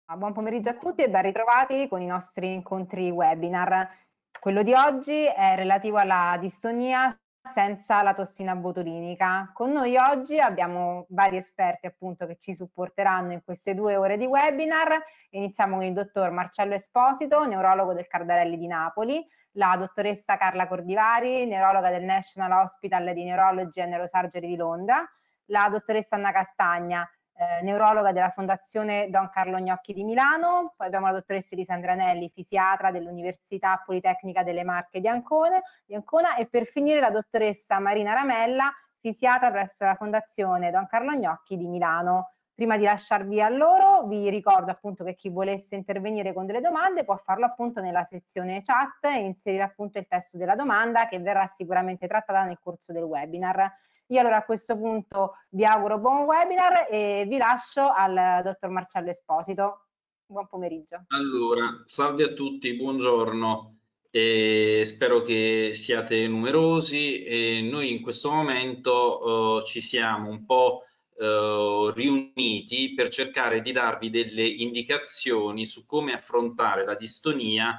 Buon pomeriggio a tutti e ben ritrovati con i nostri incontri webinar. Quello di oggi è relativo alla distonia senza la tossina botulinica. Con noi oggi abbiamo vari esperti appunto che ci supporteranno in queste 2 ore di webinar. Iniziamo con il dottor Marcello Esposito, neurologo del Cardarelli di Napoli, la dottoressa Carla Cordivari, neurologa del National Hospital di Neurology and Neurosurgery di Londra, la dottoressa Anna Castagna, neurologa della Fondazione Don Carlo Gnocchi di Milano, poi abbiamo la dottoressa Elisandra Anelli, fisiatra dell'Università Politecnica delle Marche di Ancona e per finire la dottoressa Marina Ramella, fisiatra presso la Fondazione Don Carlo Gnocchi di Milano. Prima di lasciarvi a loro vi ricordo appunto che chi volesse intervenire con delle domande può farlo appunto nella sezione chat e inserire appunto il testo della domanda che verrà sicuramente trattata nel corso del webinar. Io allora a questo punto vi auguro buon webinar e vi lascio al dottor Marcello Esposito. Buon pomeriggio. Allora, salve a tutti, buongiorno, spero che siate numerosi e noi in questo momento ci siamo un po' riuniti per cercare di darvi delle indicazioni su come affrontare la distonia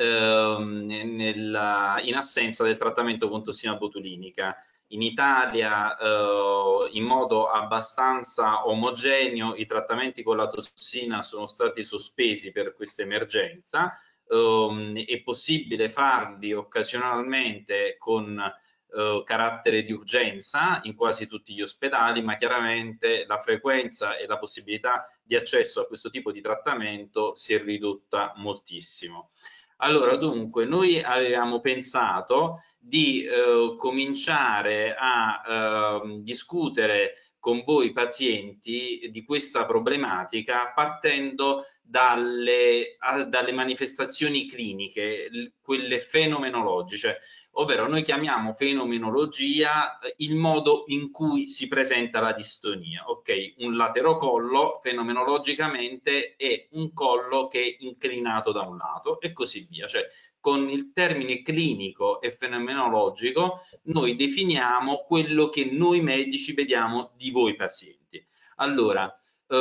in assenza del trattamento con tossina botulinica. In Italia in modo abbastanza omogeneo i trattamenti con la tossina sono stati sospesi per questa emergenza. È possibile farli occasionalmente con carattere di urgenza in quasi tutti gli ospedali, ma chiaramente la frequenza e la possibilità di accesso a questo tipo di trattamento si è ridotta moltissimo. Allora, dunque, noi avevamo pensato di cominciare a discutere con voi pazienti di questa problematica partendo dalle manifestazioni cliniche, quelle fenomenologiche, ovvero noi chiamiamo fenomenologia il modo in cui si presenta la distonia. Ok, un laterocollo fenomenologicamente è un collo che è inclinato da un lato e così via, cioè con il termine clinico e fenomenologico noi definiamo quello che noi medici vediamo di voi pazienti. Allora,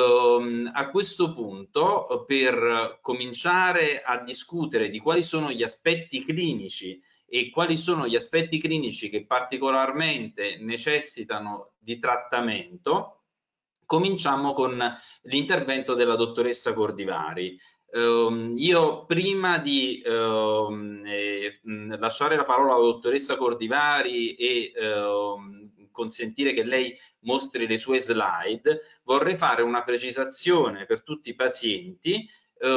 a questo punto, per cominciare a discutere di quali sono gli aspetti clinici e quali sono gli aspetti clinici che particolarmente necessitano di trattamento, cominciamo con l'intervento della dottoressa Cordivari. Io prima di lasciare la parola alla dottoressa Cordivari e consentire che lei mostri le sue slide, vorrei fare una precisazione per tutti i pazienti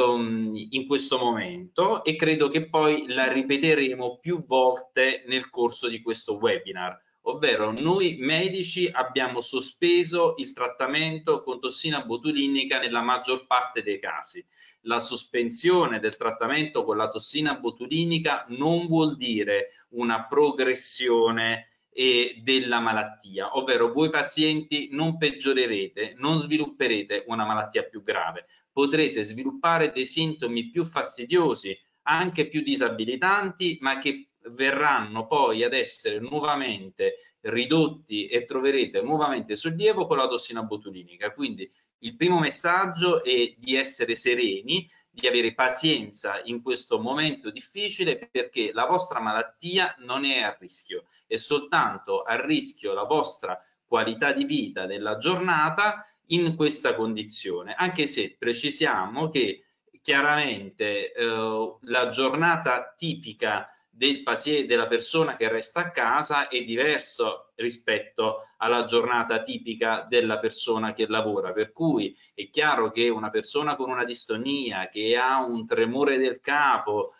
in questo momento e credo che poi la ripeteremo più volte nel corso di questo webinar, ovvero noi medici abbiamo sospeso il trattamento con tossina botulinica nella maggior parte dei casi. La sospensione del trattamento con la tossina botulinica non vuol dire una progressione della malattia, ovvero voi pazienti non peggiorerete, non svilupperete una malattia più grave, potrete sviluppare dei sintomi più fastidiosi, anche più disabilitanti, ma che verranno poi ad essere nuovamente ridotti e troverete nuovamente sollievo con la tossina botulinica. Quindi il primo messaggio è di essere sereni, di avere pazienza in questo momento difficile, perché la vostra malattia non è a rischio, è soltanto a rischio la vostra qualità di vita della giornata in questa condizione, anche se precisiamo che chiaramente la giornata tipica del paziente, della persona che resta a casa è diverso rispetto alla giornata tipica della persona che lavora, per cui è chiaro che una persona con una distonia, che ha un tremore del capo,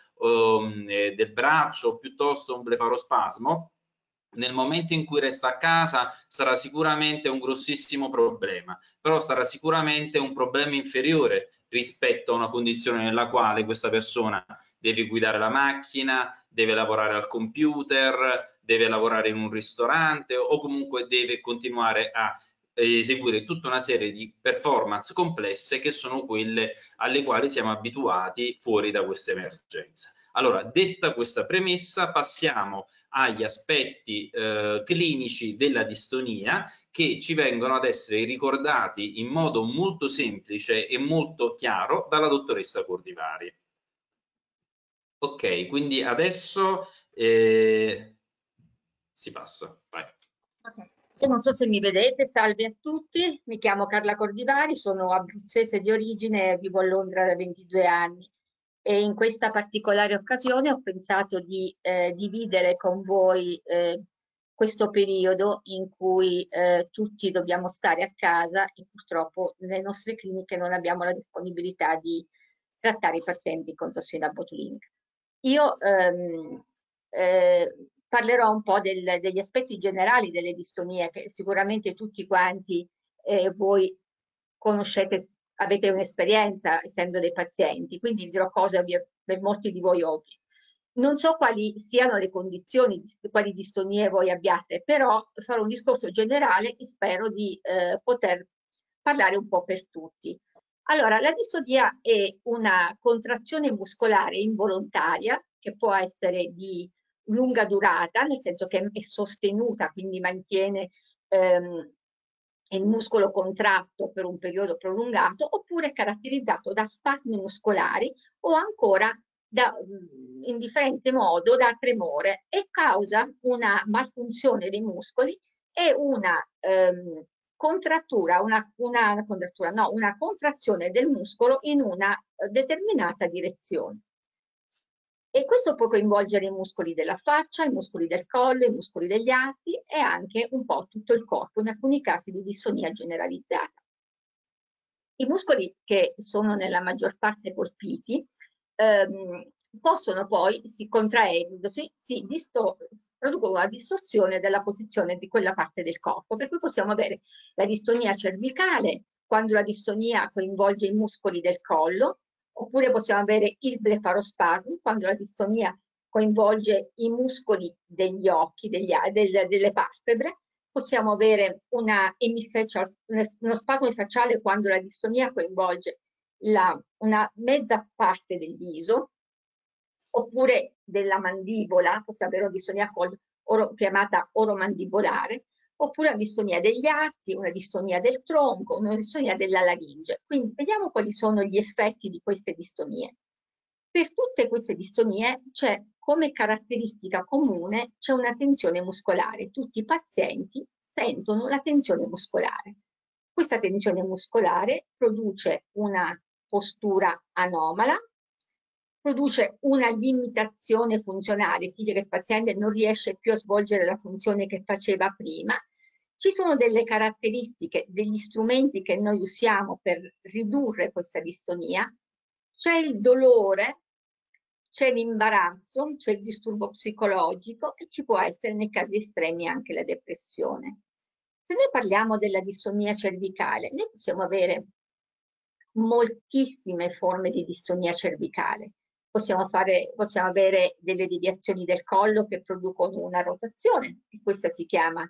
del braccio, piuttosto un blefarospasmo, nel momento in cui resta a casa sarà sicuramente un grossissimo problema, però sarà sicuramente un problema inferiore rispetto a una condizione nella quale questa persona deve guidare la macchina, deve lavorare al computer, deve lavorare in un ristorante o comunque deve continuare a eseguire tutta una serie di performance complesse che sono quelle alle quali siamo abituati fuori da questa emergenza. Allora, detta questa premessa, passiamo agli aspetti clinici della distonia, che ci vengono ad essere ricordati in modo molto semplice e molto chiaro dalla dottoressa Cordivari. Ok, quindi adesso si passa, vai. Okay. Io non so se mi vedete, salve a tutti, mi chiamo Carla Cordivari, sono abruzzese di origine e vivo a Londra da 22 anni e in questa particolare occasione ho pensato di dividere con voi questo periodo in cui tutti dobbiamo stare a casa e purtroppo nelle nostre cliniche non abbiamo la disponibilità di trattare i pazienti con tossina botulinica. Io parlerò un po' degli aspetti generali delle distonie che sicuramente tutti quanti voi conoscete, avete un'esperienza essendo dei pazienti, quindi dirò cose per molti di voi ovvie. Non so quali siano le condizioni, quali distonie voi abbiate, però farò un discorso generale e spero di poter parlare un po' per tutti. Allora, la distonia è una contrazione muscolare involontaria che può essere di lunga durata, nel senso che è sostenuta, quindi mantiene il muscolo contratto per un periodo prolungato, oppure caratterizzato da spasmi muscolari o ancora in differente modo da tremore e causa una malfunzione dei muscoli e una una contrazione del muscolo in una determinata direzione. E questo può coinvolgere i muscoli della faccia, i muscoli del collo, i muscoli degli arti e anche un po' tutto il corpo, in alcuni casi di distonia generalizzata. I muscoli che sono nella maggior parte colpiti possono poi, contraendosi, producono una distorsione della posizione di quella parte del corpo, per cui possiamo avere la distonia cervicale quando la distonia coinvolge i muscoli del collo, oppure possiamo avere il blefarospasmo quando la distonia coinvolge i muscoli degli occhi, delle palpebre. Possiamo avere uno spasmo facciale quando la distonia coinvolge una mezza parte del viso, oppure della mandibola, possiamo avere una distonia chiamata oromandibolare, oppure una distonia degli arti, una distonia del tronco, una distonia della laringe. Quindi vediamo quali sono gli effetti di queste distonie. Per tutte queste distonie c'è come caratteristica comune c'è una tensione muscolare. Tutti i pazienti sentono la tensione muscolare. Questa tensione muscolare produce una postura anomala, produce una limitazione funzionale, significa che il paziente non riesce più a svolgere la funzione che faceva prima. Ci sono delle caratteristiche, degli strumenti che noi usiamo per ridurre questa distonia. C'è il dolore, c'è l'imbarazzo, c'è il disturbo psicologico e ci può essere nei casi estremi anche la depressione. Se noi parliamo della distonia cervicale, noi possiamo avere moltissime forme di distonia cervicale. Possiamo avere delle deviazioni del collo che producono una rotazione e questa si chiama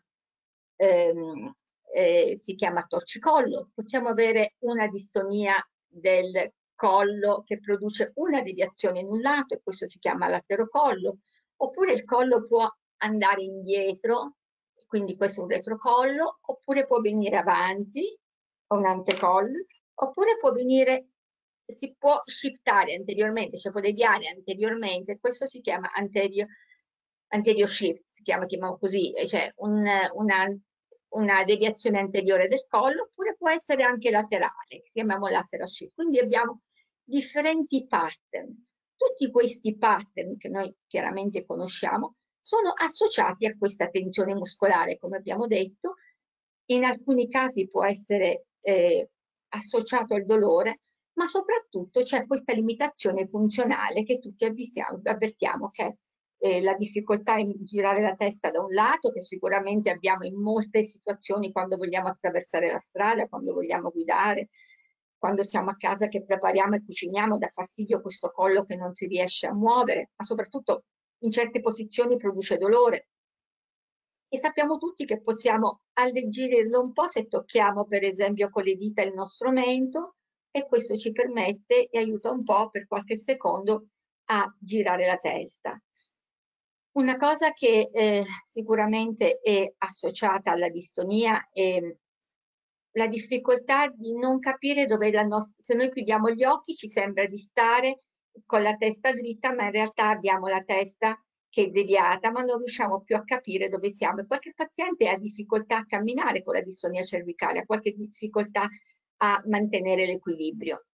torcicollo. Possiamo avere una distonia del collo che produce una deviazione in un lato e questo si chiama laterocollo, oppure il collo può andare indietro, quindi questo è un retrocollo, oppure può venire avanti, un antecollo, oppure si può shiftare anteriormente, cioè può deviare anteriormente, questo si chiama anterior shift, chiamiamo così, cioè una deviazione anteriore del collo, oppure può essere anche laterale, chiamiamo lateral shift. Quindi abbiamo differenti pattern. Tutti questi pattern che noi chiaramente conosciamo sono associati a questa tensione muscolare, come abbiamo detto. In alcuni casi può essere associato al dolore, ma soprattutto c'è questa limitazione funzionale che tutti avvertiamo che è la difficoltà in girare la testa da un lato, che sicuramente abbiamo in molte situazioni quando vogliamo attraversare la strada, quando vogliamo guidare, quando siamo a casa che prepariamo e cuciniamo, dà fastidio questo collo che non si riesce a muovere, ma soprattutto in certe posizioni produce dolore. E sappiamo tutti che possiamo alleggerirlo un po' se tocchiamo per esempio con le dita il nostro mento e questo ci permette e aiuta un po' per qualche secondo a girare la testa. Una cosa che sicuramente è associata alla distonia è la difficoltà di non capire dove la nostra... Se noi chiudiamo gli occhi ci sembra di stare con la testa dritta, ma in realtà abbiamo la testa che è deviata, ma non riusciamo più a capire dove siamo. E qualche paziente ha difficoltà a camminare con la distonia cervicale, ha qualche difficoltà a mantenere l'equilibrio.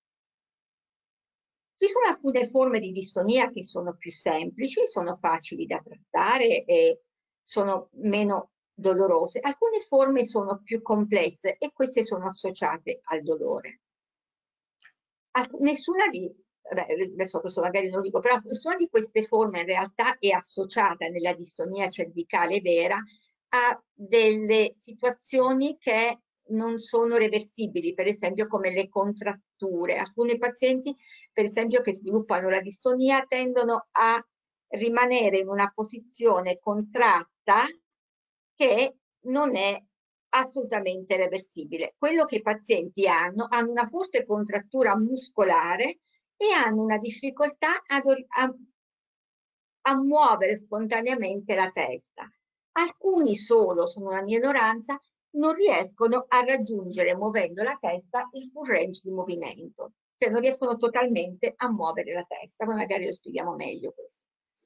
Ci sono alcune forme di distonia che sono più semplici, sono facili da trattare e sono meno dolorose. Alcune forme sono più complesse e queste sono associate al dolore. Nessuna di, adesso questo magari non lo dico, però nessuna di queste forme in realtà è associata nella distonia cervicale vera a delle situazioni che non sono reversibili, per esempio come le contratture. Alcuni pazienti, per esempio, che sviluppano la distonia tendono a rimanere in una posizione contratta che non è assolutamente reversibile. Quello che i pazienti hanno una forte contrattura muscolare e hanno una difficoltà a muovere spontaneamente la testa. Alcuni solo, sono una minoranza, non riescono a raggiungere, muovendo la testa, il full range di movimento. Cioè non riescono totalmente a muovere la testa, poi magari lo spieghiamo meglio questo.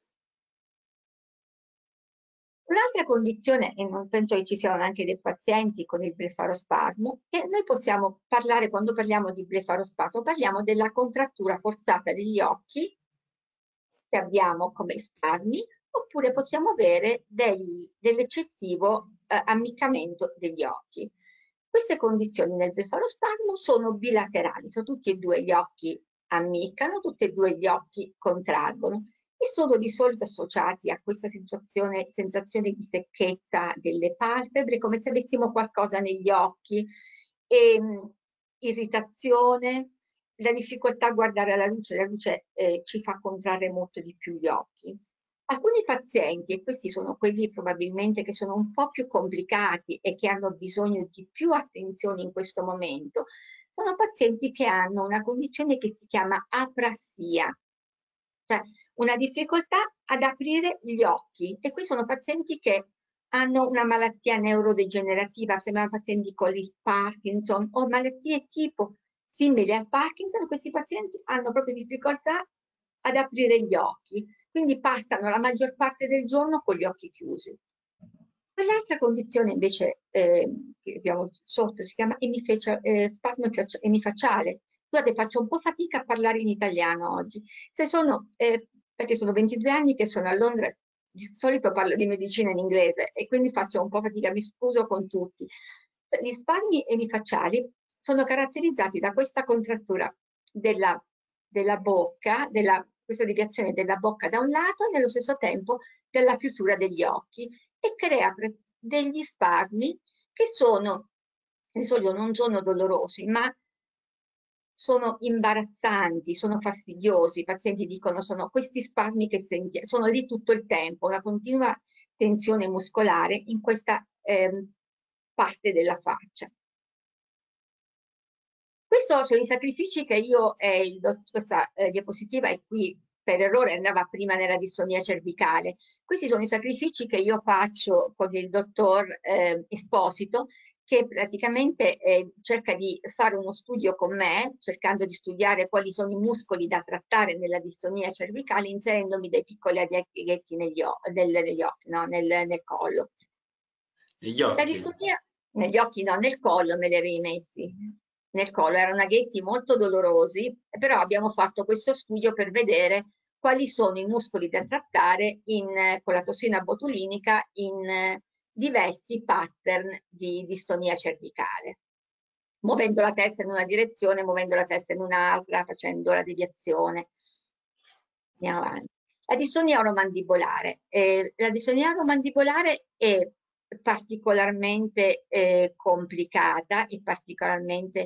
Un'altra condizione, e non penso che ci siano anche dei pazienti con il blefarospasmo, che noi possiamo parlare, quando parliamo di blefarospasmo, parliamo della contrattura forzata degli occhi che abbiamo come spasmi, oppure possiamo avere dell'eccessivo ammiccamento degli occhi. Queste condizioni nel blefarospasmo sono bilaterali, sono tutti e due gli occhi ammiccano, tutti e due gli occhi contraggono e sono di solito associati a questa sensazione di secchezza delle palpebre, come se avessimo qualcosa negli occhi, e, irritazione, la difficoltà a guardare la luce ci fa contrarre molto di più gli occhi. Alcuni pazienti, e questi sono quelli probabilmente che sono un po' più complicati e che hanno bisogno di più attenzione in questo momento, sono pazienti che hanno una condizione che si chiama aprassia, cioè una difficoltà ad aprire gli occhi. E qui sono pazienti che hanno una malattia neurodegenerativa, sembrano pazienti con il Parkinson o malattie tipo simili al Parkinson. Questi pazienti hanno proprio difficoltà ad aprire gli occhi, quindi passano la maggior parte del giorno con gli occhi chiusi. Quell'altra condizione invece che abbiamo sotto si chiama spasmo emifacciale. Scusate, faccio un po' fatica a parlare in italiano oggi. Perché sono 22 anni che sono a Londra, di solito parlo di medicina in inglese e quindi faccio un po' fatica, mi scuso con tutti. Gli spasmi emifacciali sono caratterizzati da questa contrattura della bocca, questa deviazione della bocca da un lato e nello stesso tempo della chiusura degli occhi, e crea degli spasmi che di solito non sono dolorosi, ma sono imbarazzanti, sono fastidiosi. I pazienti dicono sono questi spasmi che senti, sono lì tutto il tempo, una continua tensione muscolare in questa parte della faccia. Questi sono i sacrifici che questa diapositiva è qui per errore, andava prima nella distonia cervicale. Questi sono i sacrifici che io faccio con il dottor Esposito, che praticamente cerca di fare uno studio con me, cercando di studiare quali sono i muscoli da trattare nella distonia cervicale, inserendomi dei piccoli aghetti nel collo. Negli occhi? La distonia, negli occhi no, nel collo me li avevi messi. Nel collo erano aghetti molto dolorosi, però abbiamo fatto questo studio per vedere quali sono i muscoli da trattare con la tossina botulinica in diversi pattern di distonia cervicale, muovendo la testa in una direzione, muovendo la testa in un'altra, facendo la deviazione. Andiamo avanti. La distonia oromandibolare. La distonia oromandibolare è particolarmente complicata e particolarmente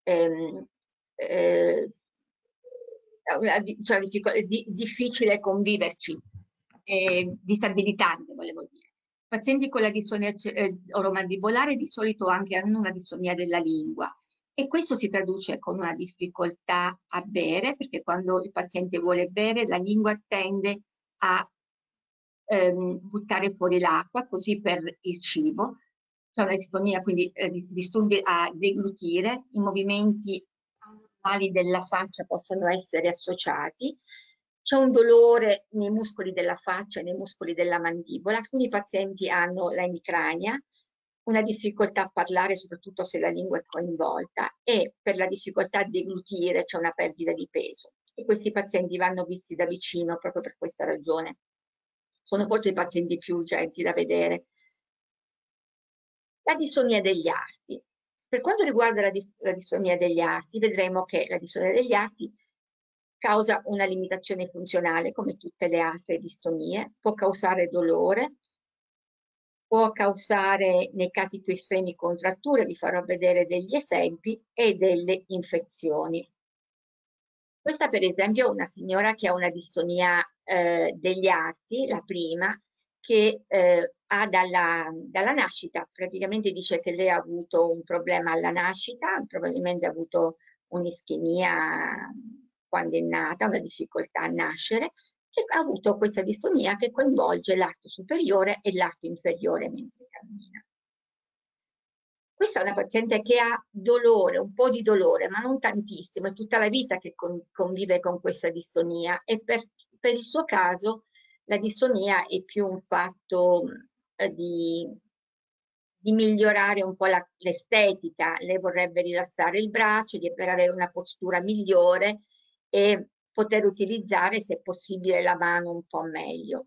cioè difficile conviverci, disabilitante volevo dire. Pazienti con la distonia oromandibolare di solito anche hanno una distonia della lingua, e questo si traduce con una difficoltà a bere, perché quando il paziente vuole bere la lingua tende a buttare fuori l'acqua, così per il cibo. C'è una distonia, quindi disturbi a deglutire, i movimenti anormali della faccia possono essere associati. C'è un dolore nei muscoli della faccia e nei muscoli della mandibola. Alcuni pazienti hanno l'emicrania, una difficoltà a parlare, soprattutto se la lingua è coinvolta, e per la difficoltà a deglutire c'è una perdita di peso. E questi pazienti vanno visti da vicino proprio per questa ragione. Sono forse i pazienti più urgenti da vedere. La distonia degli arti. Per quanto riguarda la distonia degli arti, vedremo che la distonia degli arti causa una limitazione funzionale, come tutte le altre distonie, può causare dolore, può causare, nei casi più estremi, contratture, vi farò vedere degli esempi, e delle infezioni. Questa per esempio è una signora che ha una distonia degli arti, la prima, che ha dalla nascita, praticamente dice che lei ha avuto un problema alla nascita, probabilmente ha avuto un'ischemia quando è nata, una difficoltà a nascere, e ha avuto questa distonia che coinvolge l'arto superiore e l'arto inferiore mentre cammina. Questa è una paziente che ha dolore, un po' di dolore, ma non tantissimo, è tutta la vita che convive con questa distonia, e per il suo caso la distonia è più un fatto di migliorare un po' l'estetica. Lei vorrebbe rilassare il braccio per avere una postura migliore e poter utilizzare, se possibile, la mano un po' meglio.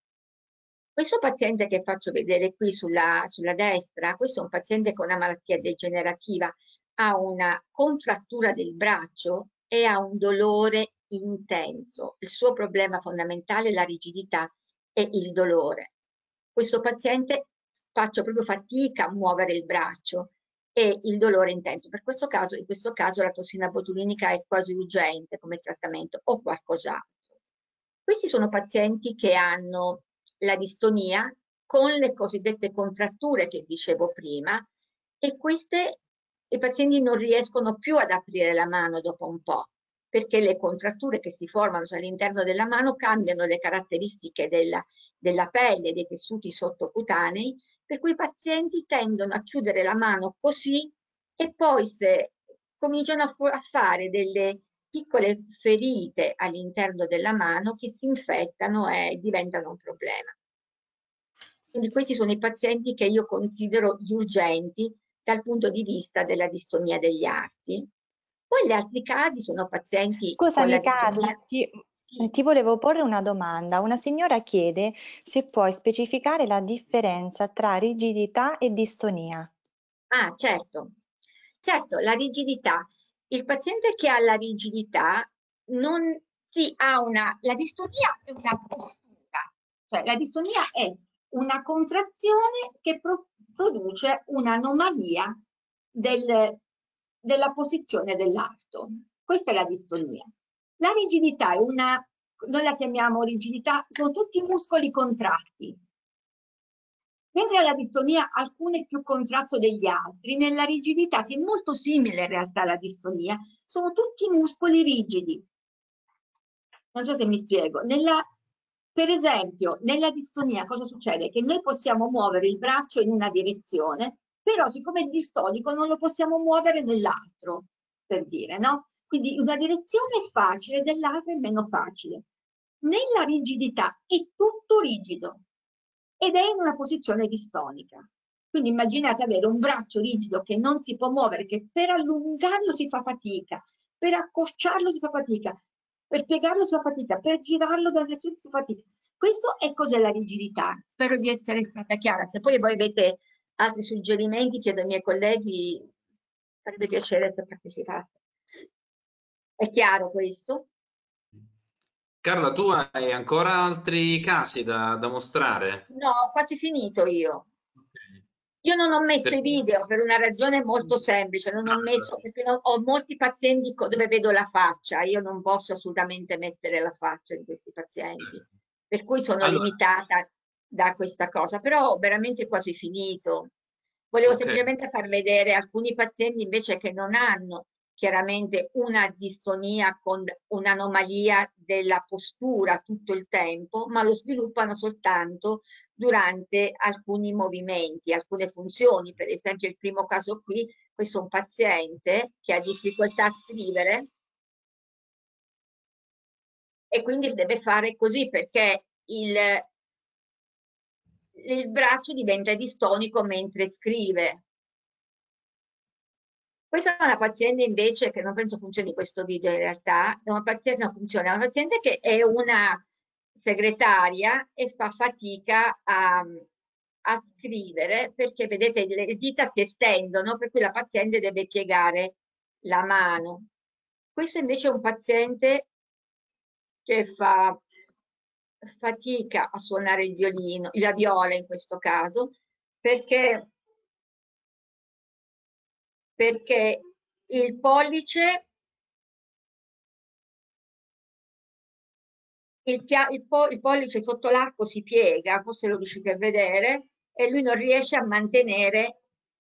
Questo paziente che faccio vedere qui sulla destra, questo è un paziente con una malattia degenerativa, ha una contrattura del braccio e ha un dolore intenso. Il suo problema fondamentale è la rigidità e il dolore. Questo paziente faccio proprio fatica a muovere il braccio e il dolore è intenso. In questo caso la tossina botulinica è quasi urgente come trattamento, o qualcos'altro. Questi sono pazienti che hanno la distonia con le cosiddette contratture che dicevo prima, e i pazienti non riescono più ad aprire la mano dopo un po', perché le contratture che si formano all'interno della mano cambiano le caratteristiche della pelle, dei tessuti sottocutanei, per cui i pazienti tendono a chiudere la mano così, e poi se cominciano a fare delle piccole ferite all'interno della mano che si infettano e diventano un problema. Quindi questi sono i pazienti che io considero gli urgenti dal punto di vista della distonia degli arti. Poi gli altri casi sono pazienti con la Scusami Carla, ti volevo porre una domanda. Una signora chiede se puoi specificare la differenza tra rigidità e distonia. Ah, certo. Certo, la rigidità. Il paziente che ha la rigidità non si ha la distonia è una postura, cioè la distonia è una contrazione che produce un'anomalia della posizione dell'arto. Questa è la distonia. La rigidità è noi la chiamiamo rigidità, sono tutti muscoli contratti. Mentre la distonia alcune è più contratto degli altri, nella rigidità, che è molto simile in realtà alla distonia, sono tutti muscoli rigidi. Non so se mi spiego. Per esempio, nella distonia cosa succede? Che noi possiamo muovere il braccio in una direzione, però siccome è distonico non lo possiamo muovere nell'altro, per dire, no? Quindi una direzione è facile, dell'altra è meno facile. Nella rigidità è tutto rigido ed è in una posizione distonica. Quindi immaginate avere un braccio rigido che non si può muovere, che per allungarlo si fa fatica, per accorciarlo si fa fatica, per piegarlo si fa fatica, per girarlo da una direzione si fa fatica. Questo è cos'è la rigidità. Spero di essere stata chiara. Se poi voi avete altri suggerimenti, chiedo ai miei colleghi, farebbe piacere se partecipaste. È chiaro questo? Carla, tu hai ancora altri casi da mostrare? No, ho quasi finito io. Okay. Io non ho messo i video per una ragione molto semplice, non ho messo, perché ho molti pazienti dove vedo la faccia, io non posso assolutamente mettere la faccia di questi pazienti, per cui sono limitata da questa cosa, però ho veramente quasi finito. Volevo semplicemente far vedere alcuni pazienti invece che non hanno chiaramente una distonia con un'anomalia della postura tutto il tempo, ma lo sviluppano soltanto durante alcuni movimenti, alcune funzioni. Per esempio il primo caso qui, questo è un paziente che ha difficoltà a scrivere e quindi deve fare così perché il braccio diventa distonico mentre scrive. Questa è una paziente invece che non penso funzioni questo video in realtà, è una paziente, no, funziona, è una paziente che è una segretaria e fa fatica a scrivere perché vedete le dita si estendono per cui la paziente deve piegare la mano. Questo invece è un paziente che fa fatica a suonare il violino, la viola in questo caso, perché il pollice, il pollice sotto l'arco si piega, forse lo riuscite a vedere, e lui non riesce a mantenere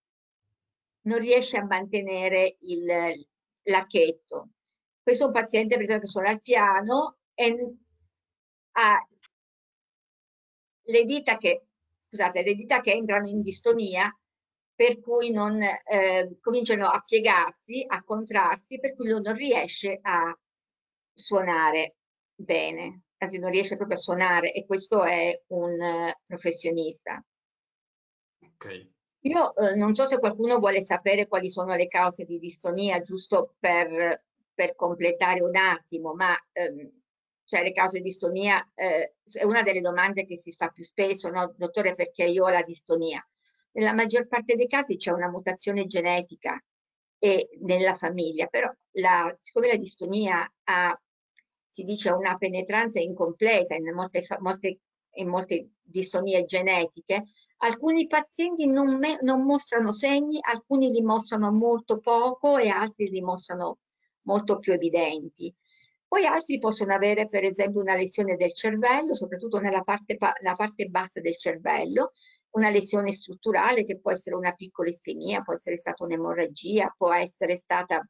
il lacchetto. Questo è un paziente per esempio che suona il piano e ha le dita che entrano in distonia, per cui non cominciano a piegarsi, a contrarsi, per cui lui non riesce a suonare bene, anzi non riesce proprio a suonare, e questo è un professionista. Ok. Io non so se qualcuno vuole sapere quali sono le cause di distonia, giusto per completare un attimo, ma cioè le cause di distonia è una delle domande che si fa più spesso, no? Dottore, perché io ho la distonia? Nella maggior parte dei casi c'è una mutazione genetica e nella famiglia, però siccome la distonia ha, si dice, una penetranza incompleta in molte distonie genetiche, alcuni pazienti non mostrano segni, alcuni li mostrano molto poco e altri li mostrano molto più evidenti. Poi altri possono avere per esempio una lesione del cervello, soprattutto nella parte bassa del cervello, una lesione strutturale che può essere una piccola ischemia, può essere stata un'emorragia, può essere stata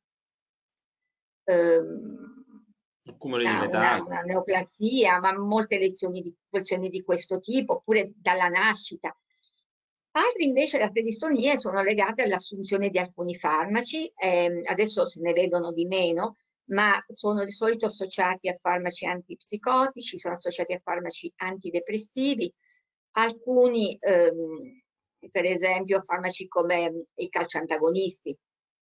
una neoplasia, ma molte lesioni di questo tipo, oppure dalla nascita. Altri invece, le distonie sono legate all'assunzione di alcuni farmaci, adesso se ne vedono di meno, ma sono di solito associati a farmaci antipsicotici, sono associati a farmaci antidepressivi, alcuni per esempio farmaci come i calciantagonisti.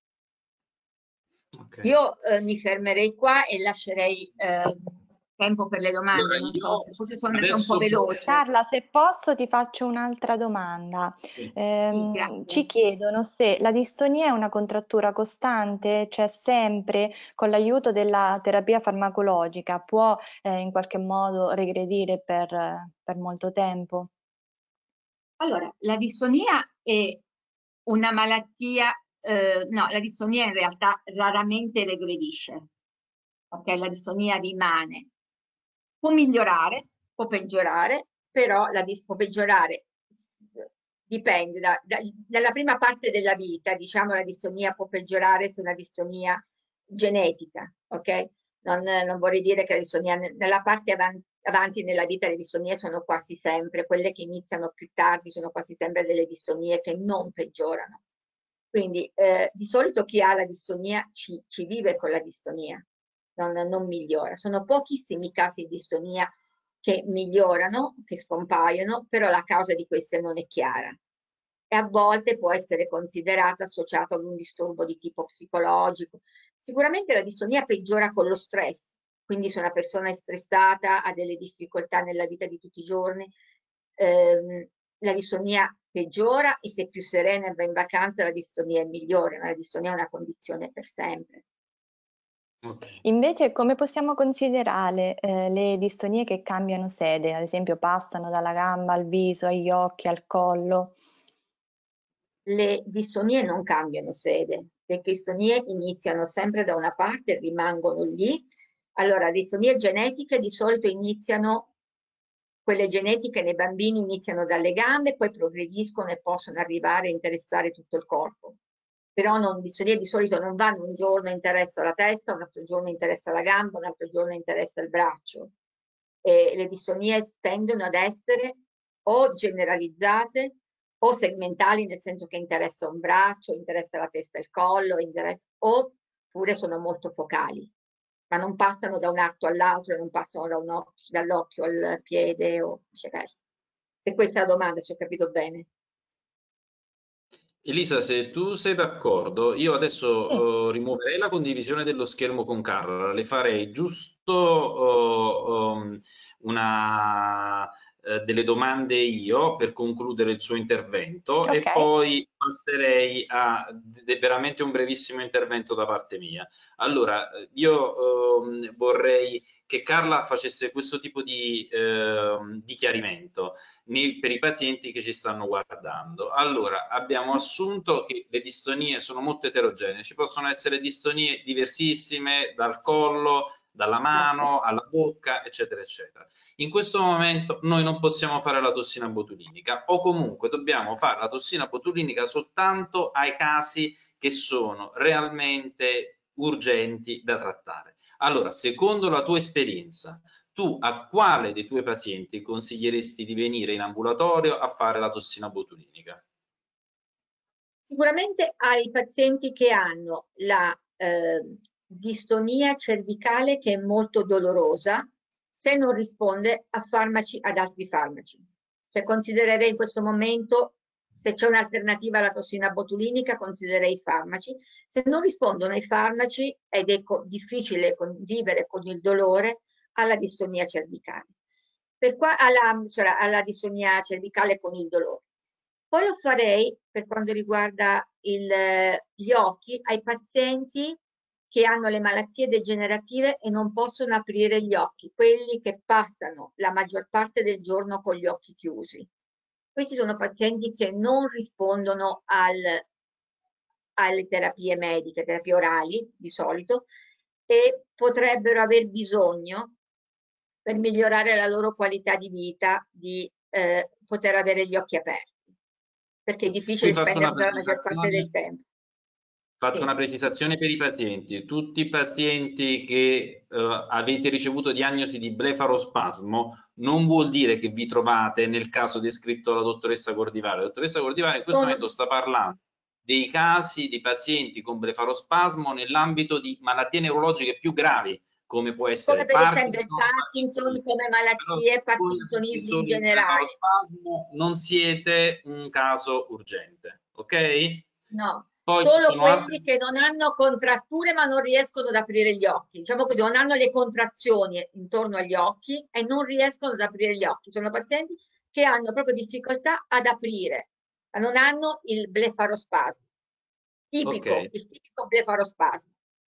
Okay. Io mi fermerei qua e lascerei tempo per le domande. Allora, non so se forse sono andata un po' veloce. Carla, se posso ti faccio un'altra domanda. Sì, ci chiedono se la distonia è una contrattura costante, cioè sempre con l'aiuto della terapia farmacologica può in qualche modo regredire per molto tempo? Allora, la distonia è una malattia, no, la distonia in realtà raramente regredisce, ok? La distonia rimane. Può migliorare, può peggiorare, però può peggiorare, dipende dalla prima parte della vita, diciamo la distonia può peggiorare se è una distonia genetica, ok? Non vorrei dire che la distonia, nella parte avanti nella vita le distonie sono quasi sempre, quelle che iniziano più tardi sono quasi sempre delle distonie che non peggiorano. Quindi di solito chi ha la distonia ci vive con la distonia, non migliora. Sono pochissimi casi di distonia che migliorano, che scompaiono, però la causa di queste non è chiara. E a volte può essere considerata associata ad un disturbo di tipo psicologico. Sicuramente la distonia peggiora con lo stress, quindi se una persona è stressata, ha delle difficoltà nella vita di tutti i giorni, la distonia peggiora, e se è più serena e va in vacanza la distonia è migliore, ma la distonia è una condizione per sempre. Okay. Invece come possiamo considerare le distonie che cambiano sede, ad esempio passano dalla gamba al viso, agli occhi, al collo? Le distonie non cambiano sede, le distonie iniziano sempre da una parte e rimangono lì. Allora, le distonie genetiche di solito iniziano, quelle genetiche nei bambini iniziano dalle gambe, poi progrediscono e possono arrivare a interessare tutto il corpo. però distonie di solito non vanno, un giorno interessa la testa, un altro giorno interessa la gamba, un altro giorno interessa il braccio. E le distonie tendono ad essere o generalizzate o segmentali, nel senso che interessa un braccio, interessa la testa e il collo, oppure sono molto focali, ma non passano da un arto all'altro, non passano dall'occhio al piede o viceversa. Se questa è la domanda, se ho capito bene. Elisa, se tu sei d'accordo, io adesso rimuoverei la condivisione dello schermo con Carla, le farei giusto delle domande io per concludere il suo intervento e poi passerei a veramente un brevissimo intervento da parte mia. Allora, io vorrei che Carla facesse questo tipo di chiarimento per i pazienti che ci stanno guardando. Allora, abbiamo assunto che le distonie sono molto eterogenee, ci possono essere distonie diversissime dal collo, dalla mano, alla bocca, eccetera, eccetera. In questo momento noi non possiamo fare la tossina botulinica o comunque dobbiamo fare la tossina botulinica soltanto ai casi che sono realmente urgenti da trattare. Allora, secondo la tua esperienza, tu a quale dei tuoi pazienti consiglieresti di venire in ambulatorio a fare la tossina botulinica? Sicuramente ai pazienti che hanno la distonia cervicale, che è molto dolorosa, se non risponde ad altri farmaci. Cioè considererei in questo momento, se c'è un'alternativa alla tossina botulinica, considererei i farmaci. Se non rispondono ai farmaci ed è difficile convivere con il dolore, alla distonia cervicale. Alla distonia cervicale con il dolore. Poi lo farei per quanto riguarda gli occhi ai pazienti che hanno le malattie degenerative e non possono aprire gli occhi, quelli che passano la maggior parte del giorno con gli occhi chiusi. Questi sono pazienti che non rispondono alle terapie mediche, terapie orali di solito, e potrebbero aver bisogno, per migliorare la loro qualità di vita, di poter avere gli occhi aperti, perché è difficile spendere la maggior parte del tempo. Faccio una precisazione per i pazienti. Tutti i pazienti che avete ricevuto diagnosi di blefarospasmo non vuol dire che vi trovate nel caso descritto dalla dottoressa Cordivari. La dottoressa Cordivari in questo momento sta parlando dei casi di pazienti con blefarospasmo nell'ambito di malattie neurologiche più gravi, come può essere come per esempio il Parkinson, come malattie, parkinsonismo in generale. Non siete un caso urgente, ok? No, poi solo quelli che non hanno contratture ma non riescono ad aprire gli occhi, diciamo così, non hanno le contrazioni intorno agli occhi e non riescono ad aprire gli occhi. Sono pazienti che hanno proprio difficoltà ad aprire, ma non hanno il blefarospasmo, il tipico blefarospasmo.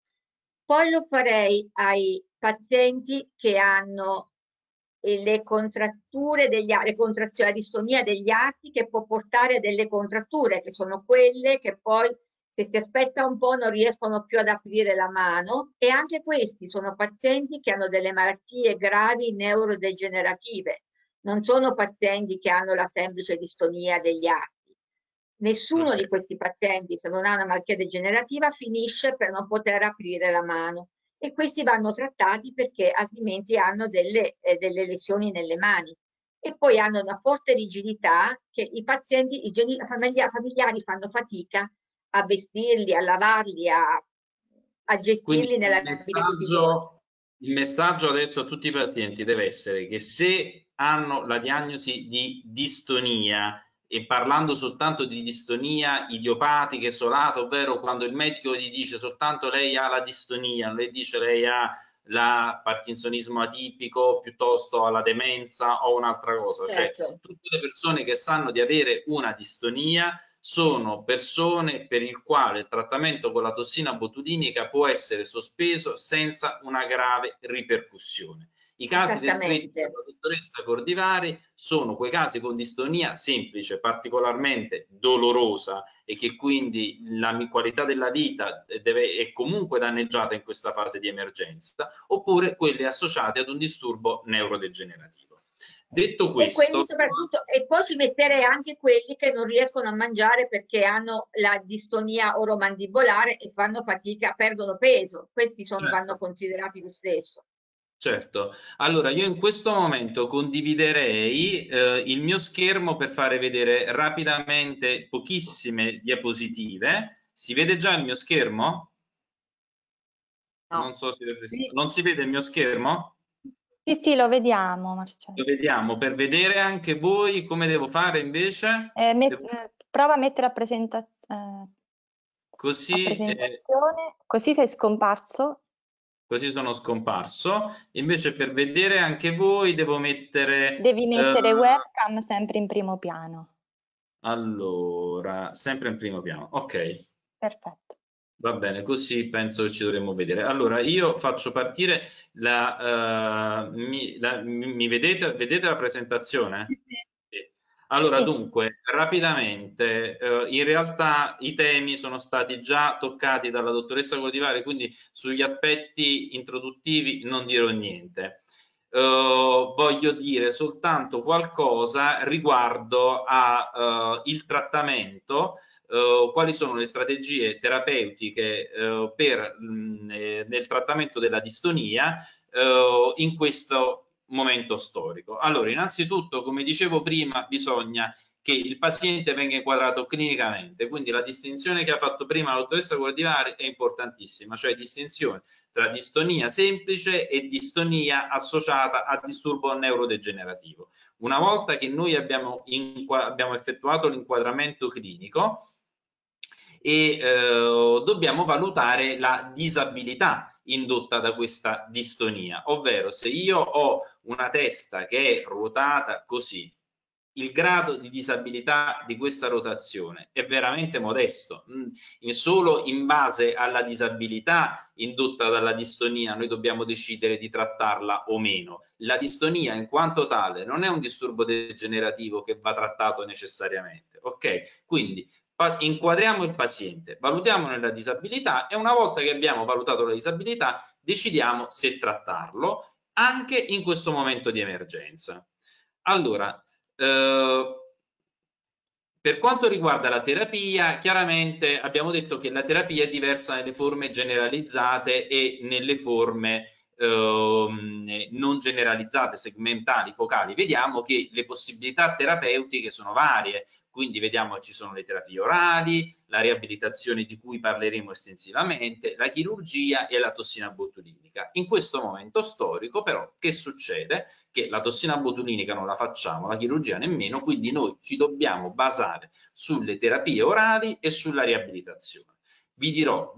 Poi lo farei ai pazienti che hanno le contratture la distonia degli arti, che può portare a delle contratture, che sono quelle che poi, se si aspetta un po', non riescono più ad aprire la mano, e anche questi sono pazienti che hanno delle malattie gravi neurodegenerative, non sono pazienti che hanno la semplice distonia degli arti. Nessuno di questi pazienti, se non ha una malattia degenerativa, finisce per non poter aprire la mano, e questi vanno trattati perché altrimenti hanno delle lesioni nelle mani, e poi hanno una forte rigidità che i pazienti, i familiari fanno fatica a vestirli, a lavarli, a gestirli nella vita di tutti i giorni. Il messaggio adesso a tutti i pazienti deve essere che se hanno la diagnosi di distonia, e parlando soltanto di distonia idiopatica isolata, ovvero quando il medico gli dice soltanto lei ha la distonia, non le dice lei ha la parkinsonismo atipico piuttosto alla demenza o un'altra cosa, certo. Cioè tutte le persone che sanno di avere una distonia sono persone per il quale il trattamento con la tossina botulinica può essere sospeso senza una grave ripercussione. I casi descritti dalla dottoressa Cordivari sono quei casi con distonia semplice, particolarmente dolorosa, e che quindi la qualità della vita è comunque danneggiata in questa fase di emergenza, oppure quelle associate ad un disturbo neurodegenerativo. Detto questo, e quelli soprattutto, e poi ci metterei anche quelli che non riescono a mangiare perché hanno la distonia oromandibolare e fanno fatica, perdono peso. Questi vanno considerati lo stesso. Certo, allora io in questo momento condividerei il mio schermo per fare vedere rapidamente pochissime diapositive. Si vede già il mio schermo? No. Non so se Sì. non si vede il mio schermo? Sì, lo vediamo, Marcello. Lo vediamo, per vedere anche voi come devo fare invece. Prova a mettere a Così, presentazione, così sei scomparso. così sono scomparso. Invece per vedere anche voi devo mettere... Devi mettere webcam sempre in primo piano. Allora, sempre in primo piano. Ok. Perfetto. Va bene, così penso che ci dovremmo vedere. Allora, io faccio partire mi vedete? Vedete la presentazione? Sì. Allora, Sì. dunque, rapidamente, in realtà i temi sono stati già toccati dalla dottoressa Coldivari, quindi sugli aspetti introduttivi non dirò niente. Voglio dire soltanto qualcosa riguardo al trattamento. Quali sono le strategie terapeutiche nel trattamento della distonia in questo momento storico. Allora, innanzitutto, come dicevo prima, bisogna che il paziente venga inquadrato clinicamente, quindi la distinzione che ha fatto prima la dottoressa Coldivari è importantissima, cioè distinzione tra distonia semplice e distonia associata a disturbo neurodegenerativo. Una volta che noi abbiamo effettuato l'inquadramento clinico, e dobbiamo valutare la disabilità indotta da questa distonia, ovvero se io ho una testa che è ruotata così, il grado di disabilità di questa rotazione è veramente modesto. Solo in base alla disabilità indotta dalla distonia noi dobbiamo decidere di trattarla o meno. La distonia in quanto tale non è un disturbo degenerativo che va trattato necessariamente, ok? Quindi inquadriamo il paziente, valutiamone la disabilità e una volta che abbiamo valutato la disabilità decidiamo se trattarlo anche in questo momento di emergenza. Allora, per quanto riguarda la terapia, chiaramente abbiamo detto che la terapia è diversa nelle forme generalizzate e nelle forme non generalizzate, segmentali, focali. Vediamo che le possibilità terapeutiche sono varie, quindi vediamo che ci sono le terapie orali, la riabilitazione di cui parleremo estensivamente, la chirurgia e la tossina botulinica. In questo momento storico però che succede? Che la tossina botulinica non la facciamo, la chirurgia nemmeno, quindi noi ci dobbiamo basare sulle terapie orali e sulla riabilitazione. Vi dirò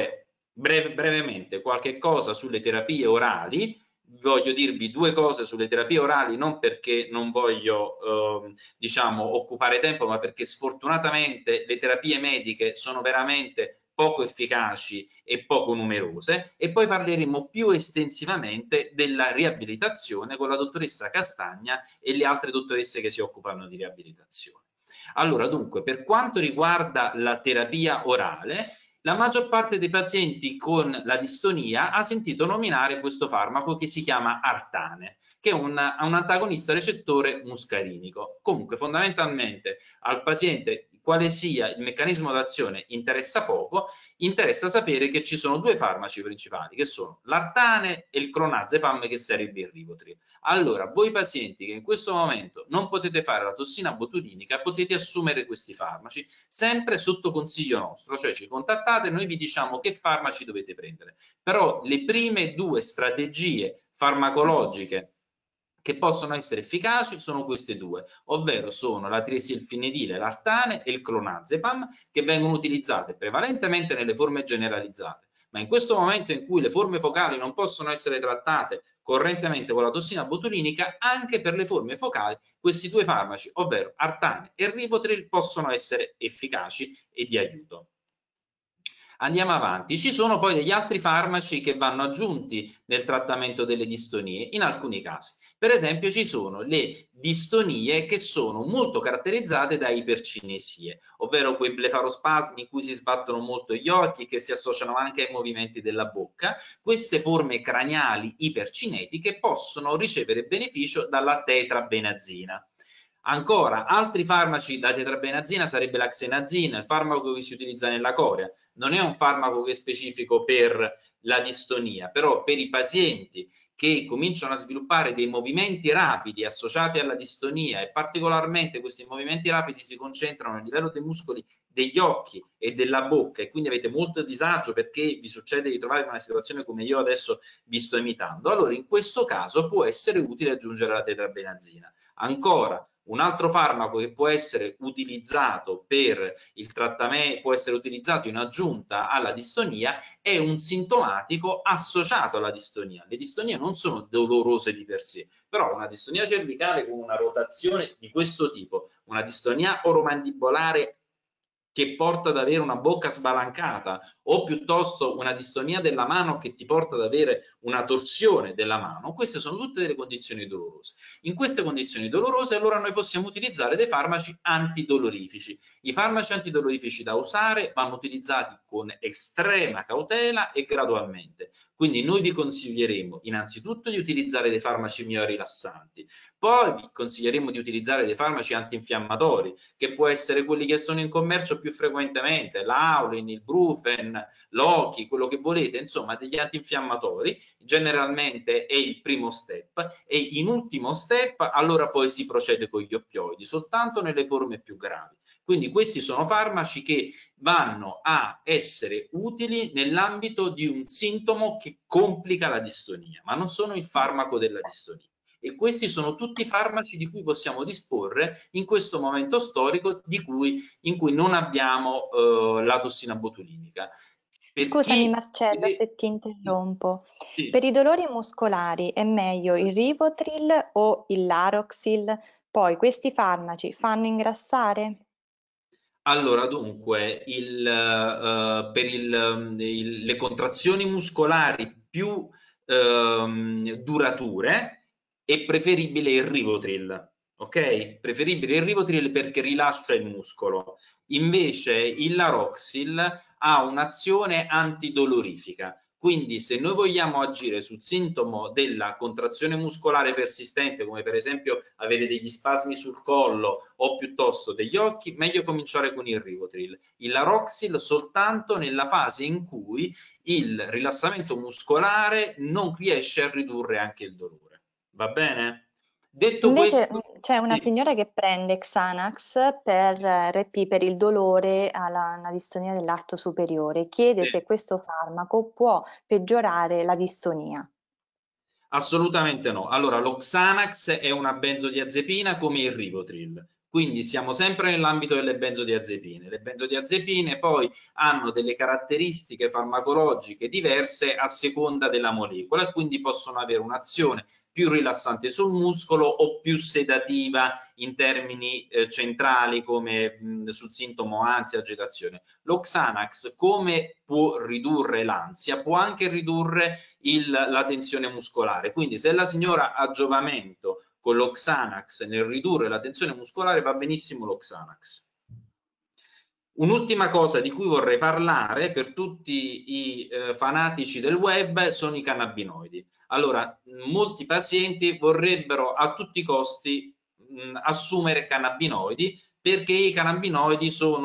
brevemente qualche cosa sulle terapie orali. Voglio dirvi due cose sulle terapie orali, non perché non voglio diciamo occupare tempo, ma perché sfortunatamente le terapie mediche sono veramente poco efficaci e poco numerose, e poi parleremo più estensivamente della riabilitazione con la dottoressa Castagna e le altre dottoresse che si occupano di riabilitazione. Allora, dunque, per quanto riguarda la terapia orale, la maggior parte dei pazienti con la distonia ha sentito nominare questo farmaco che si chiama Artane, che è un antagonista recettore muscarinico. Comunque, fondamentalmente, al paziente, quale sia il meccanismo d'azione interessa poco, interessa sapere che ci sono due farmaci principali, che sono l'Artane e il clonazepam, che sarebbe il Rivotril. Allora, voi pazienti che in questo momento non potete fare la tossina botulinica, potete assumere questi farmaci, sempre sotto consiglio nostro, cioè ci contattate e noi vi diciamo che farmaci dovete prendere. Però le prime due strategie farmacologiche che possono essere efficaci sono queste due, ovvero sono la triacilfenidile, l'Artane e il clonazepam, che vengono utilizzate prevalentemente nelle forme generalizzate. Ma in questo momento in cui le forme focali non possono essere trattate correntemente con la tossina botulinica, anche per le forme focali questi due farmaci, ovvero Artane e Rivotril, possono essere efficaci e di aiuto. Andiamo avanti. Ci sono poi degli altri farmaci che vanno aggiunti nel trattamento delle distonie in alcuni casi. Per esempio ci sono le distonie che sono molto caratterizzate da ipercinesie, ovvero quei blefarospasmi in cui si sbattono molto gli occhi, che si associano anche ai movimenti della bocca. Queste forme craniali ipercinetiche possono ricevere beneficio dalla tetrabenazina. Ancora, altri farmaci da tetrabenazina sarebbe la xenazina, il farmaco che si utilizza nella corea. Non è un farmaco che è specifico per la distonia, però per i pazienti che cominciano a sviluppare dei movimenti rapidi associati alla distonia, e particolarmente questi movimenti rapidi si concentrano a livello dei muscoli degli occhi e della bocca, e quindi avete molto disagio perché vi succede di trovare una situazione come io adesso vi sto imitando, allora in questo caso può essere utile aggiungere la tetrabenazina. Ancora, un altro farmaco che può essere utilizzato per il trattamento, può essere utilizzato in aggiunta alla distonia, è un sintomatico associato alla distonia. Le distonie non sono dolorose di per sé, però una distonia cervicale con una rotazione di questo tipo, una distonia oromandibolare che porta ad avere una bocca spalancata, o piuttosto una distonia della mano che ti porta ad avere una torsione della mano, queste sono tutte delle condizioni dolorose. In queste condizioni dolorose allora noi possiamo utilizzare dei farmaci antidolorifici. I farmaci antidolorifici da usare vanno utilizzati con estrema cautela e gradualmente. Quindi noi vi consiglieremo innanzitutto di utilizzare dei farmaci miorilassanti, poi vi consiglieremo di utilizzare dei farmaci antinfiammatori, che può essere quelli che sono in commercio più frequentemente, l'Aulin, il Brufen, l'Oki, quello che volete, insomma degli antinfiammatori, generalmente è il primo step, e in ultimo step allora poi si procede con gli oppioidi, soltanto nelle forme più gravi. Quindi questi sono farmaci che vanno a essere utili nell'ambito di un sintomo che complica la distonia, ma non sono il farmaco della distonia. E questi sono tutti farmaci di cui possiamo disporre in questo momento storico in cui non abbiamo la tossina botulinica. Scusami Marcello se ti interrompo. Sì. Per i dolori muscolari è meglio il Rivotril o il Laroxil? Poi questi farmaci fanno ingrassare? Allora, dunque, per le contrazioni muscolari più durature è preferibile il Rivotril, ok? Preferibile il Rivotril perché rilascia il muscolo. Invece il Laroxil ha un'azione antidolorifica. Quindi se noi vogliamo agire sul sintomo della contrazione muscolare persistente, come per esempio avere degli spasmi sul collo o piuttosto degli occhi, meglio cominciare con il Rivotril. Il Laroxil soltanto nella fase in cui il rilassamento muscolare non riesce a ridurre anche il dolore. Va bene? Detto Invece questo, c'è una sì. signora che prende Xanax per RP per il dolore alla distonia dell'arto superiore. Chiede Sì. se questo farmaco può peggiorare la distonia. Assolutamente no. Allora, lo Xanax è una benzodiazepina come il Rivotril, quindi siamo sempre nell'ambito delle benzodiazepine. Le benzodiazepine poi hanno delle caratteristiche farmacologiche diverse a seconda della molecola e quindi possono avere un'azione più rilassante sul muscolo o più sedativa in termini centrali come sul sintomo ansia, agitazione. Lo Xanax, come può ridurre l'ansia, può anche ridurre la tensione muscolare. Quindi se la signora ha giovamento con lo Xanax nel ridurre la tensione muscolare, va benissimo lo Xanax. Un'ultima cosa di cui vorrei parlare per tutti i fanatici del web sono i cannabinoidi. Allora, molti pazienti vorrebbero a tutti i costi assumere cannabinoidi perché i cannabinoidi sono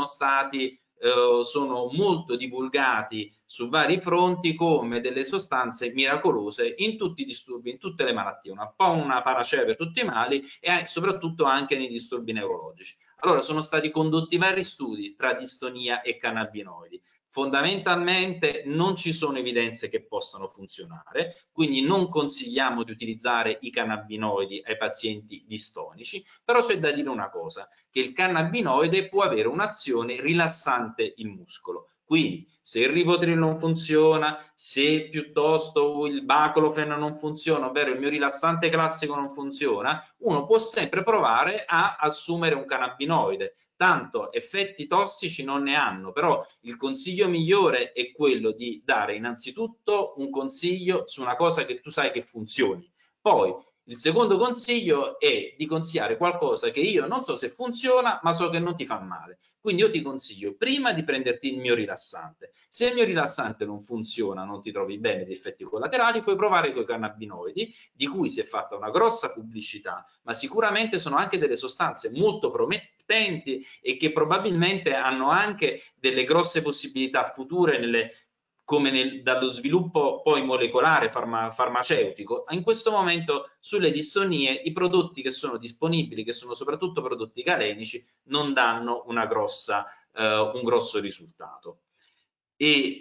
molto divulgati su vari fronti come delle sostanze miracolose in tutti i disturbi, in tutte le malattie, un po' una panacea per tutti i mali e soprattutto anche nei disturbi neurologici. Allora sono stati condotti vari studi tra distonia e cannabinoidi. Fondamentalmente non ci sono evidenze che possano funzionare, quindi non consigliamo di utilizzare i cannabinoidi ai pazienti distonici, però c'è da dire una cosa, che il cannabinoide può avere un'azione rilassante il muscolo. Quindi se il Rivotril non funziona, se piuttosto il Baclofen non funziona, ovvero il mio rilassante classico non funziona, uno può sempre provare a assumere un cannabinoide. Tanto effetti tossici non ne hanno, però il consiglio migliore è quello di dare innanzitutto un consiglio su una cosa che tu sai che funzioni. Poi Il secondo consiglio è di consigliare qualcosa che io non so se funziona, ma so che non ti fa male. Quindi io ti consiglio prima di prenderti il mio rilassante. Se il mio rilassante non funziona, non ti trovi bene di effetti collaterali, puoi provare con i cannabinoidi, di cui si è fatta una grossa pubblicità, ma sicuramente sono anche delle sostanze molto promettenti e che probabilmente hanno anche delle grosse possibilità future dallo sviluppo poi molecolare farmaceutico. In questo momento sulle distonie i prodotti che sono disponibili, che sono soprattutto prodotti galenici, non danno un grosso risultato. E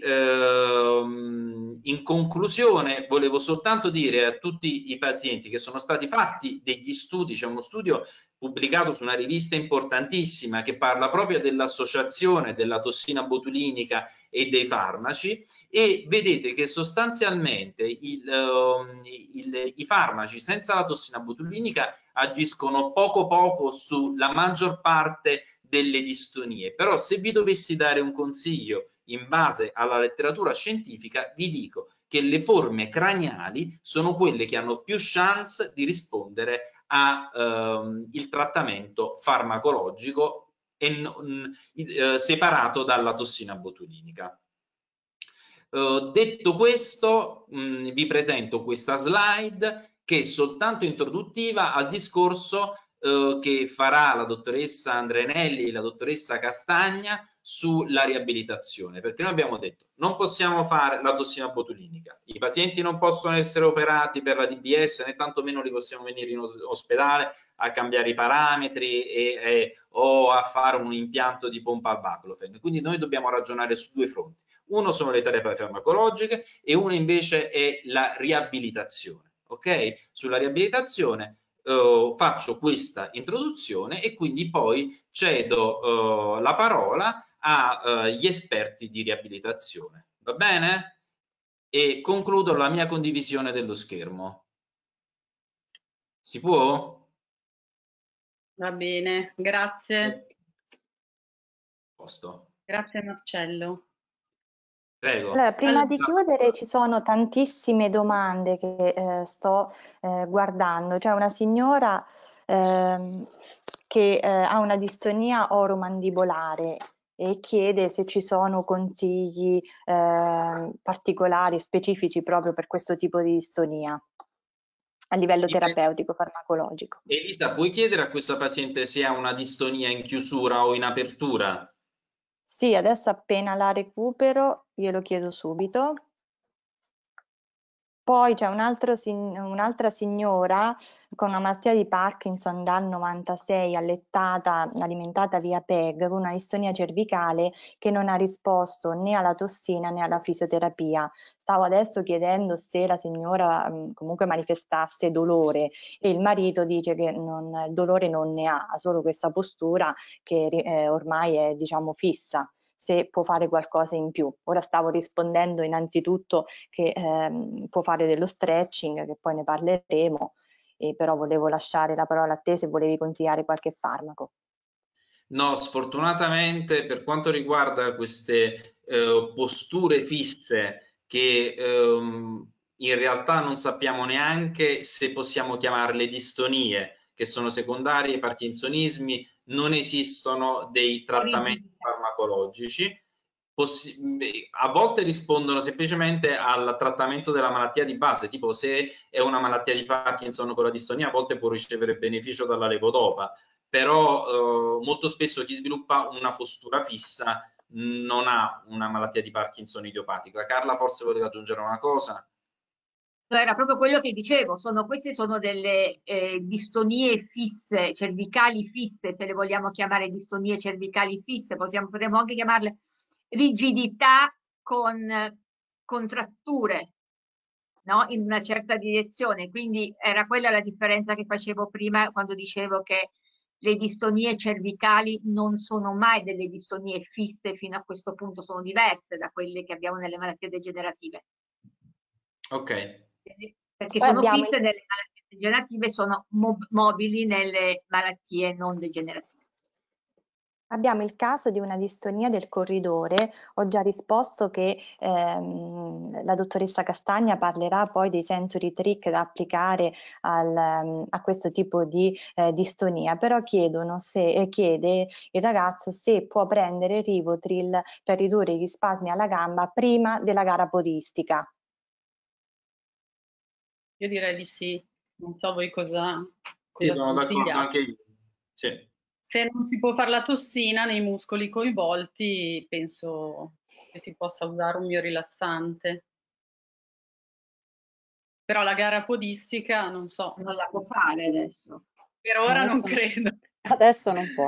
in conclusione volevo soltanto dire a tutti i pazienti che sono stati fatti degli studi, c'è uno studio pubblicato su una rivista importantissima che parla proprio dell'associazione della tossina botulinica e dei farmaci, e vedete che sostanzialmente i farmaci senza la tossina botulinica agiscono poco sulla maggior parte delle distonie. Però se vi dovessi dare un consiglio in base alla letteratura scientifica, vi dico che le forme craniali sono quelle che hanno più chance di rispondere al trattamento farmacologico separato dalla tossina botulinica. Detto questo, vi presento questa slide che è soltanto introduttiva al discorso che farà la dottoressa Andrenelli e la dottoressa Castagna sulla riabilitazione, perché noi abbiamo detto non possiamo fare la tossina botulinica, i pazienti non possono essere operati per la DBS, né tantomeno li possiamo venire in ospedale a cambiare i parametri o a fare un impianto di pompa al baclofen. Quindi noi dobbiamo ragionare su due fronti. Uno sono le terapie farmacologiche e uno invece è la riabilitazione. Ok? Sulla riabilitazione faccio questa introduzione e quindi poi cedo la parola agli esperti di riabilitazione. Va bene? E concludo la mia condivisione dello schermo. Si può? Va bene, grazie. Posto. Grazie Marcello. Prego. Allora, prima di chiudere ci sono tantissime domande che sto guardando. C'è una signora che ha una distonia oromandibolare e chiede se ci sono consigli particolari, specifici proprio per questo tipo di distonia a livello terapeutico, farmacologico. Elisa, puoi chiedere a questa paziente se ha una distonia in chiusura o in apertura? Sì, adesso appena la recupero glielo chiedo subito. Poi c'è un'altra signora con una malattia di Parkinson dal 96, allettata, alimentata via PEG, con una distonia cervicale che non ha risposto né alla tossina né alla fisioterapia. Stavo adesso chiedendo se la signora comunque manifestasse dolore e il marito dice che il dolore non ne ha solo questa postura che ormai è, diciamo, fissa. Se può fare qualcosa in più. Ora stavo rispondendo innanzitutto che può fare dello stretching, che poi ne parleremo, però volevo lasciare la parola a te se volevi consigliare qualche farmaco. No, sfortunatamente per quanto riguarda queste posture fisse che in realtà non sappiamo neanche se possiamo chiamarle distonie, che sono secondarie ai parkinsonismi, non esistono dei trattamenti farmacologici. A volte rispondono semplicemente al trattamento della malattia di base, tipo se è una malattia di Parkinson con la distonia, a volte può ricevere beneficio dalla levodopa, però molto spesso chi sviluppa una postura fissa non ha una malattia di Parkinson idiopatica. Carla forse voleva aggiungere una cosa? Era proprio quello che dicevo, queste sono delle distonie fisse, cervicali fisse, se le vogliamo chiamare distonie cervicali fisse, potremmo anche chiamarle rigidità con contratture, no? In una certa direzione. Quindi era quella la differenza che facevo prima quando dicevo che le distonie cervicali non sono mai delle distonie fisse fino a questo punto, sono diverse da quelle che abbiamo nelle malattie degenerative. Ok. Perché sono fisse nelle malattie degenerative, sono mobili nelle malattie non degenerative. Abbiamo il caso di una distonia del corridore. Ho già risposto che la dottoressa Castagna parlerà poi dei sensory trick da applicare a questo tipo di distonia, però chiede il ragazzo se può prendere Rivotril per ridurre gli spasmi alla gamba prima della gara podistica. Io direi di sì, non so voi cosa Sì, sono d'accordo consigliate. anche io. Sì. Se non si può fare la tossina nei muscoli coinvolti, penso che si possa usare un biorilassante. Però la gara podistica, non so, Non la può fare adesso. per ora Adesso non credo. Adesso non può.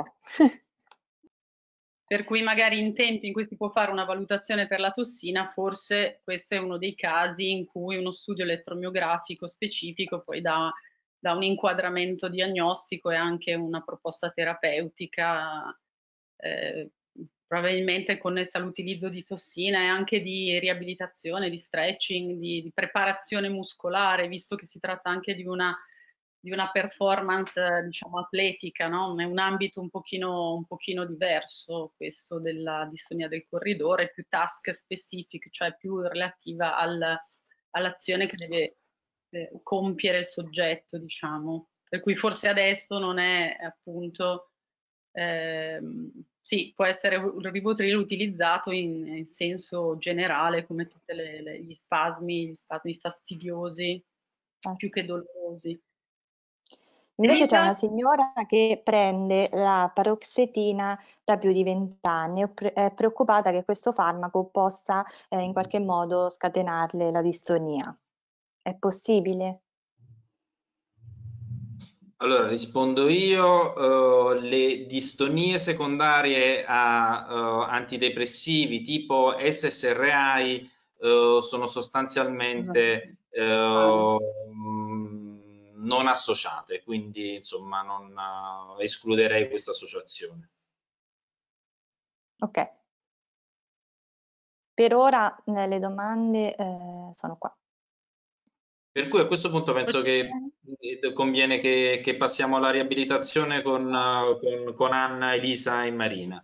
Per cui magari in tempi in cui si può fare una valutazione per la tossina, forse questo è uno dei casi in cui uno studio elettromiografico specifico poi dà un inquadramento diagnostico e anche una proposta terapeutica, probabilmente connessa all'utilizzo di tossina e anche di riabilitazione, di stretching, di preparazione muscolare, visto che si tratta anche di una performance, diciamo, atletica, no? È un ambito un pochino diverso questo della distonia del corridore, più task specific, cioè più relativa all'azione che deve compiere il soggetto, diciamo. Per cui forse adesso non è appunto, sì, può essere il Rivotril utilizzato in senso generale come tutti gli spasmi fastidiosi, più che dolorosi. Invece c'è una signora che prende la paroxetina da più di 20 anni, è preoccupata che questo farmaco possa in qualche modo scatenarle la distonia. È possibile? Allora, rispondo io, le distonie secondarie a antidepressivi tipo SSRI sono sostanzialmente non associate, quindi insomma non escluderei questa associazione. Ok. Per ora le domande sono qua. Per cui a questo punto penso che conviene che passiamo alla riabilitazione con Anna, Elisa e Marina.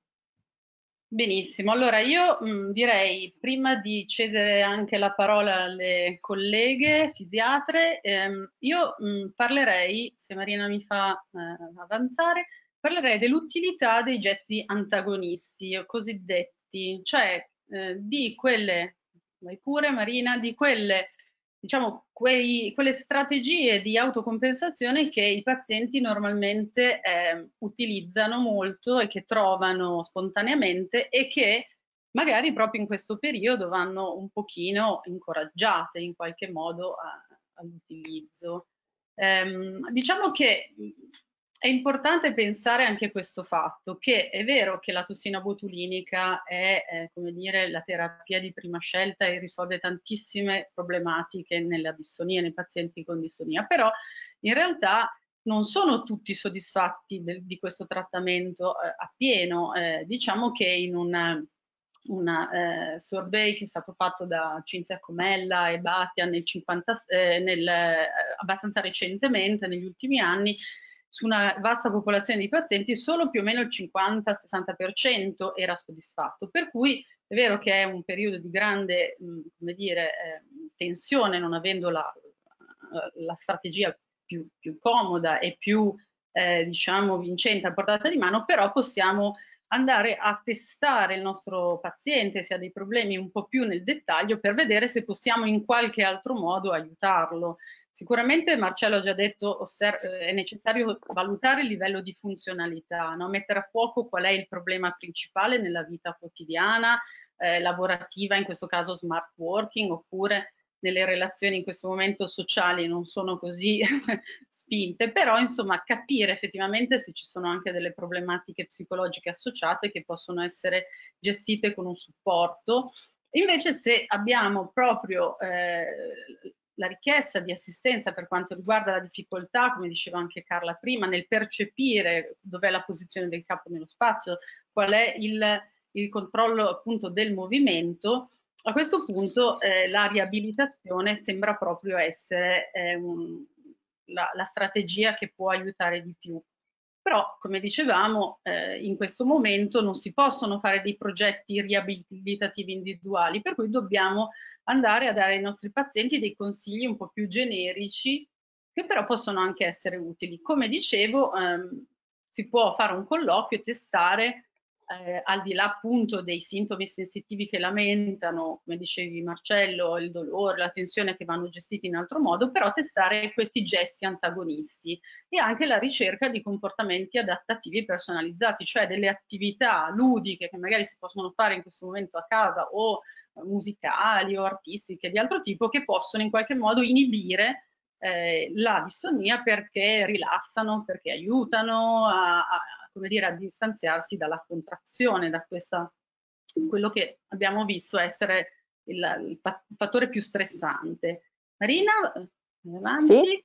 Benissimo, allora io direi, prima di cedere anche la parola alle colleghe fisiatre, io parlerei, se Marina mi fa avanzare, parlerei dell'utilità dei gesti antagonisti o cosiddetti, cioè di quelle, vai pure Marina, di quelle, diciamo, quelle strategie di autocompensazione che i pazienti normalmente utilizzano molto e che trovano spontaneamente e che magari proprio in questo periodo vanno un pochino incoraggiate in qualche modo all'utilizzo. Diciamo che è importante pensare anche a questo fatto, che è vero che la tossina botulinica è come dire, la terapia di prima scelta e risolve tantissime problematiche nella distonia, nei pazienti con distonia, però in realtà non sono tutti soddisfatti di questo trattamento appieno. Diciamo che in una survey che è stato fatto da Cinzia Comella e Batia abbastanza recentemente, negli ultimi anni, su una vasta popolazione di pazienti, solo più o meno il 50-60% era soddisfatto. Per cui è vero che è un periodo di grande, come dire, tensione, non avendo la strategia più comoda e più, diciamo, vincente a portata di mano, però possiamo andare a testare il nostro paziente se ha dei problemi un po' più nel dettaglio per vedere se possiamo in qualche altro modo aiutarlo. Sicuramente Marcello ha già detto è necessario valutare il livello di funzionalità, no? Mettere a fuoco qual è il problema principale nella vita quotidiana, lavorativa, in questo caso smart working, oppure nelle relazioni in questo momento sociali non sono così spinte, però insomma capire effettivamente se ci sono anche delle problematiche psicologiche associate che possono essere gestite con un supporto. Invece se abbiamo proprio la richiesta di assistenza per quanto riguarda la difficoltà, come diceva anche Carla prima, nel percepire dov'è la posizione del capo nello spazio, qual è il controllo appunto del movimento, a questo punto la riabilitazione sembra proprio essere la strategia che può aiutare di più. Però, come dicevamo, in questo momento non si possono fare dei progetti riabilitativi individuali, per cui dobbiamo andare a dare ai nostri pazienti dei consigli un po' più generici, che però possono anche essere utili. Come dicevo, si può fare un colloquio e testare, al di là appunto dei sintomi sensitivi che lamentano, come dicevi Marcello, il dolore, la tensione, che vanno gestiti in altro modo, però testare questi gesti antagonisti e anche la ricerca di comportamenti adattativi personalizzati, cioè delle attività ludiche che magari si possono fare in questo momento a casa, o musicali o artistiche di altro tipo, che possono in qualche modo inibire la distonia, perché rilassano, perché aiutano come dire, a distanziarsi dalla contrazione, da quello che abbiamo visto essere il fattore più stressante. Marina, avanti. Sì.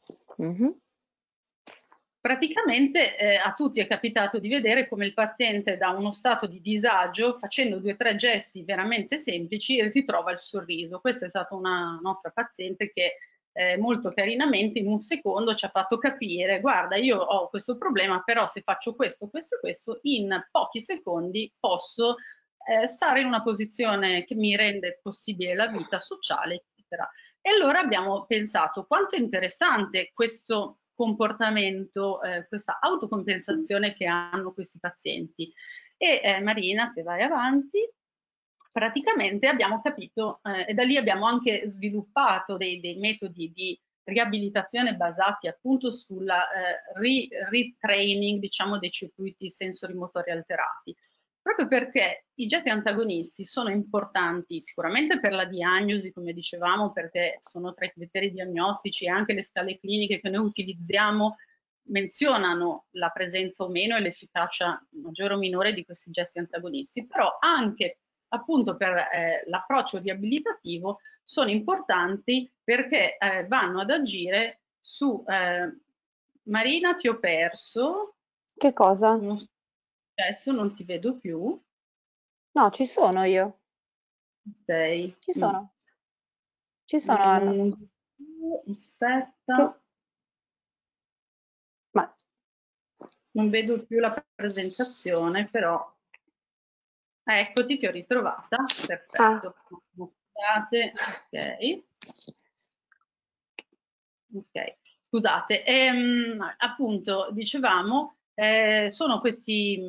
Praticamente a tutti è capitato di vedere come il paziente, da uno stato di disagio, facendo 2 o 3 gesti veramente semplici, ritrova il sorriso. Questa è stata una nostra paziente che molto carinamente in un secondo ci ha fatto capire: guarda, io ho questo problema, però se faccio questo, questo e questo, in pochi secondi posso stare in una posizione che mi rende possibile la vita sociale, eccetera. E allora abbiamo pensato quanto è interessante questo comportamento, questa autocompensazione che hanno questi pazienti. E Marina, se vai avanti, praticamente abbiamo capito, e da lì abbiamo anche sviluppato dei metodi di riabilitazione basati appunto sulla retraining, diciamo, dei circuiti sensorimotori alterati. Proprio perché i gesti antagonisti sono importanti sicuramente per la diagnosi, come dicevamo, perché sono tra i criteri diagnostici, e anche le scale cliniche che noi utilizziamo menzionano la presenza o meno e l'efficacia maggiore o minore di questi gesti antagonisti, però anche appunto per l'approccio riabilitativo sono importanti, perché vanno ad agire su... Marina, ti ho perso. Che cosa? Adesso non ti vedo più. No, ci sono io. Sei. Ci sono. Ci sono, Anna. Aspetta. Ma non vedo più la presentazione, però eccoti, ti ho ritrovata. Perfetto. Scusate, ok. Scusate, appunto dicevamo, sono questi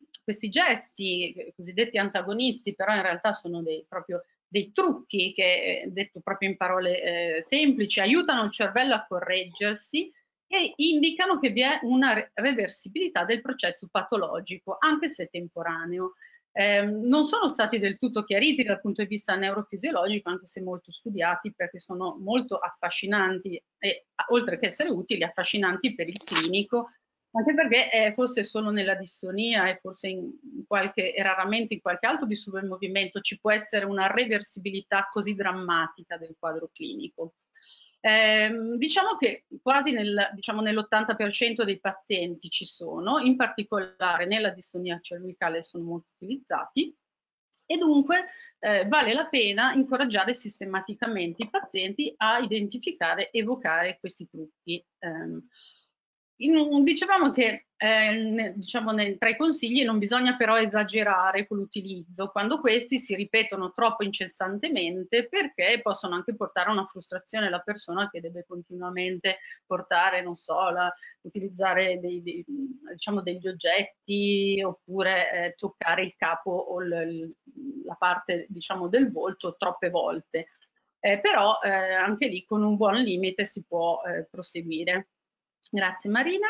gesti cosiddetti antagonisti, però in realtà sono proprio dei trucchi che, detto proprio in parole semplici, aiutano il cervello a correggersi e indicano che vi è una reversibilità del processo patologico, anche se temporaneo. Non sono stati del tutto chiariti dal punto di vista neurofisiologico, anche se molto studiati, perché sono molto affascinanti e, oltre che essere utili, affascinanti per il clinico, anche perché forse solo nella distonia e forse raramente in qualche altro disturbo del movimento ci può essere una reversibilità così drammatica del quadro clinico. Diciamo che quasi nell'80% dei pazienti ci sono, in particolare nella distonia cervicale sono molto utilizzati, e dunque vale la pena incoraggiare sistematicamente i pazienti a identificare e evocare questi trucchi. Dicevamo che tra i consigli non bisogna però esagerare con l'utilizzo quando questi si ripetono troppo incessantemente, perché possono anche portare a una frustrazione alla persona che deve continuamente portare, non so, utilizzare degli oggetti, oppure toccare il capo o la parte, diciamo, del volto troppe volte. Però anche lì con un buon limite si può proseguire. Grazie Marina.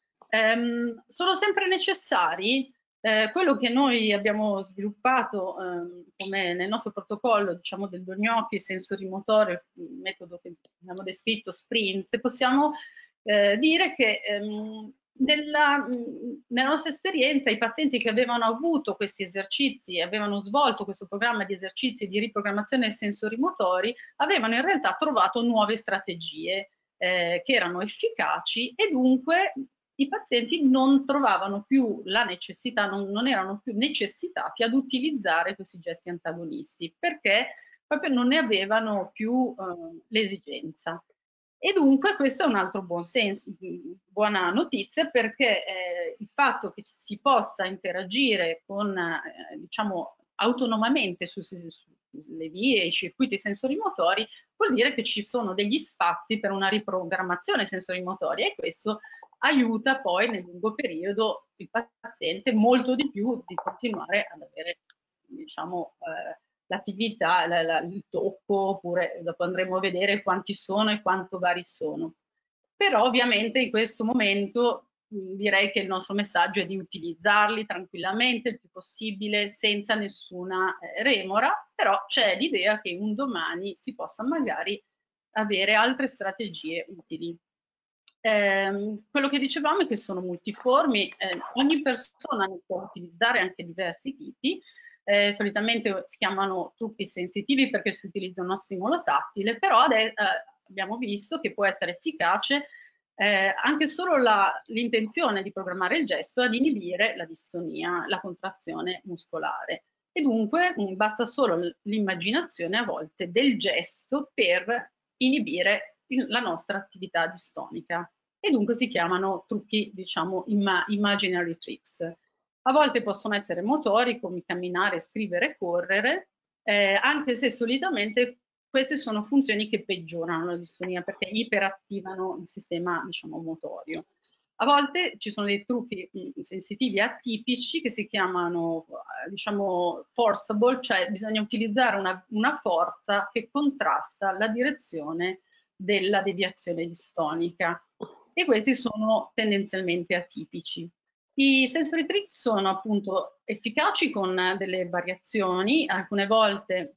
Sono sempre necessari? Quello che noi abbiamo sviluppato come nel nostro protocollo, diciamo, del gnocchi sensorimotorio, il metodo che abbiamo descritto, SPRINT, possiamo dire che nella nostra esperienza i pazienti che avevano avuto questi esercizi, avevano svolto questo programma di esercizi di riprogrammazione sensori-motori, avevano in realtà trovato nuove strategie che erano efficaci, e dunque i pazienti non trovavano più la necessità, non erano più necessitati ad utilizzare questi gesti antagonisti, perché proprio non ne avevano più l'esigenza. E dunque questo è un altro buona notizia, perché il fatto che si possa interagire con, diciamo, autonomamente sulle vie e i circuiti sensorimotori vuol dire che ci sono degli spazi per una riprogrammazione sensorimotoria, e questo aiuta poi nel lungo periodo il paziente molto di più di continuare ad avere, diciamo, l'attività, il tocco, oppure dopo andremo a vedere quanti sono e quanto vari sono. Però ovviamente in questo momento direi che il nostro messaggio è di utilizzarli tranquillamente il più possibile, senza nessuna remora, però c'è l'idea che un domani si possa magari avere altre strategie utili. Quello che dicevamo è che sono multiformi, ogni persona ne può utilizzare anche diversi tipi. Solitamente si chiamano trucchi sensitivi perché si utilizza uno stimolo tattile, però abbiamo visto che può essere efficace anche solo l'intenzione di programmare il gesto ad inibire la distonia, la contrazione muscolare. E dunque basta solo l'immaginazione a volte del gesto per inibire la nostra attività distonica, e dunque si chiamano trucchi, diciamo, imaginary tricks. A volte possono essere motori, come camminare, scrivere, correre, anche se solitamente queste sono funzioni che peggiorano la distonia perché iperattivano il sistema, diciamo, motorio. A volte ci sono dei trucchi sensitivi atipici che si chiamano, diciamo, forcible, cioè bisogna utilizzare una forza che contrasta la direzione della deviazione distonica, e questi sono tendenzialmente atipici. I sensory tricks sono appunto efficaci con delle variazioni, alcune volte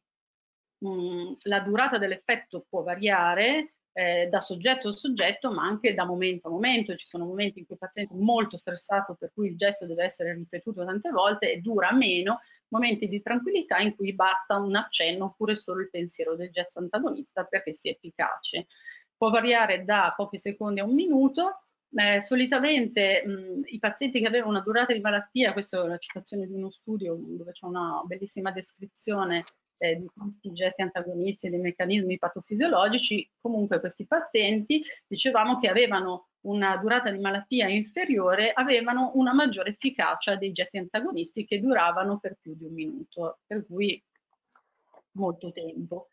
la durata dell'effetto può variare da soggetto a soggetto, ma anche da momento a momento. Ci sono momenti in cui il paziente è molto stressato, per cui il gesto deve essere ripetuto tante volte e dura meno, momenti di tranquillità in cui basta un accenno oppure solo il pensiero del gesto antagonista perché sia efficace. Può variare da pochi secondi a un minuto. Solitamente i pazienti che avevano una durata di malattia, questa è la citazione di uno studio dove c'è una bellissima descrizione di tutti i gesti antagonisti e dei meccanismi patofisiologici, comunque questi pazienti, dicevamo che avevano una durata di malattia inferiore, avevano una maggiore efficacia dei gesti antagonisti che duravano per più di un minuto, per cui molto tempo.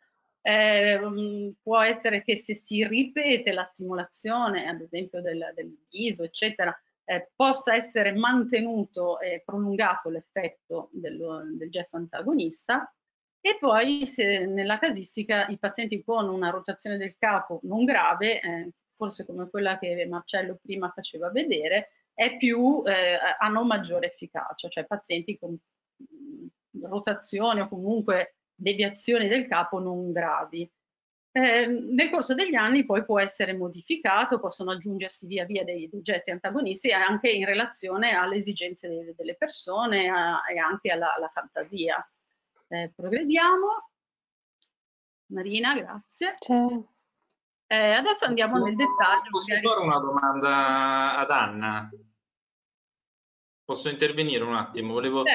Può essere che se si ripete la stimolazione, ad esempio del viso, eccetera, possa essere mantenuto e prolungato l'effetto del gesto antagonista. E poi nella casistica i pazienti con una rotazione del capo non grave, forse come quella che Marcello prima faceva vedere, hanno maggiore efficacia, cioè pazienti con rotazione o comunque deviazioni del capo non gravi. Nel corso degli anni poi può essere modificato, possono aggiungersi via via dei gesti antagonisti anche in relazione alle esigenze delle persone e anche alla fantasia. Progrediamo. Marina, grazie. Adesso andiamo nel dettaglio. Posso fare una domanda ad Anna? Posso intervenire un attimo?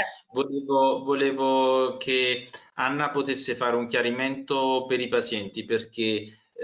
Volevo che Anna potesse fare un chiarimento per i pazienti, perché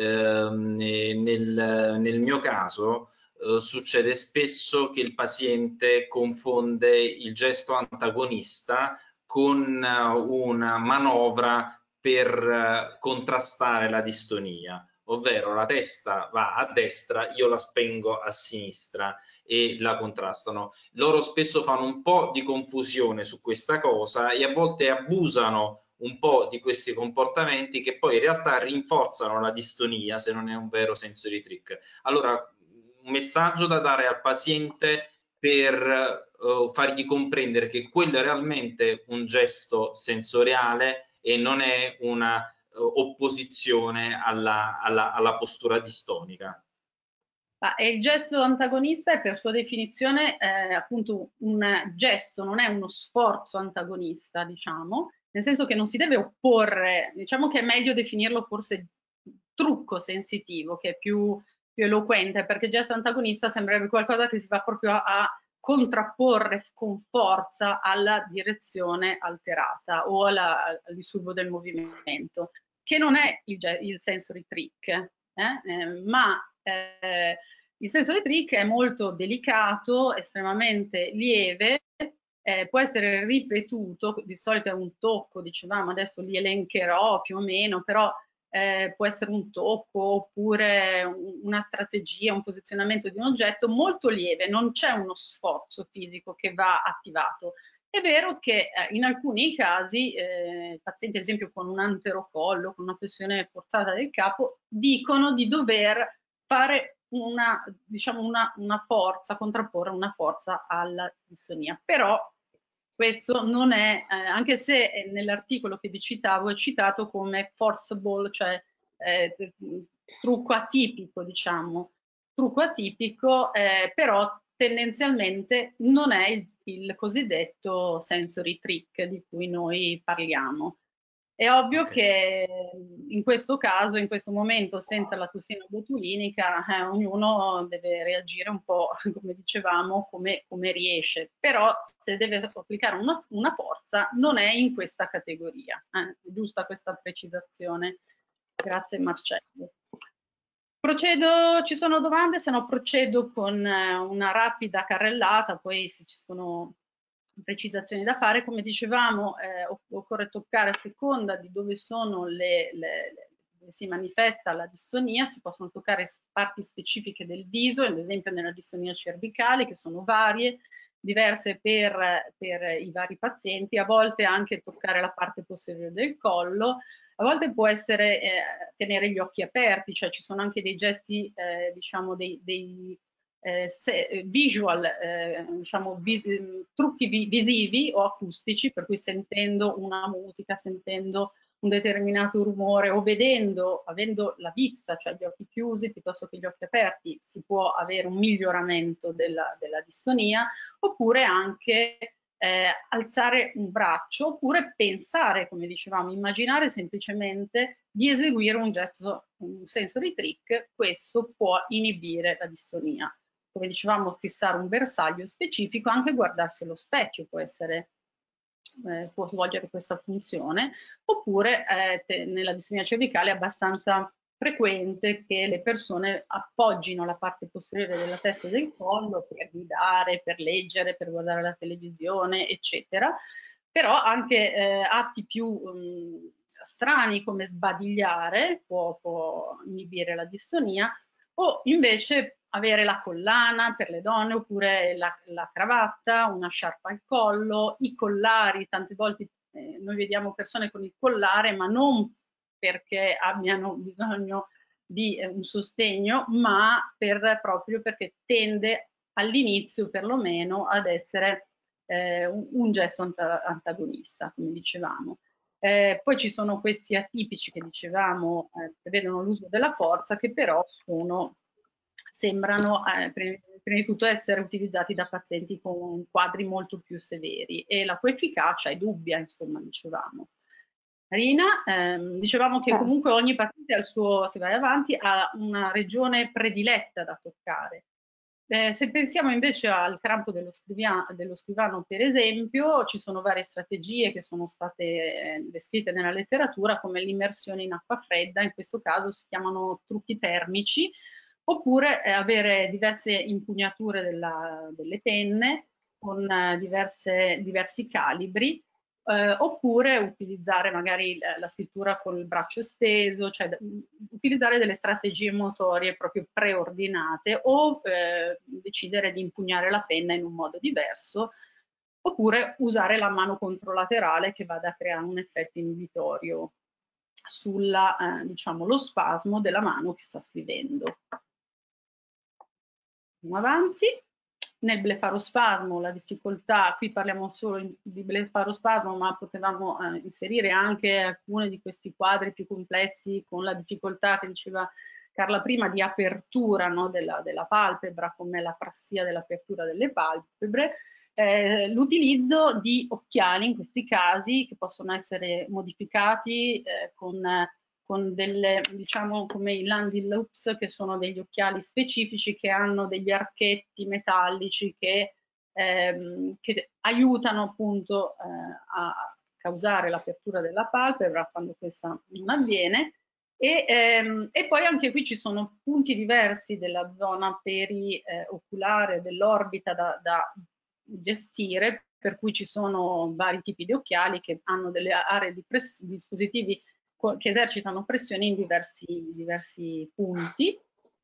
nel mio caso succede spesso che il paziente confonde il gesto antagonista con una manovra per contrastare la distonia, ovvero la testa va a destra, io la spengo a sinistra e la contrastano. Loro spesso fanno un po' di confusione su questa cosa e a volte abusano un po' di questi comportamenti che poi in realtà rinforzano la distonia, se non è un vero sensory trick. Allora, un messaggio da dare al paziente per fargli comprendere che quello è realmente un gesto sensoriale e non è una opposizione alla postura distonica. Il gesto antagonista è per sua definizione appunto un gesto, non è uno sforzo antagonista, diciamo, nel senso che non si deve opporre, diciamo che è meglio definirlo forse trucco sensitivo, che è più eloquente, perché gesto antagonista sembrerebbe qualcosa che si va proprio a contrapporre con forza alla direzione alterata o al disturbo del movimento, che non è il sensory trick. ma il sensory trick è molto delicato, estremamente lieve, può essere ripetuto, di solito è un tocco, dicevamo, adesso li elencherò più o meno, però può essere un tocco oppure una strategia, un posizionamento di un oggetto molto lieve, non c'è uno sforzo fisico che va attivato. È vero che in alcuni casi pazienti, ad esempio con un anterocollo, con una flessione forzata del capo, dicono di dover fare diciamo una forza, contrapporre una forza alla distonia. Però questo non è, anche se nell'articolo che vi citavo è citato come forcible, cioè trucco atipico, diciamo, trucco atipico, però tendenzialmente non è il cosiddetto sensory trick di cui noi parliamo. È ovvio che in questo caso, in questo momento, senza la tossina botulinica, ognuno deve reagire un po', come dicevamo, come riesce. Però se deve applicare una forza, non è in questa categoria. Giusta questa precisazione. Grazie Marcello. Procedo, ci sono domande, se no procedo con una rapida carrellata, poi se ci sono precisazioni da fare. Come dicevamo, occorre toccare a seconda di dove sono dove si manifesta la distonia, si possono toccare parti specifiche del viso, ad esempio nella distonia cervicale, che sono varie, diverse per i vari pazienti, a volte anche toccare la parte posteriore del collo. A volte può essere tenere gli occhi aperti, cioè ci sono anche dei gesti, diciamo, dei visual, diciamo, trucchi visivi o acustici, per cui sentendo una musica, sentendo un determinato rumore o avendo la vista, cioè gli occhi chiusi piuttosto che gli occhi aperti, si può avere un miglioramento della distonia, oppure anche alzare un braccio, oppure pensare, come dicevamo, immaginare semplicemente di eseguire un gesto, un sensory trick. Questo può inibire la distonia. Come dicevamo, fissare un bersaglio specifico, anche guardarsi allo specchio può svolgere questa funzione, oppure nella distonia cervicale è abbastanza frequente che le persone appoggino la parte posteriore della testa e del collo per guidare, per leggere, per guardare la televisione, eccetera. Però anche atti più strani come sbadigliare può inibire la distonia, o invece avere la collana per le donne, oppure la cravatta, una sciarpa al collo, i collari. Tante volte noi vediamo persone con il collare, ma non perché abbiano bisogno di un sostegno, ma proprio perché tende all'inizio perlomeno ad essere un gesto antagonista, come dicevamo. Poi ci sono questi atipici che dicevamo, prevedono l'uso della forza, che però sembrano prima di tutto essere utilizzati da pazienti con quadri molto più severi, e la cui efficacia è dubbia, insomma, dicevamo. Marina, dicevamo che comunque ogni paziente ha il suo, se vai avanti, ha una regione prediletta da toccare. Se pensiamo invece al crampo dello scrivano, per esempio, ci sono varie strategie che sono state descritte nella letteratura, come l'immersione in acqua fredda. In questo caso si chiamano trucchi termici, oppure avere diverse impugnature delle penne con diversi calibri, oppure utilizzare magari la scrittura con il braccio esteso, cioè utilizzare delle strategie motorie proprio preordinate, o decidere di impugnare la penna in un modo diverso, oppure usare la mano controlaterale, che vada a creare un effetto inibitorio sulla, diciamo, lo spasmo della mano che sta scrivendo. Andiamo avanti. Nel blefarospasmo la difficoltà, qui parliamo solo di blefarospasmo, ma potevamo inserire anche alcuni di questi quadri più complessi, con la difficoltà che diceva Carla prima di apertura, no, della palpebra, come l'aprassia dell'apertura delle palpebre, l'utilizzo di occhiali in questi casi, che possono essere modificati con delle, diciamo, come i Landy Loops, che sono degli occhiali specifici che hanno degli archetti metallici che aiutano appunto a causare l'apertura della palpebra quando questa non avviene, E poi anche qui ci sono punti diversi della zona perioculare, dell'orbita da gestire, per cui ci sono vari tipi di occhiali che hanno delle aree di dispositivi che esercitano pressioni in diversi punti.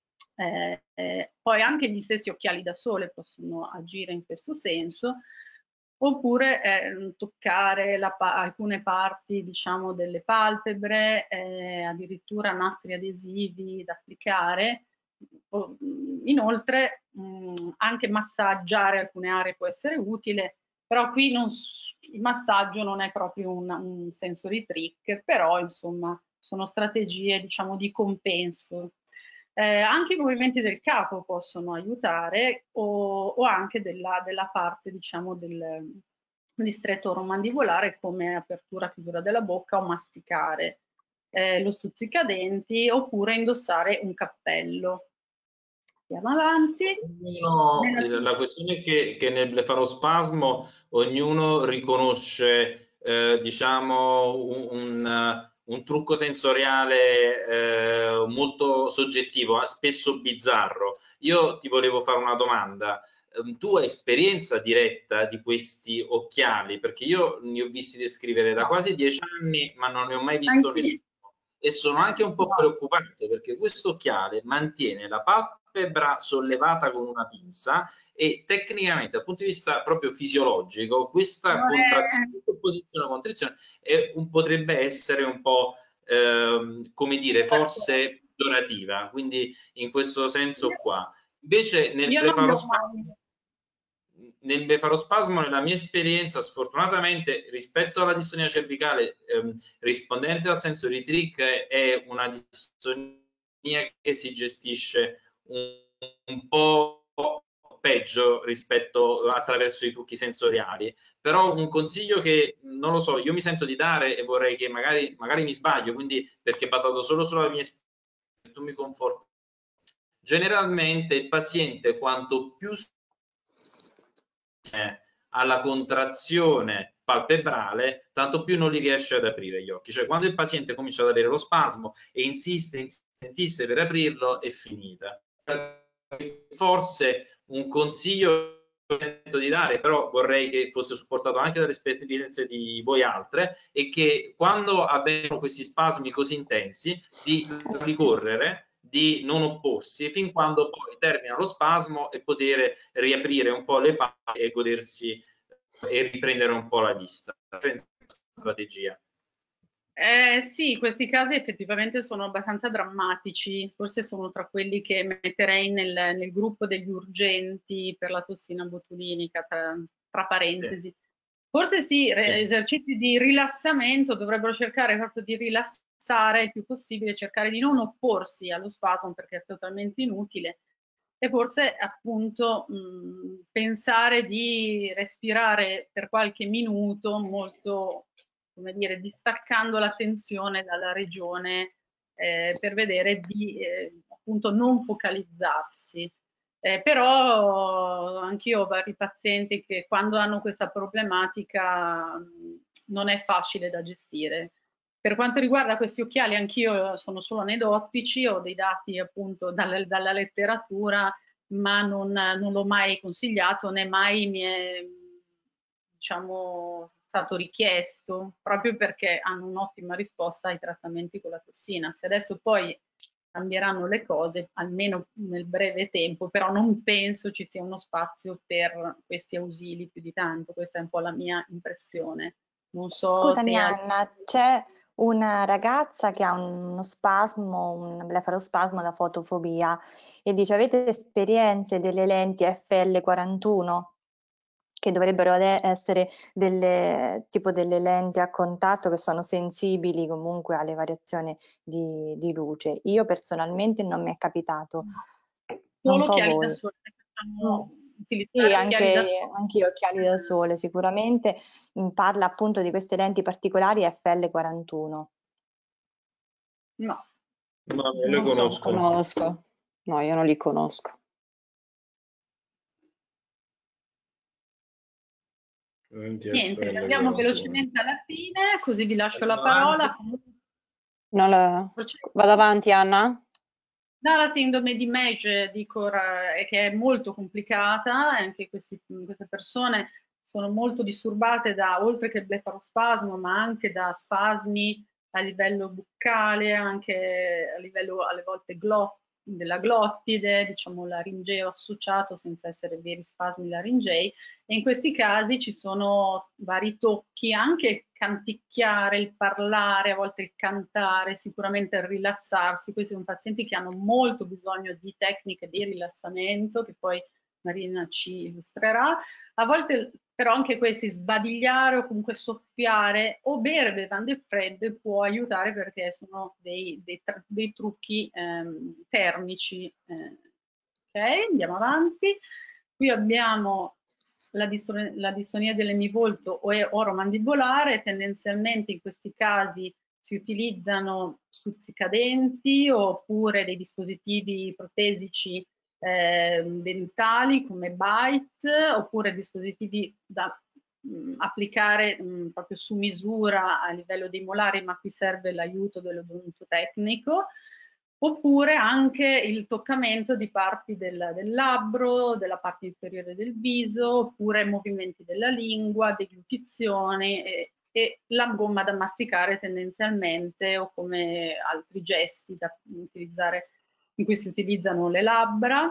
Poi anche gli stessi occhiali da sole possono agire in questo senso, oppure toccare alcune parti, diciamo, delle palpebre, addirittura nastri adesivi da applicare. Inoltre anche massaggiare alcune aree può essere utile, però qui il massaggio non è proprio un sensory trick, però insomma sono strategie, diciamo, di compenso. Anche i movimenti del capo possono aiutare, o anche della parte, diciamo, del distretto oromandibolare, come apertura, chiusura della bocca o masticare, lo stuzzicadenti, oppure indossare un cappello. Andiamo avanti. La questione è che nel blefarospasmo ognuno riconosce diciamo un trucco sensoriale molto soggettivo, spesso bizzarro. Io ti volevo fare una domanda. Tu hai esperienza diretta di questi occhiali? Perché io ne ho visti descrivere da quasi 10 anni, ma non ne ho mai visto nessuno. E sono anche un po' preoccupato perché questo occhiale mantiene la palpebra sollevata con una pinza e tecnicamente dal punto di vista proprio fisiologico questa contrazione, posizione o contrizione potrebbe essere un po' come dire, forse peggiorativa, quindi in questo senso qua. Invece nel blefarospasmo, nella mia esperienza, sfortunatamente rispetto alla distonia cervicale rispondente al sensory trick, è una distonia che si gestisce un po' peggio rispetto attraverso i trucchi sensoriali. Però un consiglio che non lo so, io mi sento di dare e vorrei che magari mi sbaglio, quindi perché è basato solo sulla mia esperienza, tu mi conforti. Generalmente il paziente quanto più alla contrazione palpebrale, tanto più non li riesce ad aprire gli occhi. Cioè, quando il paziente comincia ad avere lo spasmo e insiste per aprirlo, è finita. Forse un consiglio che sento di dare, però vorrei che fosse supportato anche dalle esperienze di voi altre, è che quando avvengono questi spasmi così intensi, di ricorrere, di non opporsi fin quando poi termina lo spasmo e poter riaprire un po' le palpebre e godersi e riprendere un po' la vista. Strategia. Sì, questi casi effettivamente sono abbastanza drammatici, forse sono tra quelli che metterei nel gruppo degli urgenti per la tossina botulinica, tra parentesi. Forse sì, esercizi di rilassamento dovrebbero cercare proprio di rilassare il più possibile, cercare di non opporsi allo spasmo perché è totalmente inutile, e forse appunto pensare di respirare per qualche minuto molto, come dire, distaccando l'attenzione dalla regione per vedere di appunto non focalizzarsi. Però anch'io ho vari pazienti che quando hanno questa problematica non è facile da gestire. Per quanto riguarda questi occhiali, anch'io sono solo aneddotici, ho dei dati appunto dalla letteratura, ma non l'ho mai consigliato, né mai mi è, diciamo, stato richiesto, proprio perché hanno un'ottima risposta ai trattamenti con la tossina. Se adesso poi cambieranno le cose, almeno nel breve tempo, però non penso ci sia uno spazio per questi ausili più di tanto, questa è un po' la mia impressione. Non so. Scusami Anna, c'è una ragazza che ha uno spasmo, un blefarospasmo da fotofobia e dice: avete esperienze delle lenti FL41? Che dovrebbero essere tipo delle lenti a contatto che sono sensibili comunque alle variazioni di luce. Io personalmente non mi è capitato. Non so occhiali voi. da sole, sì, anche occhiali da sole sicuramente. Parla appunto di queste lenti particolari FL41. No. No, io conosco. No, io non li conosco. Niente, andiamo velocemente alla fine, così vi lascio la parola. Vado avanti, Anna? La sindrome di Meige che è molto complicata, anche queste persone sono molto disturbate oltre che blefarospasmo, ma anche da spasmi a livello buccale, anche a livello alle volte della glottide, diciamo laringeo associato senza essere veri spasmi laringei. E in questi casi ci sono vari tocchi, anche il canticchiare, il parlare, a volte il cantare, sicuramente il rilassarsi. Questi sono pazienti che hanno molto bisogno di tecniche di rilassamento, che poi Marina ci illustrerà. A volte però anche questi sbadigliare o comunque soffiare o bere bevande fredde può aiutare, perché sono dei trucchi termici. Ok, andiamo avanti. Qui abbiamo la distonia dell'emivolto o oromandibolare. Tendenzialmente in questi casi si utilizzano stuzzicadenti oppure dei dispositivi protesici dentali come Bite, oppure dispositivi da applicare proprio su misura a livello dei molari, ma qui serve l'aiuto dell'odontotecnico, oppure anche il toccamento di parti del labbro, della parte inferiore del viso, oppure movimenti della lingua, deglutizione e la gomma da masticare tendenzialmente, o come altri gesti da utilizzare in cui si utilizzano le labbra.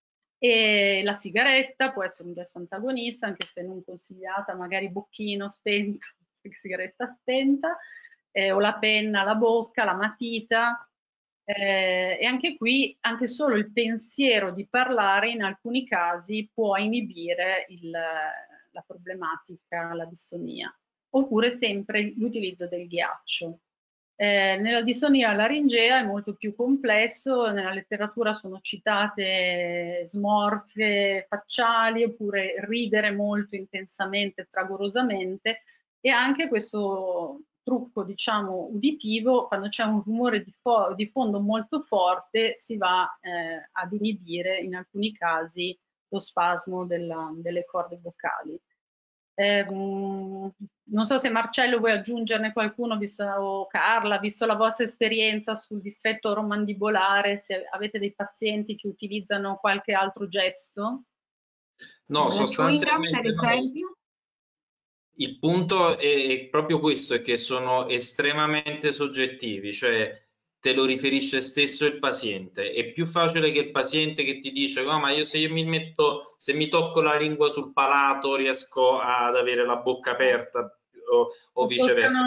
E la sigaretta può essere un gesto antagonista, anche se non consigliata, magari bocchino spento, sigaretta spenta, o la penna alla bocca, la matita. E anche qui, anche solo il pensiero di parlare in alcuni casi può inibire la problematica, la distonia. Oppure sempre l'utilizzo del ghiaccio. Nella distonia laringea è molto più complesso, nella letteratura sono citate smorfie facciali, oppure ridere molto intensamente, fragorosamente, e anche questo trucco, diciamo, uditivo: quando c'è un rumore di fondo molto forte si va ad inibire in alcuni casi lo spasmo delle corde vocali. Non so se Marcello vuoi aggiungerne qualcuno, o Carla, visto la vostra esperienza sul distretto oromandibolare, se avete dei pazienti che utilizzano qualche altro gesto? No, sostanzialmente per esempio? Il punto è proprio questo, è che sono estremamente soggettivi, cioè te lo riferisce stesso il paziente. È più facile che il paziente che ti dice: no, ma io se mi tocco la lingua sul palato riesco ad avere la bocca aperta, o viceversa.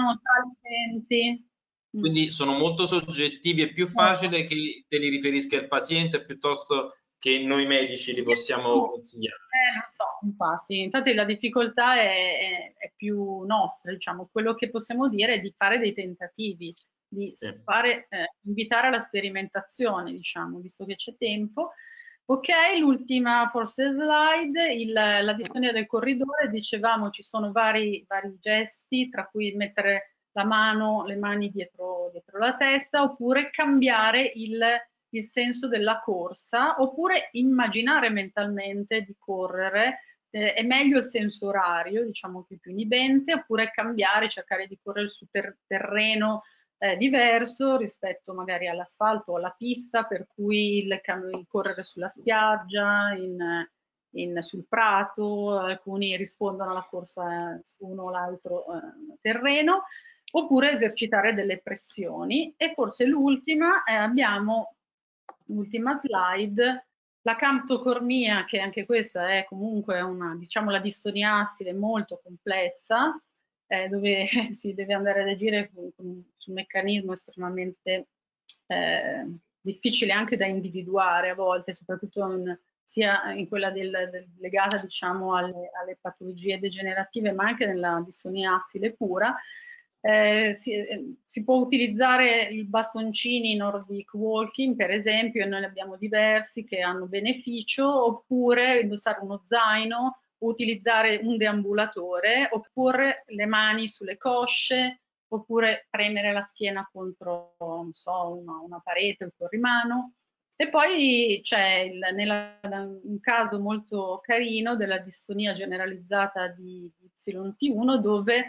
Quindi sono molto soggettivi, è più facile che te li riferisca il paziente piuttosto che noi medici li possiamo consigliare. Lo so, infatti la difficoltà è più nostra, diciamo. Quello che possiamo dire è di fare dei tentativi, di invitare alla sperimentazione, diciamo, visto che c'è tempo. Ok, l'ultima forse slide, la distonia del corridore. Dicevamo, ci sono vari gesti, tra cui mettere le mani dietro la testa, oppure cambiare il senso della corsa, oppure immaginare mentalmente di correre. È meglio il senso orario, diciamo, più inibente, oppure cambiare, cercare di correre su terreno diverso rispetto magari all'asfalto o alla pista, per cui il correre sulla spiaggia, sul prato. Alcuni rispondono alla corsa su uno o l'altro terreno, oppure esercitare delle pressioni. E forse l'ultima, abbiamo l'ultima slide, la camptocormia, che anche questa è comunque diciamo, la distonia assile molto complessa, dove si deve andare ad agire su un meccanismo estremamente difficile anche da individuare a volte, soprattutto sia in quella legata, diciamo, alle patologie degenerative, ma anche nella distonia assile pura. Si può utilizzare i bastoncini Nordic Walking, per esempio, e noi ne abbiamo diversi che hanno beneficio, oppure indossare uno zaino, utilizzare un deambulatore, oppure le mani sulle cosce, oppure premere la schiena contro, non so, una parete o il corrimano. E poi c'è un caso molto carino della distonia generalizzata di Y1, dove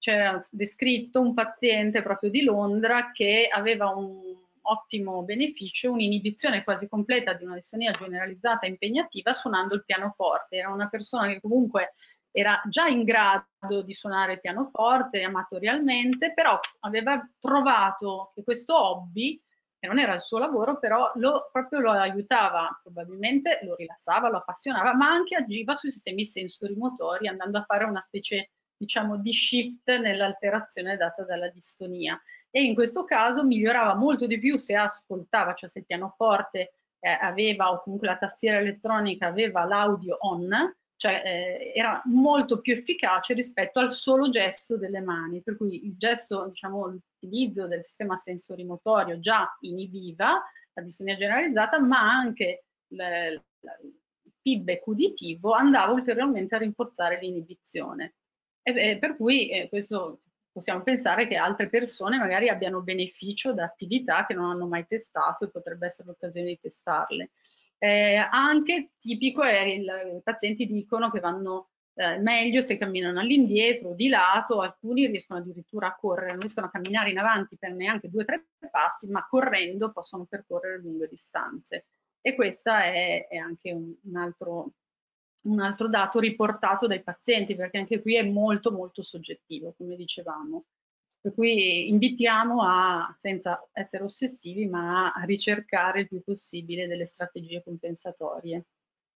c'era descritto un paziente proprio di Londra che aveva un ottimo beneficio, un'inibizione quasi completa di una distonia generalizzata impegnativa suonando il pianoforte. Era una persona che comunque era già in grado di suonare il pianoforte amatorialmente, però aveva trovato che questo hobby, che non era il suo lavoro, però proprio lo aiutava, probabilmente lo rilassava, lo appassionava, ma anche agiva sui sistemi sensorimotori, andando a fare una specie, diciamo, di shift nell'alterazione data dalla distonia. E in questo caso migliorava molto di più se ascoltava, cioè se il pianoforte aveva, o comunque la tastiera elettronica aveva l'audio on, cioè era molto più efficace rispetto al solo gesto delle mani, per cui il gesto, diciamo, l'utilizzo del sistema sensorimotorio già inibiva la distonia generalizzata, ma anche il feedback uditivo andava ulteriormente a rinforzare l'inibizione. Per cui questo possiamo pensare che altre persone magari abbiano beneficio da attività che non hanno mai testato e potrebbe essere l'occasione di testarle. Anche tipico è i pazienti dicono che vanno meglio se camminano all'indietro, di lato, alcuni riescono addirittura a correre, non riescono a camminare in avanti per neanche 2 o 3 passi, ma correndo possono percorrere lunghe distanze. E questo è anche un altro dato riportato dai pazienti, perché anche qui è molto molto soggettivo, come dicevamo. Per cui invitiamo a, senza essere ossessivi, ma a ricercare il più possibile delle strategie compensatorie.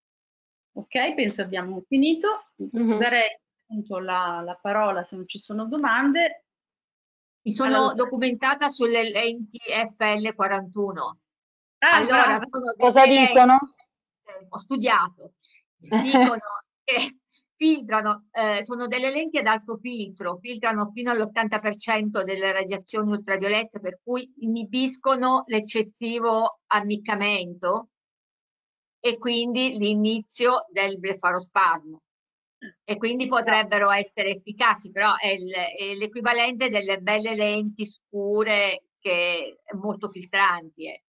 Ok, penso abbiamo finito. Darei appunto la parola se non ci sono domande. Mi sono documentata sulle lenti FL41. Allora, cosa dicono? Ho studiato. Dicono che filtrano, sono delle lenti ad alto filtro, filtrano fino all'80% delle radiazioni ultraviolette, per cui inibiscono l'eccessivo ammiccamento e quindi l'inizio del blefarospasmo. E quindi potrebbero essere efficaci, però è l'equivalente delle belle lenti scure che molto filtranti.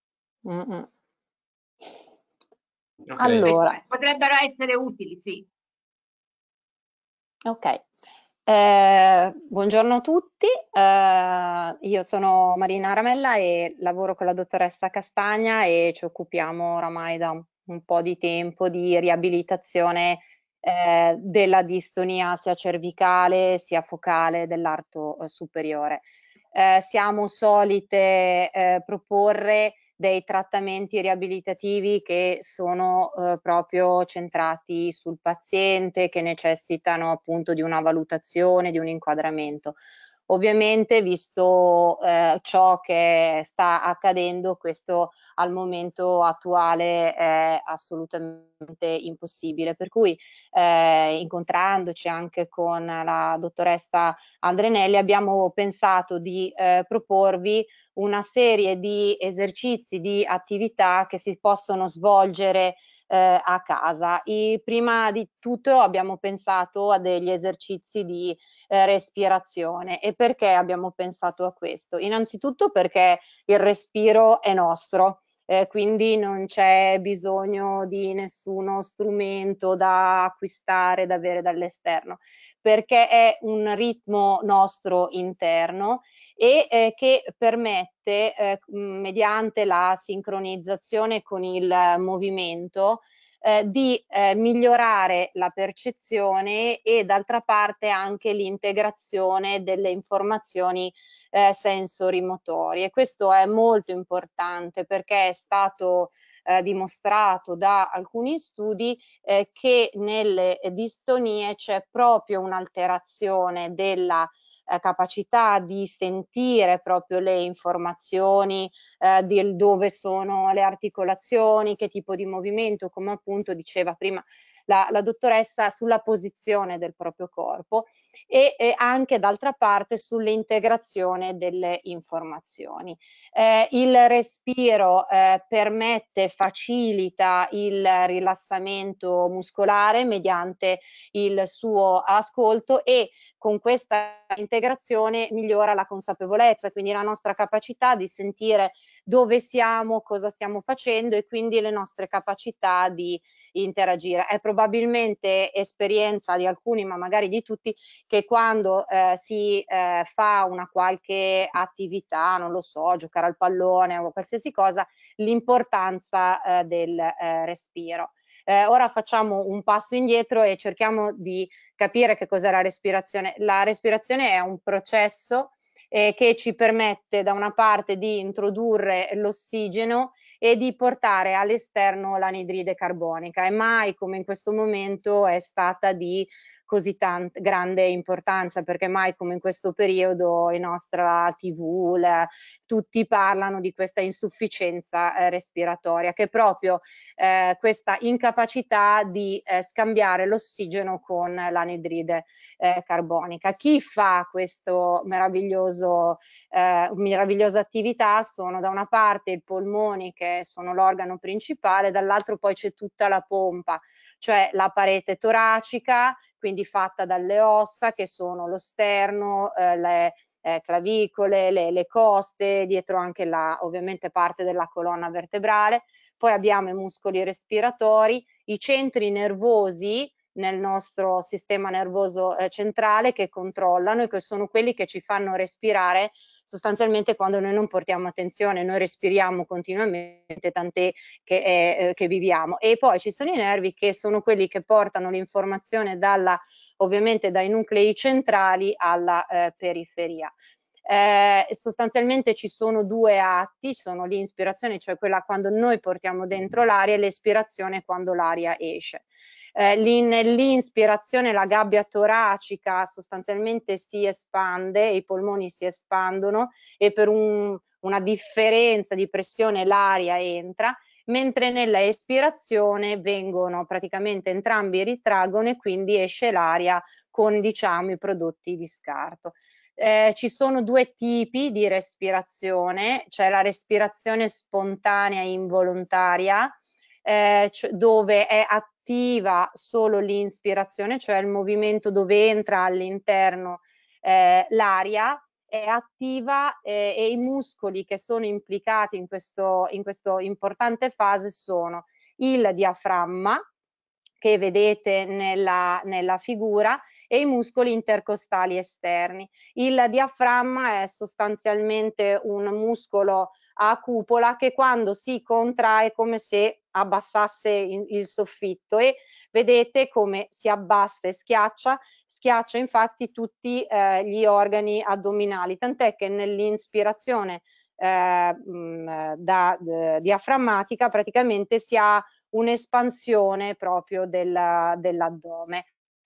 Okay. Allora, potrebbero essere utili, sì. ok. Buongiorno a tutti, io sono Marina Aramella e lavoro con la dottoressa Castagna e ci occupiamo oramai da un po' di tempo di riabilitazione della distonia sia cervicale sia focale dell'arto superiore. Siamo solite proporre dei trattamenti riabilitativi che sono proprio centrati sul paziente, che necessitano appunto di una valutazione, di un inquadramento. Ovviamente, visto ciò che sta accadendo, questo al momento attuale è assolutamente impossibile, per cui incontrandoci anche con la dottoressa Andrenelli abbiamo pensato di proporvi una serie di esercizi, di attività che si possono svolgere a casa. Prima di tutto abbiamo pensato a degli esercizi di respirazione. E perché abbiamo pensato a questo? Innanzitutto perché il respiro è nostro. Quindi non c'è bisogno di nessuno strumento da acquistare, da avere dall'esterno, perché è un ritmo nostro interno e che permette, mediante la sincronizzazione con il movimento, di migliorare la percezione e d'altra parte anche l'integrazione delle informazioni sensorimotorie. Questo è molto importante perché è stato dimostrato da alcuni studi che nelle distonie c'è proprio un'alterazione della capacità di sentire proprio le informazioni di dove sono le articolazioni, che tipo di movimento, come appunto diceva prima la dottoressa, sulla posizione del proprio corpo e anche d'altra parte sull'integrazione delle informazioni. Il respiro permette, facilita il rilassamento muscolare mediante il suo ascolto e con questa integrazione migliora la consapevolezza, quindi la nostra capacità di sentire dove siamo, cosa stiamo facendo e quindi le nostre capacità di interagire. È probabilmente esperienza di alcuni, ma magari di tutti, che quando si fa una qualche attività, non lo so, giocare al pallone o qualsiasi cosa, l'importanza del respiro. Ora facciamo un passo indietro e cerchiamo di capire che cos'è la respirazione. La respirazione è un processo che ci permette da una parte di introdurre l'ossigeno e di portare all'esterno l'anidride carbonica, e mai come in questo momento è stata di così grande importanza, perché mai come in questo periodo i nostra TV, tutti parlano di questa insufficienza respiratoria, che è proprio questa incapacità di scambiare l'ossigeno con l'anidride carbonica. Chi fa questo meravigliosa attività sono da una parte i polmoni, che sono l'organo principale, dall'altro poi c'è tutta la pompa, cioè la parete toracica, quindi fatta dalle ossa che sono lo sterno, le clavicole, le coste, dietro anche ovviamente parte della colonna vertebrale. Poi abbiamo i muscoli respiratori, i centri nervosi nel nostro sistema nervoso centrale, che controllano e che sono quelli che ci fanno respirare sostanzialmente quando noi non portiamo attenzione. Noi respiriamo continuamente, tant'è che viviamo. E poi ci sono i nervi, che sono quelli che portano l'informazione ovviamente dai nuclei centrali alla periferia. Sostanzialmente ci sono due atti, sono l'inspirazione, cioè quella quando noi portiamo dentro l'aria, e l'espirazione quando l'aria esce. Nell'inspirazione la gabbia toracica sostanzialmente si espande, i polmoni si espandono e per una differenza di pressione l'aria entra, mentre nella espirazione vengono praticamente entrambi ritraggono e quindi esce l'aria con, diciamo, i prodotti di scarto. Ci sono due tipi di respirazione, c'è la respirazione spontanea e involontaria, dove è attiva solo l'inspirazione, cioè il movimento dove entra all'interno l'aria, è attiva e i muscoli che sono implicati in questa importante fase il diaframma, che vedete nella figura, e i muscoli intercostali esterni. Il diaframma è sostanzialmente un muscolo a cupola che quando si contrae è come se abbassasse il soffitto, e vedete come si abbassa e schiaccia infatti tutti gli organi addominali, tant'è che nell'inspirazione diaframmatica praticamente si ha un'espansione proprio dell'addome.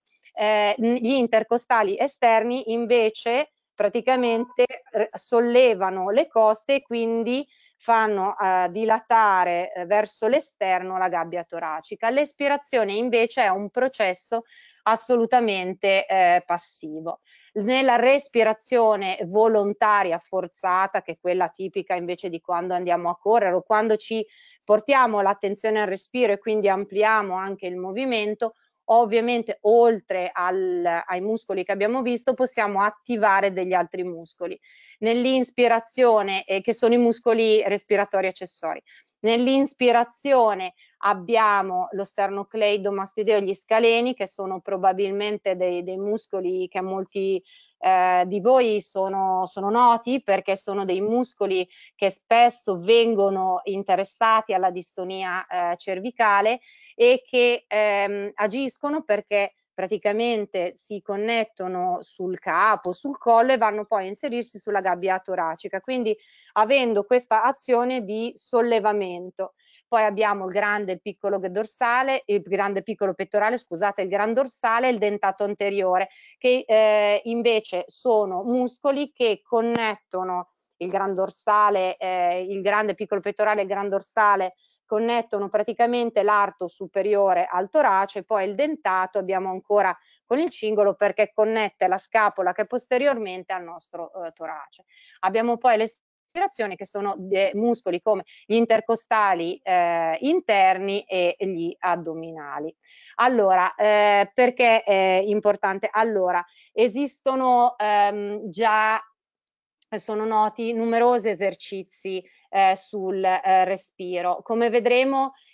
Gli intercostali esterni invece praticamente sollevano le coste e quindi fanno dilatare verso l'esterno la gabbia toracica. L'espirazione invece è un processo assolutamente passivo. Nella respirazione volontaria forzata, che è quella tipica invece di quando andiamo a correre o quando ci portiamo l'attenzione al respiro e quindi ampliamo anche il movimento, ovviamente oltre ai muscoli che abbiamo visto possiamo attivare degli altri muscoli. Nell'inspirazione, che sono i muscoli respiratori accessori, nell'inspirazione abbiamo lo sternocleido-mastideo e gli scaleni, che sono probabilmente dei muscoli che a molti di voi sono noti, perché sono dei muscoli che spesso vengono interessati alla distonia cervicale e che agiscono perché praticamente si connettono sul capo, sul collo, e vanno poi a inserirsi sulla gabbia toracica, quindi avendo questa azione di sollevamento. Poi abbiamo il grande e il piccolo dorsale, il grande e piccolo pettorale, scusate, il gran dorsale e il dentato anteriore, che invece sono muscoli che connettono il gran dorsale, il grande e piccolo pettorale e il gran dorsale connettono praticamente l'arto superiore al torace, poi il dentato abbiamo ancora con il cingolo perché connette la scapola che è posteriormente al nostro torace. Abbiamo poi le respirazioni, che sono muscoli come gli intercostali interni e gli addominali. Allora, perché è importante? Allora, esistono già, sono noti numerosi esercizi sul respiro. Come vedremo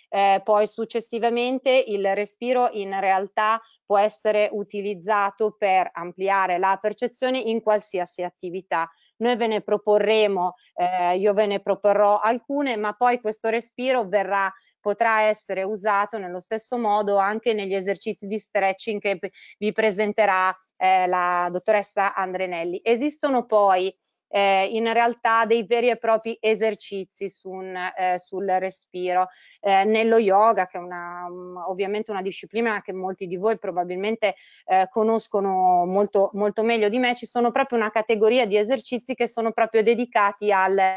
Poi successivamente il respiro in realtà può essere utilizzato per ampliare la percezione in qualsiasi attività. Noi ve ne proporremo, io ve ne proporrò alcune, ma poi questo respiro potrà essere usato nello stesso modo anche negli esercizi di stretching che vi presenterà la dottoressa Andrenelli. Esistono poi in realtà dei veri e propri esercizi sul respiro. Nello yoga, che è ovviamente una disciplina che molti di voi probabilmente conoscono molto, molto meglio di me, ci sono proprio una categoria di esercizi che sono proprio dedicati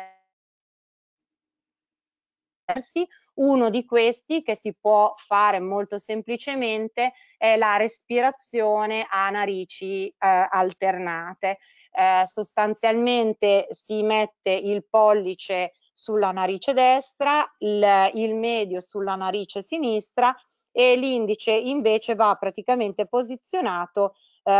uno di questi, che si può fare molto semplicemente, è la respirazione a narici alternate. Sostanzialmente si mette il pollice sulla narice destra, il medio sulla narice sinistra e l'indice invece va praticamente posizionato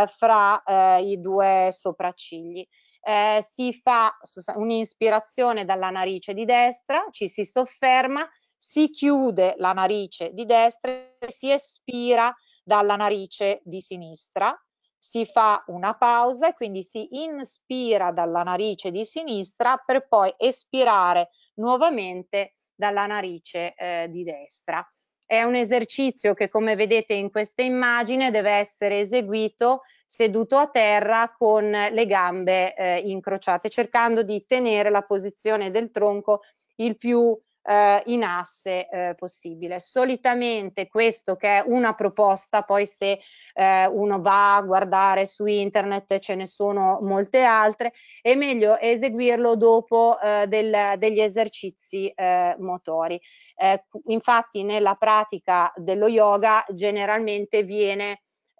fra i due sopraccigli. Si fa un'ispirazione dalla narice di destra, ci si sofferma, si chiude la narice di destra e si espira dalla narice di sinistra. Si fa una pausa e quindi si inspira dalla narice di sinistra per poi espirare nuovamente dalla narice di destra. È un esercizio che, come vedete in questa immagine, deve essere eseguito seduto a terra con le gambe incrociate, cercando di tenere la posizione del tronco il più in asse possibile. Solitamente questo, che è una proposta, poi se uno va a guardare su internet ce ne sono molte altre, è meglio eseguirlo dopo degli esercizi motori. Infatti nella pratica dello yoga generalmente viene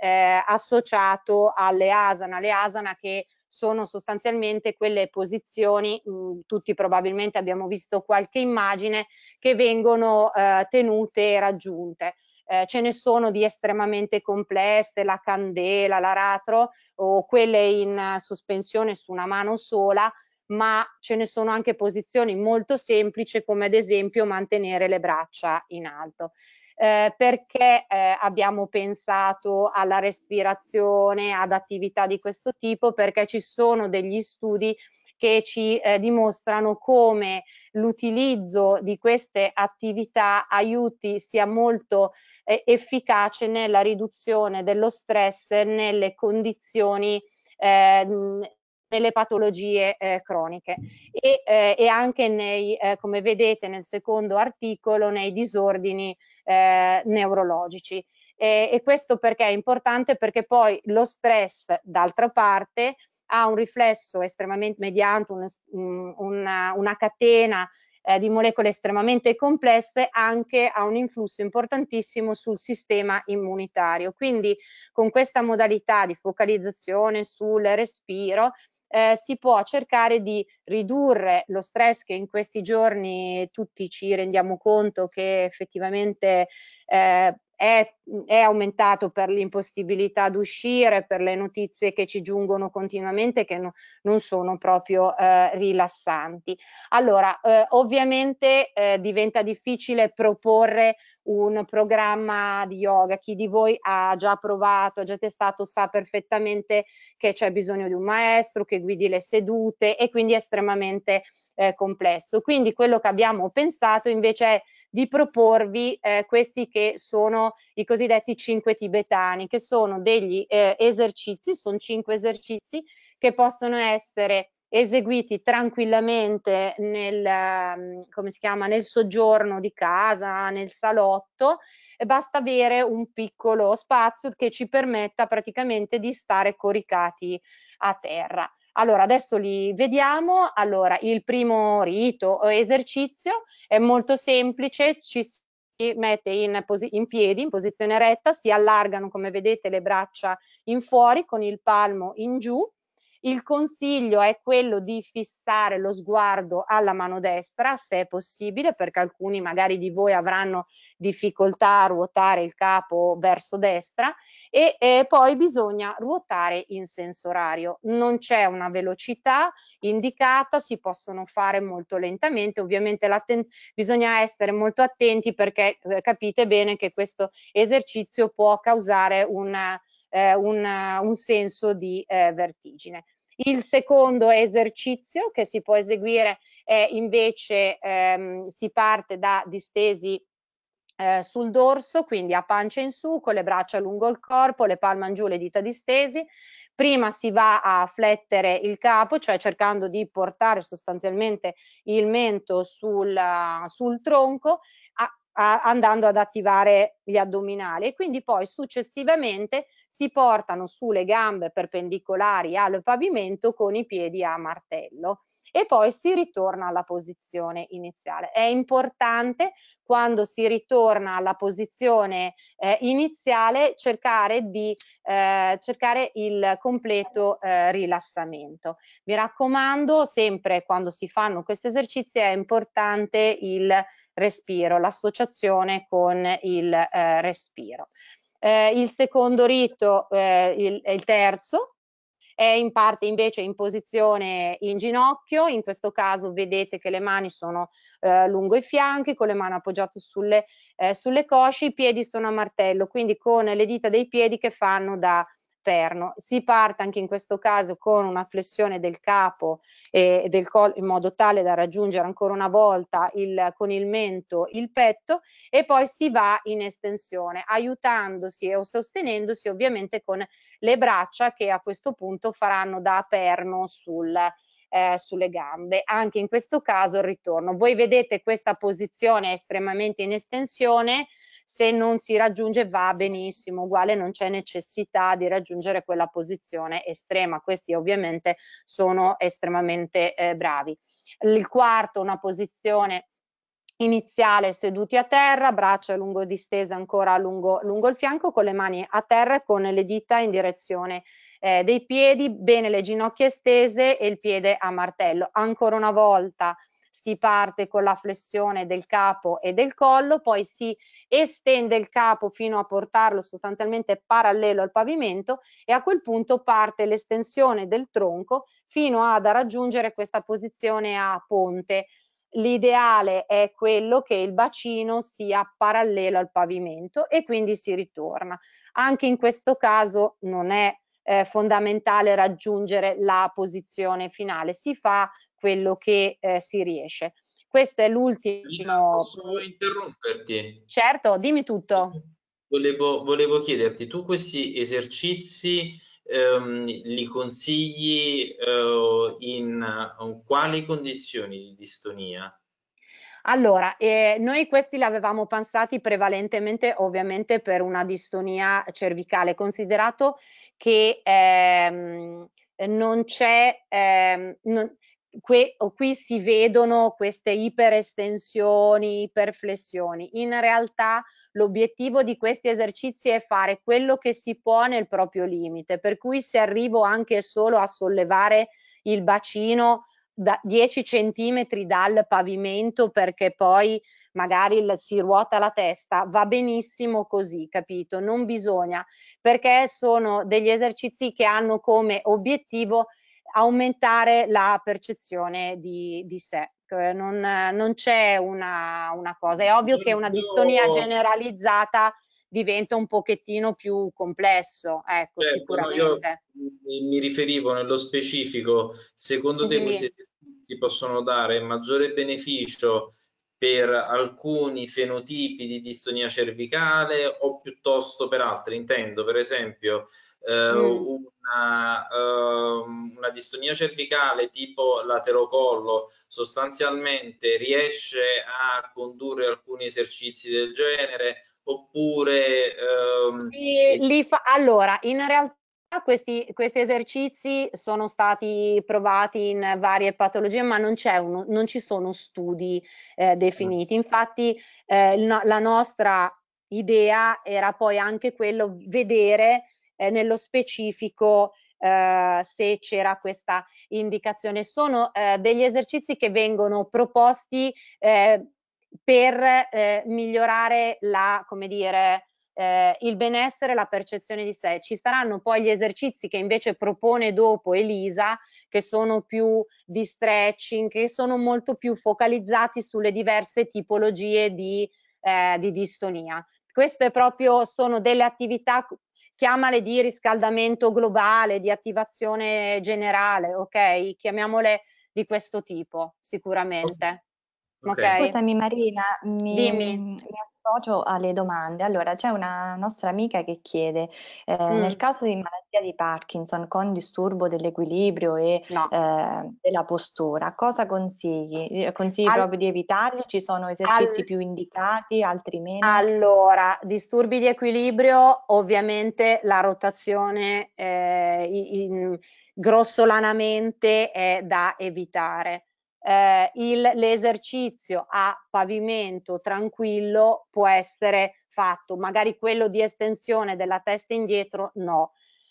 associato alle asana che sono sostanzialmente quelle posizioni, tutti probabilmente abbiamo visto qualche immagine, che vengono tenute e raggiunte. Ce ne sono di estremamente complesse, la candela, l'aratro o quelle in sospensione su una mano sola, ma ce ne sono anche posizioni molto semplici, come ad esempio mantenere le braccia in alto. Perché abbiamo pensato alla respirazione, ad attività di questo tipo? Perché ci sono degli studi che ci dimostrano come l'utilizzo di queste attività aiuti sia molto efficace nella riduzione dello stress nelle condizioni nelle patologie croniche e anche come vedete nel secondo articolo, nei disordini neurologici. E questo perché è importante? Perché poi lo stress, d'altra parte, ha un riflesso estremamente mediante una catena di molecole estremamente complesse, anche ha un influsso importantissimo sul sistema immunitario. Quindi con questa modalità di focalizzazione sul respiro si può cercare di ridurre lo stress che in questi giorni tutti ci rendiamo conto che effettivamente è aumentato per l'impossibilità di uscire, per le notizie che ci giungono continuamente che non sono proprio rilassanti. Allora, ovviamente diventa difficile proporre un programma di yoga. Chi di voi ha già provato, ha già testato, sa perfettamente che c'è bisogno di un maestro che guidi le sedute e quindi è estremamente complesso. Quindi quello che abbiamo pensato invece è di proporvi questi che sono i cosiddetti 5 tibetani, che sono degli esercizi, sono 5 esercizi che possono essere eseguiti tranquillamente come si chiama, nel soggiorno di casa, nel salotto, e basta avere un piccolo spazio che ci permetta praticamente di stare coricati a terra. Allora, adesso li vediamo. Allora, il primo rito o esercizio è molto semplice, ci si mette in piedi, in posizione retta, si allargano, come vedete, le braccia in fuori con il palmo in giù Il consiglio è quello di fissare lo sguardo alla mano destra, se è possibile, perché alcuni magari di voi avranno difficoltà a ruotare il capo verso destra, e poi bisogna ruotare in senso orario. Non c'è una velocità indicata, si possono fare molto lentamente, ovviamente bisogna essere molto attenti perché capite bene che questo esercizio può causare un senso di vertigine. Il secondo esercizio che si può eseguire è invece si parte da distesi sul dorso, quindi a pancia in su, con le braccia lungo il corpo, le palme in giù, le dita distesi. Prima si va a flettere il capo, cioè cercando di portare sostanzialmente il mento sul tronco, andando ad attivare gli addominali, e quindi poi successivamente si portano sulle gambe perpendicolari al pavimento con i piedi a martello e poi si ritorna alla posizione iniziale. È importante quando si ritorna alla posizione iniziale cercare il completo rilassamento. Mi raccomando, sempre quando si fanno questi esercizi è importante il respiro, l'associazione con il respiro. Il secondo rito, il terzo, è in parte invece in posizione in ginocchio. In questo caso vedete che le mani sono lungo i fianchi, con le mani appoggiate sulle cosce, i piedi sono a martello, quindi con le dita dei piedi che fanno da perno. Si parte anche in questo caso con una flessione del capo e del collo in modo tale da raggiungere ancora una volta con il mento il petto, e poi si va in estensione aiutandosi o sostenendosi ovviamente con le braccia che a questo punto faranno da perno sulle gambe. Anche in questo caso il ritorno. Voi vedete questa posizione estremamente in estensione, se non si raggiunge va benissimo, uguale non c'è necessità di raggiungere quella posizione estrema. Questi ovviamente sono estremamente bravi. Il quarto, una posizione iniziale seduti a terra, braccia lungo distese ancora lungo il fianco, con le mani a terra e con le dita in direzione dei piedi, bene le ginocchia estese e il piede a martello. Ancora una volta si parte con la flessione del capo e del collo, poi si estende il capo fino a portarlo sostanzialmente parallelo al pavimento, e a quel punto parte l'estensione del tronco fino ad raggiungere questa posizione a ponte. L'ideale è quello che il bacino sia parallelo al pavimento e quindi si ritorna. Anche in questo caso non è fondamentale raggiungere la posizione finale, si fa quello che si riesce. Questo è l'ultimo. Posso interromperti? Certo, dimmi tutto. Volevo chiederti, tu questi esercizi li consigli in quali condizioni di distonia? Allora, noi questi li avevamo pensati prevalentemente ovviamente per una distonia cervicale, considerato che non c'è, qui si vedono queste iperestensioni, iperflessioni. In realtà l'obiettivo di questi esercizi è fare quello che si può nel proprio limite, per cui se arrivo anche solo a sollevare il bacino da 10 centimetri dal pavimento, perché poi magari si ruota la testa, va benissimo così, capito? Non bisogna, perché sono degli esercizi che hanno come obiettivo aumentare la percezione di sé. Non c'è una cosa. È ovvio che una distonia generalizzata diventa un pochettino più complesso, ecco, Certo, sicuramente. no, io mi riferivo nello specifico, secondo te Dimmi. questi esercizi possono dare maggiore beneficio per alcuni fenotipi di distonia cervicale o piuttosto per altri? Intendo, per esempio, una distonia cervicale tipo laterocollo sostanzialmente riesce a condurre alcuni esercizi del genere, oppure allora, in realtà questi esercizi sono stati provati in varie patologie, ma non ci sono studi definiti. Infatti la nostra idea era poi anche quello, vedere nello specifico se c'era questa indicazione. Sono degli esercizi che vengono proposti per migliorare la, come dire, il benessere, la percezione di sé. Ci saranno poi gli esercizi che invece propone dopo Elisa, che sono più di stretching, che sono molto più focalizzati sulle diverse tipologie di distonia. Questo è proprio, sono delle attività, chiamale di riscaldamento globale, di attivazione generale, ok? Chiamiamole di questo tipo, sicuramente. Okay. Ok? Scusami Marina, Dimmi. mi associo alle domande. Allora, c'è una nostra amica che chiede, nel caso di malattia di Parkinson con disturbo dell'equilibrio e No. della postura, cosa consigli? Consigli proprio di evitarli? Ci sono esercizi più indicati, altri meno? Allora, disturbi di equilibrio, ovviamente la rotazione grossolanamente è da evitare. L'esercizio a pavimento tranquillo può essere fatto, magari quello di estensione della testa indietro no.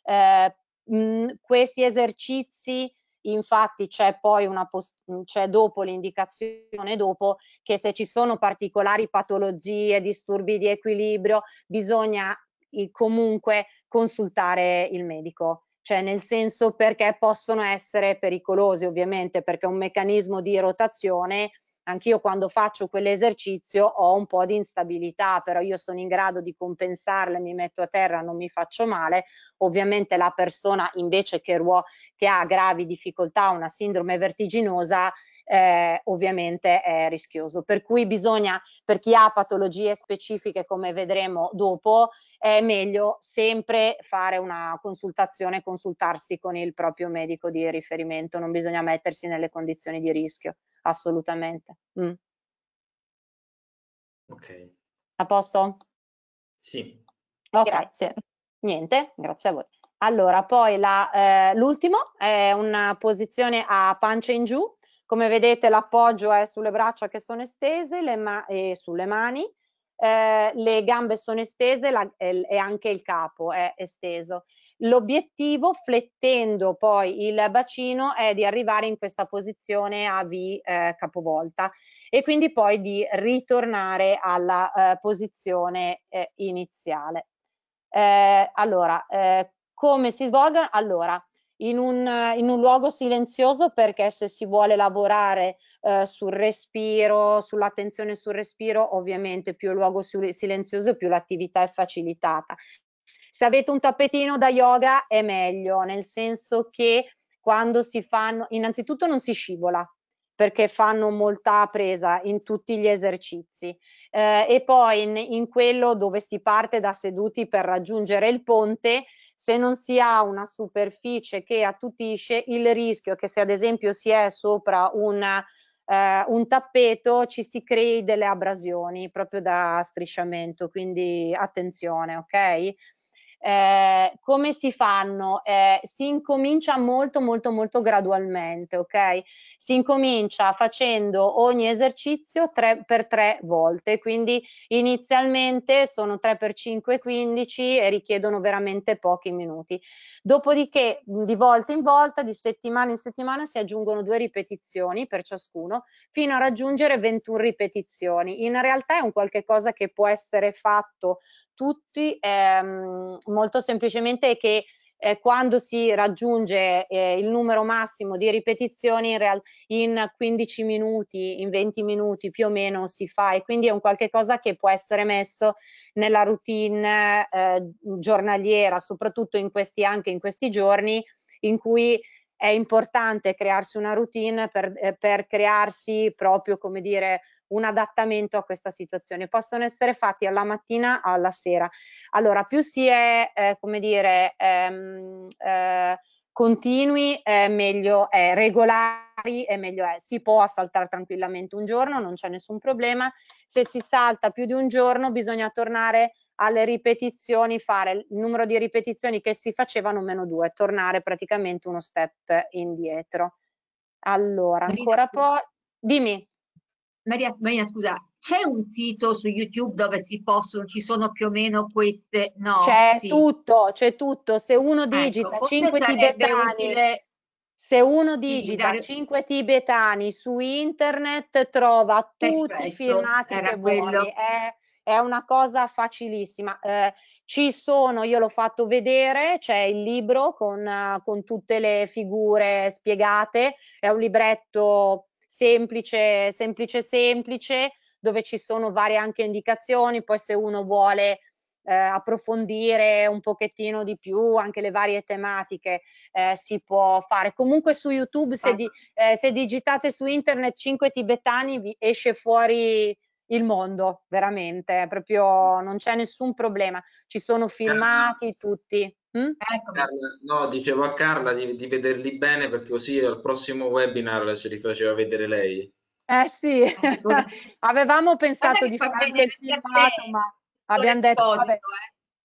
Questi esercizi, infatti c'è poi c'è dopo l'indicazione dopo che se ci sono particolari patologie, disturbi di equilibrio, bisogna comunque consultare il medico. Cioè nel senso, perché possono essere pericolosi, ovviamente, perché è un meccanismo di rotazione. Anch'io quando faccio quell'esercizio ho un po' di instabilità, però io sono in grado di compensarla, mi metto a terra, non mi faccio male. Ovviamente la persona invece che ha gravi difficoltà, una sindrome vertiginosa, ovviamente è rischioso. Per cui bisogna, per chi ha patologie specifiche, come vedremo dopo, è meglio sempre fare una consultazione, consultarsi con il proprio medico di riferimento, non bisogna mettersi nelle condizioni di rischio, assolutamente. Ok. A posto? Sì. Ok. Grazie. Niente, grazie a voi. Allora, poi l'ultimo è una posizione a pancia in giù. Come vedete l'appoggio è sulle braccia che sono estese e sulle mani. Le gambe sono estese e anche il capo è esteso. L'obiettivo, flettendo poi il bacino, è di arrivare in questa posizione a V capovolta e quindi poi di ritornare alla posizione iniziale. Allora, come si svolgono? Allora, in un luogo silenzioso, perché se si vuole lavorare sul respiro, sull'attenzione sul respiro, ovviamente più il luogo silenzioso più l'attività è facilitata. Se avete un tappetino da yoga è meglio, nel senso che quando si fanno, innanzitutto non si scivola, perché fanno molta presa in tutti gli esercizi. E poi in quello dove si parte da seduti per raggiungere il ponte, se non si ha una superficie che attutisce, il rischio che se ad esempio si è sopra un tappeto ci si crei delle abrasioni proprio da strisciamento, quindi attenzione, ok? Come si fanno? Si incomincia molto gradualmente, ok? Si incomincia facendo ogni esercizio 3 per 3 volte, quindi inizialmente sono 3 per 5, 15 e richiedono veramente pochi minuti. Dopodiché di volta in volta, di settimana in settimana si aggiungono 2 ripetizioni per ciascuno fino a raggiungere 21 ripetizioni. In realtà è un qualche cosa che può essere fatto tutti molto semplicemente, che quando si raggiunge il numero massimo di ripetizioni in 15 minuti, in 20 minuti più o meno si fa, e quindi è un qualche cosa che può essere messo nella routine giornaliera, soprattutto anche in questi giorni in cui è importante crearsi una routine per crearsi proprio, come dire, un adattamento a questa situazione. Possono essere fatti alla mattina, alla sera. Allora, più si è, come dire, continui, meglio è, regolari e meglio è. Si può saltare tranquillamente un giorno, non c'è nessun problema. Se si salta più di un giorno bisogna tornare alle ripetizioni, fare il numero di ripetizioni che si facevano meno 2, tornare praticamente uno step indietro. Allora, Marina, ancora scusa. poi, dimmi. Marina, scusa, C'è un sito su YouTube dove ci sono più o meno queste? No, C'è sì. tutto, c'è tutto. Se uno Ecco, digita forse 5 sarebbe tibetani, utile, se uno sì, digita 5 tibetani su internet, trova tutti i perfetto, filmati che era vuoi. quello. È una cosa facilissima. Ci sono, io l'ho fatto vedere, c'è il libro con tutte le figure spiegate, è un libretto semplice, semplice, semplice, dove ci sono varie anche indicazioni, poi se uno vuole approfondire un pochettino di più anche le varie tematiche si può fare. Comunque su YouTube se digitate su internet 5 tibetani vi esce fuori il mondo, veramente, proprio non c'è nessun problema, ci sono filmati tutti. Eccomi. No, dicevo a Carla di vederli bene perché così al prossimo webinar ce li faceva vedere lei. Sì, avevamo Guarda pensato che di fa fare bene anche il anche a te, filmato, ma Vittorio abbiamo detto, vabbè. Esposito,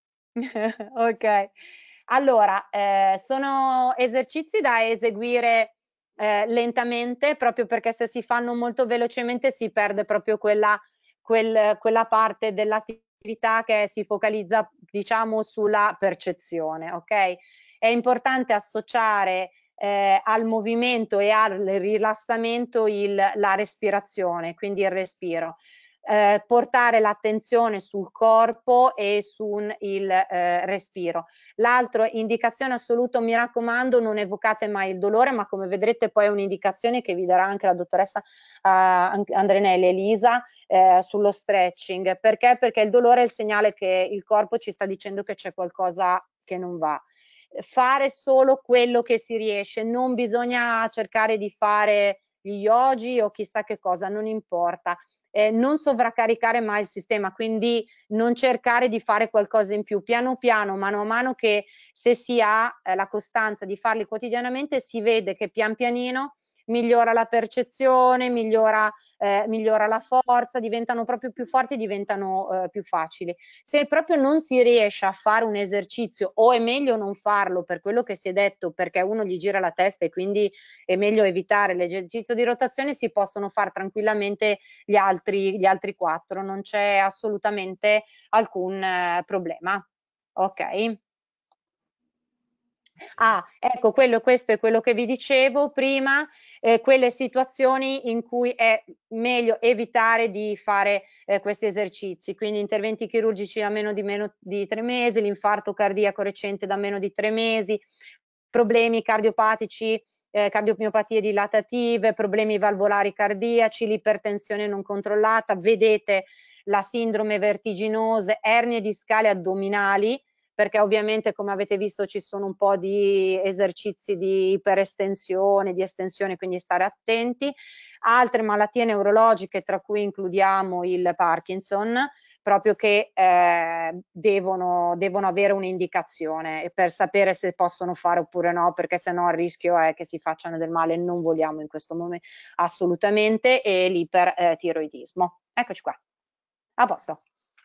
Ok, allora sono esercizi da eseguire lentamente, proprio perché se si fanno molto velocemente si perde proprio quella parte dell'attività che si focalizza, diciamo, sulla percezione, ok? È importante associare al movimento e al rilassamento la respirazione, quindi il respiro. Portare l'attenzione sul corpo e sul respiro. L'altra indicazione assoluta, mi raccomando, non evocate mai il dolore, ma come vedrete poi è un'indicazione che vi darà anche la dottoressa Andrenelli Elisa sullo stretching. Perché? Perché il dolore è il segnale che il corpo ci sta dicendo che c'è qualcosa che non va. Fare solo quello che si riesce, non bisogna cercare di fare gli yogi o chissà che cosa, non importa. Non sovraccaricare mai il sistema, quindi non cercare di fare qualcosa in più. Piano piano, mano a mano che se si ha la costanza di farli quotidianamente, si vede che pian pianino migliora la percezione, migliora la forza, diventano proprio più forti, diventano più facili. Se proprio non si riesce a fare un esercizio o è meglio non farlo per quello che si è detto, perché uno gli gira la testa e quindi è meglio evitare l'esercizio di rotazione, si possono fare tranquillamente gli altri 4, non c'è assolutamente alcun problema. Ok? Ecco, questo è quello che vi dicevo prima, quelle situazioni in cui è meglio evitare di fare questi esercizi, quindi interventi chirurgici da meno di 3 mesi, l'infarto cardiaco recente da meno di 3 mesi, problemi cardiopatici, cardiomiopatie dilatative, problemi valvolari cardiaci, l'ipertensione non controllata, vedete la sindrome vertiginosa, ernie discali addominali, perché ovviamente come avete visto ci sono un po' di esercizi di iperestensione, di estensione, quindi stare attenti. Altre malattie neurologiche, tra cui includiamo il Parkinson, proprio che devono avere un'indicazione per sapere se possono fare oppure no, perché sennò il rischio è che si facciano del male, non vogliamo in questo momento assolutamente, e l'ipertiroidismo. Eccoci qua, a posto.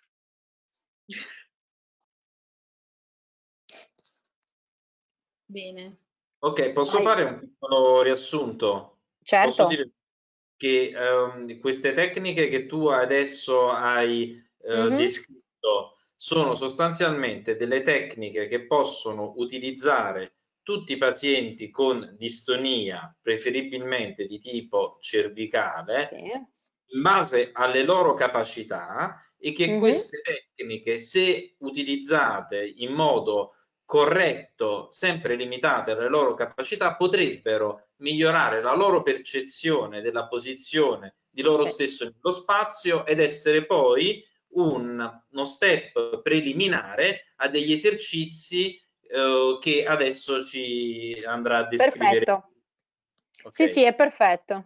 Bene. Ok, posso fare un piccolo riassunto? Certo. Posso dire che queste tecniche che tu adesso hai descritto sono sostanzialmente delle tecniche che possono utilizzare tutti i pazienti con distonia, preferibilmente di tipo cervicale, sì, in base alle loro capacità, e che queste tecniche, se utilizzate in modo corretto, sempre limitate alle loro capacità, potrebbero migliorare la loro percezione della posizione di loro stesso nello spazio ed essere poi uno step preliminare a degli esercizi che adesso ci andrà a descrivere. Perfetto. Okay. Sì, è perfetto.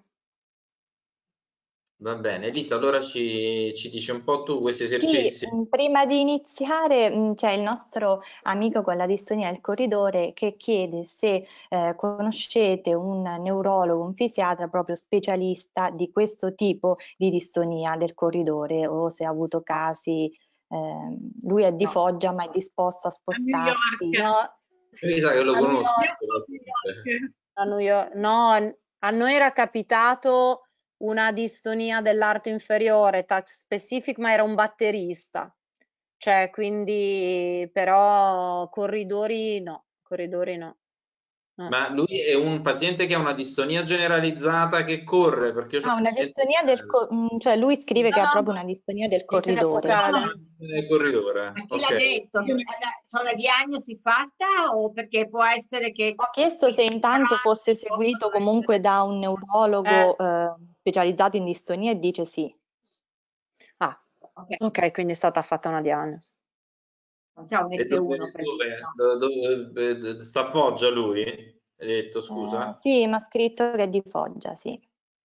Va bene, Elisa, allora ci dici un po' tu questi esercizi. Sì, prima di iniziare c'è il nostro amico con la distonia del corridore che chiede se conoscete un neurologo, un fisiatra proprio specialista di questo tipo di distonia del corridore o se ha avuto casi. Lui è di Foggia ma è disposto a spostarsi. No, Elisa che lo a New conosco. York. No, a noi era capitato una distonia dell'arto inferiore, task specific, ma era un batterista. Cioè, quindi, però, corridori no. No. Ma lui è un paziente che ha una distonia generalizzata che corre, perché io c'ho Ah, un una paziente distonia cioè lui scrive che ha proprio una distonia del corridore. del corridore. Ma chi l'ha detto? C'è una diagnosi fatta o perché può essere che... Ho chiesto se intanto fosse seguito comunque da un neurologo specializzato in distonia e dice sì. Ah, ok, quindi è stata fatta una diagnosi. Non c'è un S1 per dire, no? Dove sta a Foggia lui? Hai detto, scusa? Sì, mi ha scritto che è di Foggia, sì.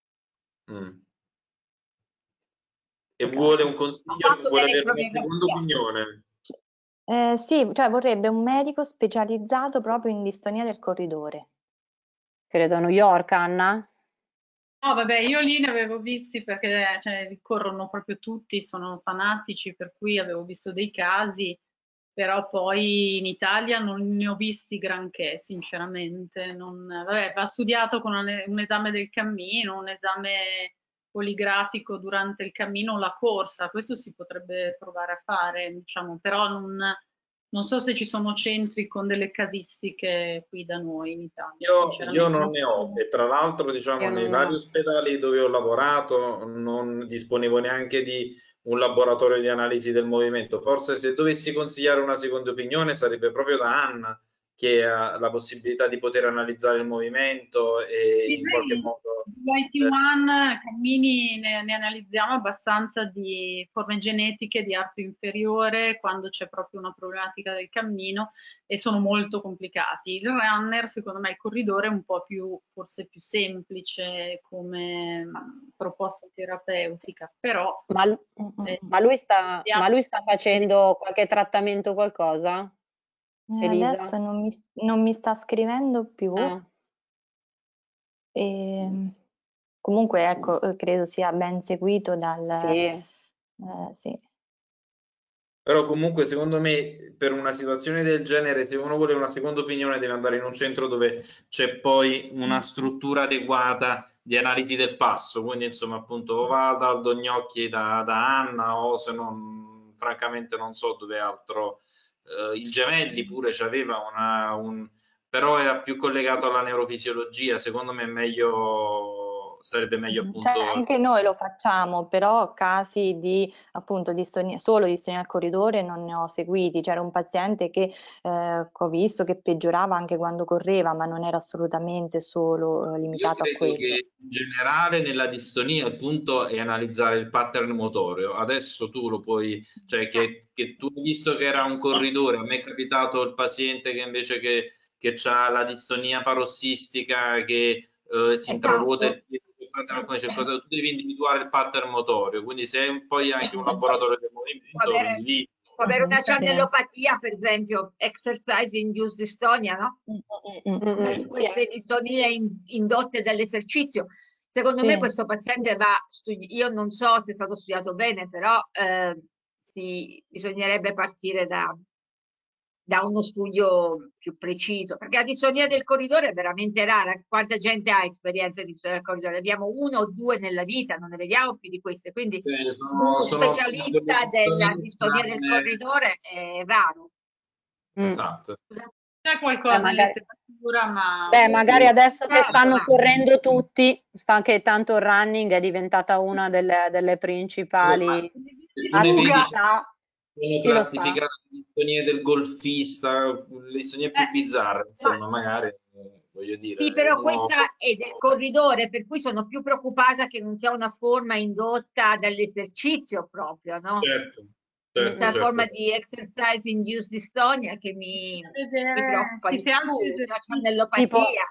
E vuole un consiglio, vuole avere una seconda opinione. Sì, cioè vorrebbe un medico specializzato proprio in distonia del corridore. Credo a New York, Anna? No, vabbè, io lì ne avevo visti perché cioè, corrono proprio tutti, sono fanatici, per cui avevo visto dei casi, però poi in Italia non ne ho visti granché, sinceramente. Vabbè, va studiato con un esame del cammino, un esame poligrafico durante il cammino o la corsa, questo si potrebbe provare a fare, diciamo, però non so se ci sono centri con delle casistiche qui da noi in Italia. Io non ne ho, e tra l'altro, diciamo, nei vari ospedali dove ho lavorato non disponevo neanche di un laboratorio di analisi del movimento. Forse se dovessi consigliare una seconda opinione sarebbe proprio da Anna, che ha la possibilità di poter analizzare il movimento e in qualche modo... IT1 cammini ne analizziamo abbastanza di forme genetiche di arto inferiore quando c'è proprio una problematica del cammino e sono molto complicati. Il runner, secondo me, il corridore è un po' più, forse più semplice come proposta terapeutica, però... Ma lui sta facendo qualche trattamento, qualcosa? Elisa? Adesso non mi sta scrivendo più. Comunque, ecco, credo sia ben seguito dal... sì. Però comunque secondo me per una situazione del genere, se uno vuole una seconda opinione deve andare in un centro dove c'è poi una struttura adeguata di analisi del passo, quindi insomma appunto o va dal Dognocchi da Anna o se non, francamente non so dove altro, il Gemelli pure c'aveva però era più collegato alla neurofisiologia, secondo me è meglio, sarebbe meglio appunto... Cioè, anche noi lo facciamo, però casi di appunto solo distonia al corridore non ne ho seguiti. C'era un paziente che ho visto che peggiorava anche quando correva, ma non era assolutamente solo limitato a quello. Che in generale nella distonia il punto è analizzare il pattern motorio. Adesso tu lo puoi, cioè che tu hai visto che era un corridore, a me è capitato il paziente che invece che ha la distonia parossistica che si intraruota il piede, tu devi individuare il pattern motorio, quindi se hai poi anche un laboratorio del movimento può avere una cianellopatia, per esempio, exercise induced dystonia, no? Queste distonie indotte dall'esercizio. Secondo me questo paziente io non so se è stato studiato bene, però bisognerebbe partire da uno studio più preciso, perché la distonia del corridore è veramente rara. Quanta gente ha esperienza di distonia del corridore? Abbiamo 1 o 2 nella vita, non ne vediamo più di queste, quindi uno specialista della distonia del corridore è raro. Esatto. C'è qualcosa in letteratura, ma... magari adesso che stanno correndo tutti, che tanto il running è diventata una delle principali attività. Sono classificate le distonie del golfista, le distonie più bizzarre, insomma, magari voglio dire. Sì, però questa è del corridore, per cui sono più preoccupata che non sia una forma indotta dall'esercizio proprio, no? Certo. C'è una forma di exercise induced dystonia che mi preoccupa di più, la cianellopatia.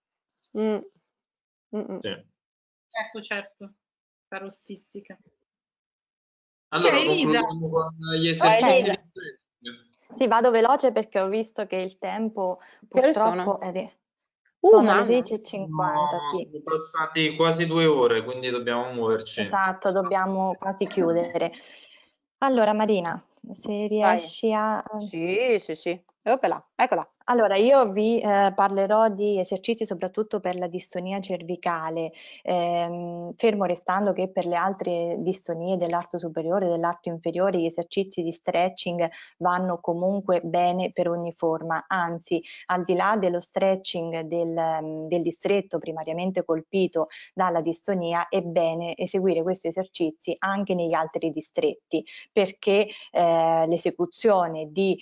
Certo, parossistica. Allora, concludiamo con gli esercizi. Sì, vado veloce perché ho visto che il tempo purtroppo sono le 16:50. Sì. Sono passati quasi 2 ore, quindi dobbiamo muoverci. Esatto, dobbiamo quasi chiudere. Allora Marina, se riesci a... Sì. Eccola. Allora, io vi parlerò di esercizi soprattutto per la distonia cervicale, fermo restando che per le altre distonie dell'arto superiore e dell'arto inferiore gli esercizi di stretching vanno comunque bene per ogni forma, anzi, al di là dello stretching del distretto primariamente colpito dalla distonia, è bene eseguire questi esercizi anche negli altri distretti, perché l'esecuzione di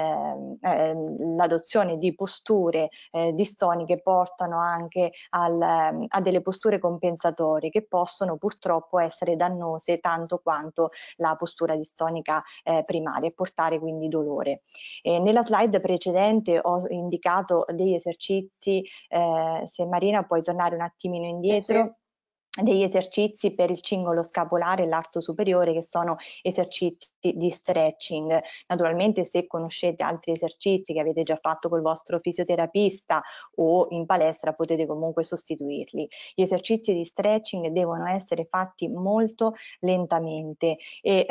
l'adozione di posture distoniche portano anche a delle posture compensatorie che possono purtroppo essere dannose tanto quanto la postura distonica primaria e portare quindi dolore. Nella slide precedente ho indicato degli esercizi, se Marina puoi tornare un attimino indietro. Sì. Degli esercizi per il cingolo scapolare e l'arto superiore, che sono esercizi di stretching. Naturalmente, se conoscete altri esercizi che avete già fatto col vostro fisioterapista o in palestra, potete comunque sostituirli. Gli esercizi di stretching devono essere fatti molto lentamente e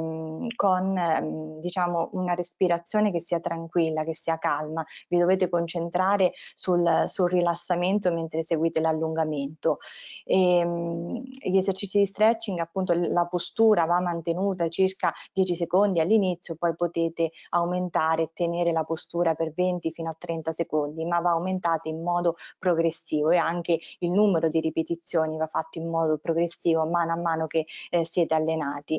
con diciamo una respirazione che sia tranquilla, che sia calma. Vi dovete concentrare sul rilassamento mentre eseguite l'allungamento. Gli esercizi di stretching, appunto, la postura va mantenuta circa 10 secondi all'inizio, poi potete aumentare e tenere la postura per 20 fino a 30 secondi, ma va aumentata in modo progressivo e anche il numero di ripetizioni va fatto in modo progressivo mano a mano che siete allenati.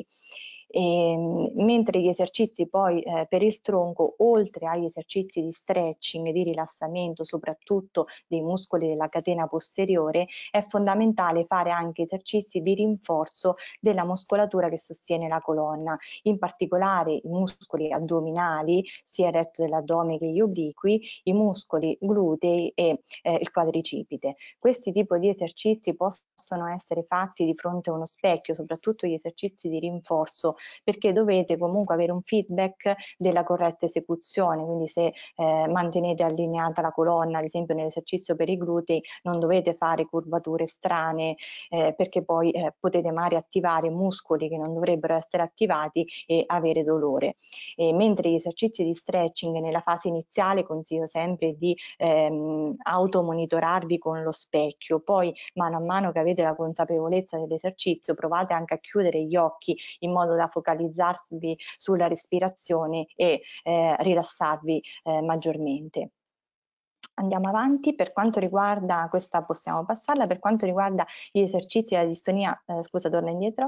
Mentre gli esercizi poi per il tronco, oltre agli esercizi di stretching e di rilassamento soprattutto dei muscoli della catena posteriore, è fondamentale fare anche esercizi di rinforzo della muscolatura che sostiene la colonna, in particolare i muscoli addominali, sia il retto dell'addome che gli obliqui, i muscoli glutei e il quadricipite. Questi tipi di esercizi possono essere fatti di fronte a uno specchio, soprattutto gli esercizi di rinforzo, perché dovete comunque avere un feedback della corretta esecuzione, quindi se mantenete allineata la colonna, ad esempio nell'esercizio per i glutei, non dovete fare curvature strane perché poi potete magari attivare muscoli che non dovrebbero essere attivati e avere dolore. Mentre gli esercizi di stretching nella fase iniziale consiglio sempre di automonitorarvi con lo specchio, poi mano a mano che avete la consapevolezza dell'esercizio provate anche a chiudere gli occhi in modo da focalizzarvi sulla respirazione e rilassarvi maggiormente. Andiamo avanti. Per quanto riguarda questa, possiamo passarla, per quanto riguarda gli esercizi della distonia, scusa, torna indietro.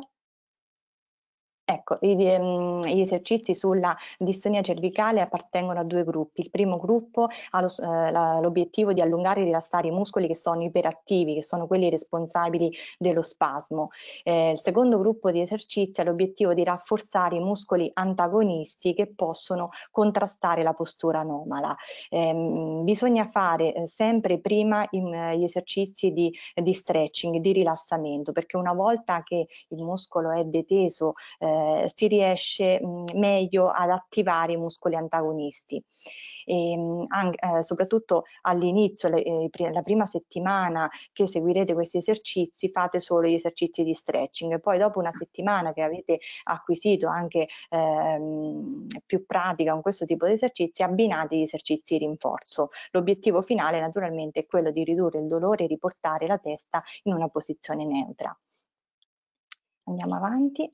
Ecco, gli esercizi sulla distonia cervicale appartengono a due gruppi. Il primo gruppo ha l'obiettivo di allungare e rilassare i muscoli che sono iperattivi, che sono quelli responsabili dello spasmo. Il secondo gruppo di esercizi ha l'obiettivo di rafforzare i muscoli antagonisti che possono contrastare la postura anomala. Bisogna fare sempre prima gli esercizi di stretching, di rilassamento, perché una volta che il muscolo è deteso si riesce meglio ad attivare i muscoli antagonisti. Soprattutto all'inizio, la prima settimana che seguirete questi esercizi, fate solo gli esercizi di stretching, poi dopo una settimana che avete acquisito anche più pratica con questo tipo di esercizi, abbinate gli esercizi di rinforzo. L'obiettivo finale naturalmente è quello di ridurre il dolore e riportare la testa in una posizione neutra. Andiamo avanti.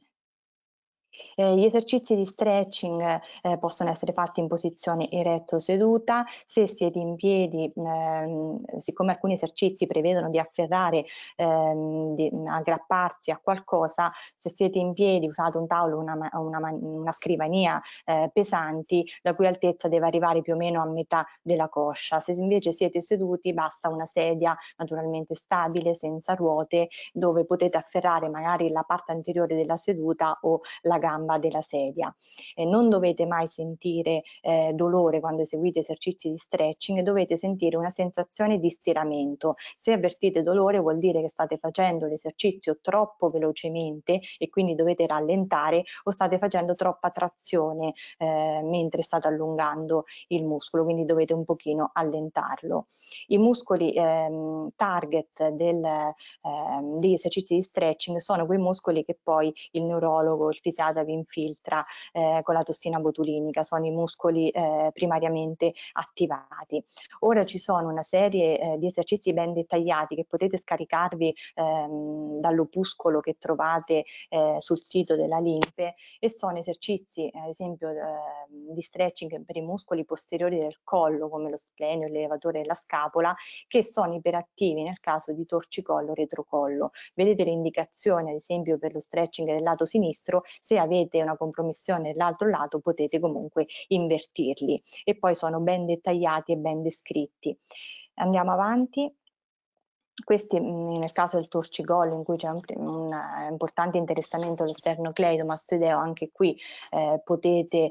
Gli esercizi di stretching possono essere fatti in posizione eretto seduta. Se siete in piedi, siccome alcuni esercizi prevedono di afferrare, di aggrapparsi a qualcosa, se siete in piedi usate un tavolo, una scrivania pesanti, la cui altezza deve arrivare più o meno a metà della coscia. Se invece siete seduti, basta una sedia naturalmente stabile, senza ruote, dove potete afferrare magari la parte anteriore della seduta o la gamba della sedia. Non dovete mai sentire dolore quando eseguite esercizi di stretching, dovete sentire una sensazione di stiramento. Se avvertite dolore vuol dire che state facendo l'esercizio troppo velocemente e quindi dovete rallentare, o state facendo troppa trazione mentre state allungando il muscolo, quindi dovete un pochino allentarlo. I muscoli target degli esercizi di stretching sono quei muscoli che poi il neurologo, il fisiatra irrigata vi infiltra con la tossina botulinica, sono i muscoli primariamente attivati. Ora ci sono una serie di esercizi ben dettagliati che potete scaricarvi dall'opuscolo che trovate sul sito della Limpe, e sono esercizi ad esempio di stretching per i muscoli posteriori del collo come lo splenio, l'elevatore e la scapola, che sono iperattivi nel caso di torcicollo retrocollo. Vedete le indicazioni ad esempio per lo stretching del lato sinistro, se avete una compromissione dell'altro lato potete comunque invertirli, e poi sono ben dettagliati e ben descritti. Andiamo avanti. Questi nel caso del torcicollo, in cui c'è un importante interessamento allo sternocleidomastoideo, anche qui potete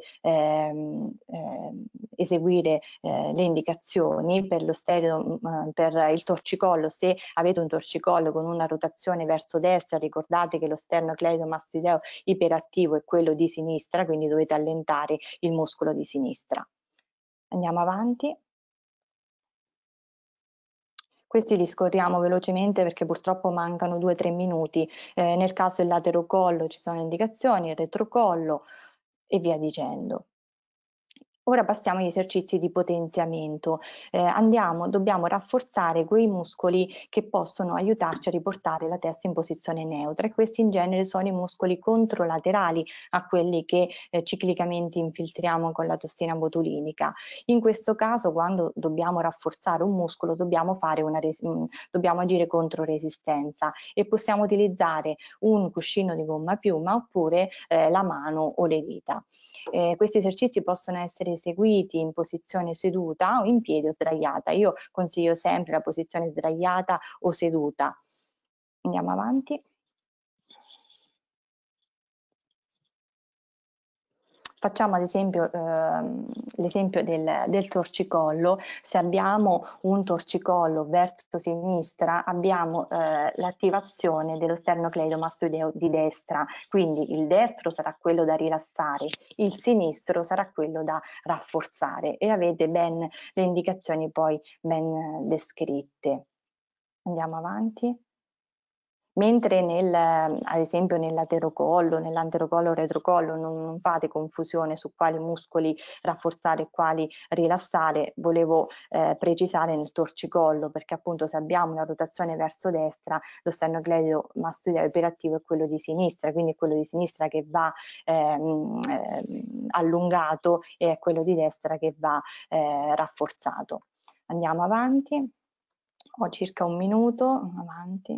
eseguire le indicazioni per per il torcicollo. Se avete un torcicollo con una rotazione verso destra, ricordate che lo sternocleidomastoideo iperattivo è quello di sinistra, quindi dovete allentare il muscolo di sinistra. Andiamo avanti. Questi li scorriamo velocemente perché purtroppo mancano 2-3 minuti. Nel caso del laterocollo ci sono indicazioni, il retrocollo e via dicendo. Ora passiamo agli esercizi di potenziamento. Dobbiamo rafforzare quei muscoli che possono aiutarci a riportare la testa in posizione neutra, e questi in genere sono i muscoli controlaterali a quelli che ciclicamente infiltriamo con la tossina botulinica. In questo caso, quando dobbiamo rafforzare un muscolo, dobbiamo agire contro resistenza, e possiamo utilizzare un cuscino di gomma piuma oppure la mano o le dita. Questi esercizi possono essere eseguiti in posizione seduta o in piedi o sdraiata. Io consiglio sempre la posizione sdraiata o seduta. Andiamo avanti. Facciamo ad esempio l'esempio del torcicollo. Se abbiamo un torcicollo verso sinistra, abbiamo l'attivazione dello sternocleidomastoideo di destra, quindi il destro sarà quello da rilassare, il sinistro sarà quello da rafforzare, e avete ben le indicazioni poi ben descritte. Andiamo avanti. Mentre ad esempio nel laterocollo, nell'anterocollo, retrocollo non fate confusione su quali muscoli rafforzare e quali rilassare, volevo precisare nel torcicollo, perché appunto se abbiamo una rotazione verso destra, lo sternocleidomastoideo iperattivo è quello di sinistra, quindi è quello di sinistra che va allungato, e è quello di destra che va rafforzato. Andiamo avanti, ho circa un minuto, avanti.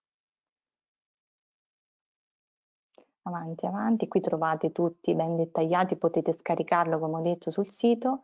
Avanti, qui trovate tutti ben dettagliati, potete scaricarlo come ho detto sul sito.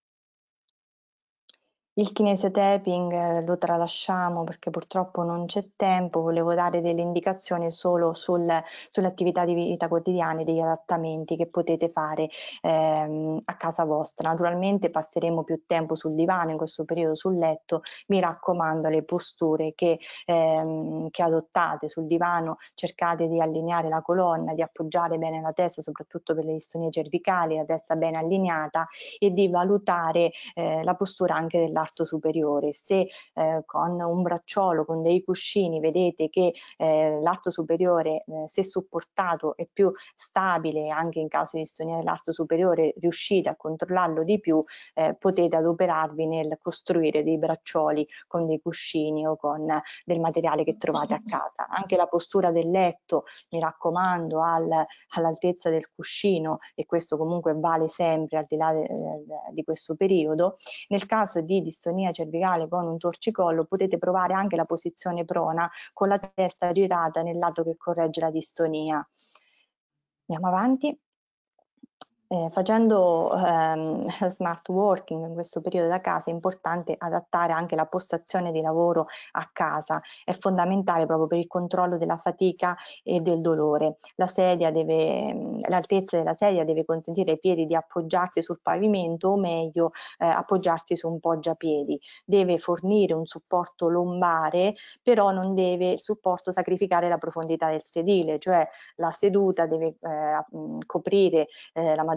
Il kinesiotaping lo tralasciamo perché purtroppo non c'è tempo, volevo dare delle indicazioni solo sulle attività di vita quotidiane, degli adattamenti che potete fare a casa vostra. Naturalmente passeremo più tempo sul divano, in questo periodo sul letto. Mi raccomando, le posture che adottate sul divano, cercate di allineare la colonna, di appoggiare bene la testa, soprattutto per le distonie cervicali, la testa ben allineata, e di valutare la postura anche dell'arto superiore. Se con un bracciolo, con dei cuscini, vedete che l'arto superiore, se supportato, è più stabile, anche in caso di distonia dell'arto superiore riuscite a controllarlo di più, potete adoperarvi nel costruire dei braccioli con dei cuscini o con del materiale che trovate a casa. Anche la postura del letto, mi raccomando, all'altezza del cuscino, e questo comunque vale sempre al di là di questo periodo. Nel caso di distonia cervicale con un torcicollo potete provare anche la posizione prona con la testa girata nel lato che corregge la distonia. Andiamo avanti. Facendo smart working in questo periodo da casa è importante adattare anche la postazione di lavoro a casa, è fondamentale proprio per il controllo della fatica e del dolore. L'altezza della sedia deve consentire ai piedi di appoggiarsi sul pavimento, o meglio appoggiarsi su un poggiapiedi. Deve fornire un supporto lombare, però non deve il supporto sacrificare la profondità del sedile, cioè la seduta deve coprire la maggior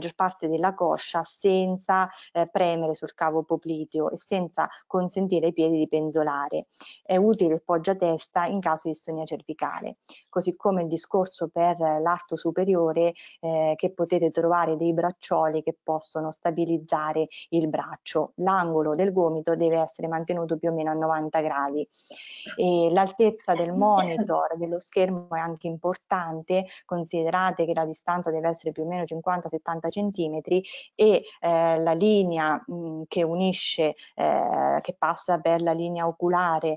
maggior parte della coscia senza premere sul cavo popliteo e senza consentire ai piedi di penzolare. È utile il poggiatesta in caso di distonia cervicale, così come il discorso per l'arto superiore, che potete trovare dei braccioli che possono stabilizzare il braccio. L'angolo del gomito deve essere mantenuto più o meno a 90 gradi. E l'altezza del monitor dello schermo è anche importante, considerate che la distanza deve essere più o meno 50-70 cm e la linea che unisce, che passa per la linea oculare,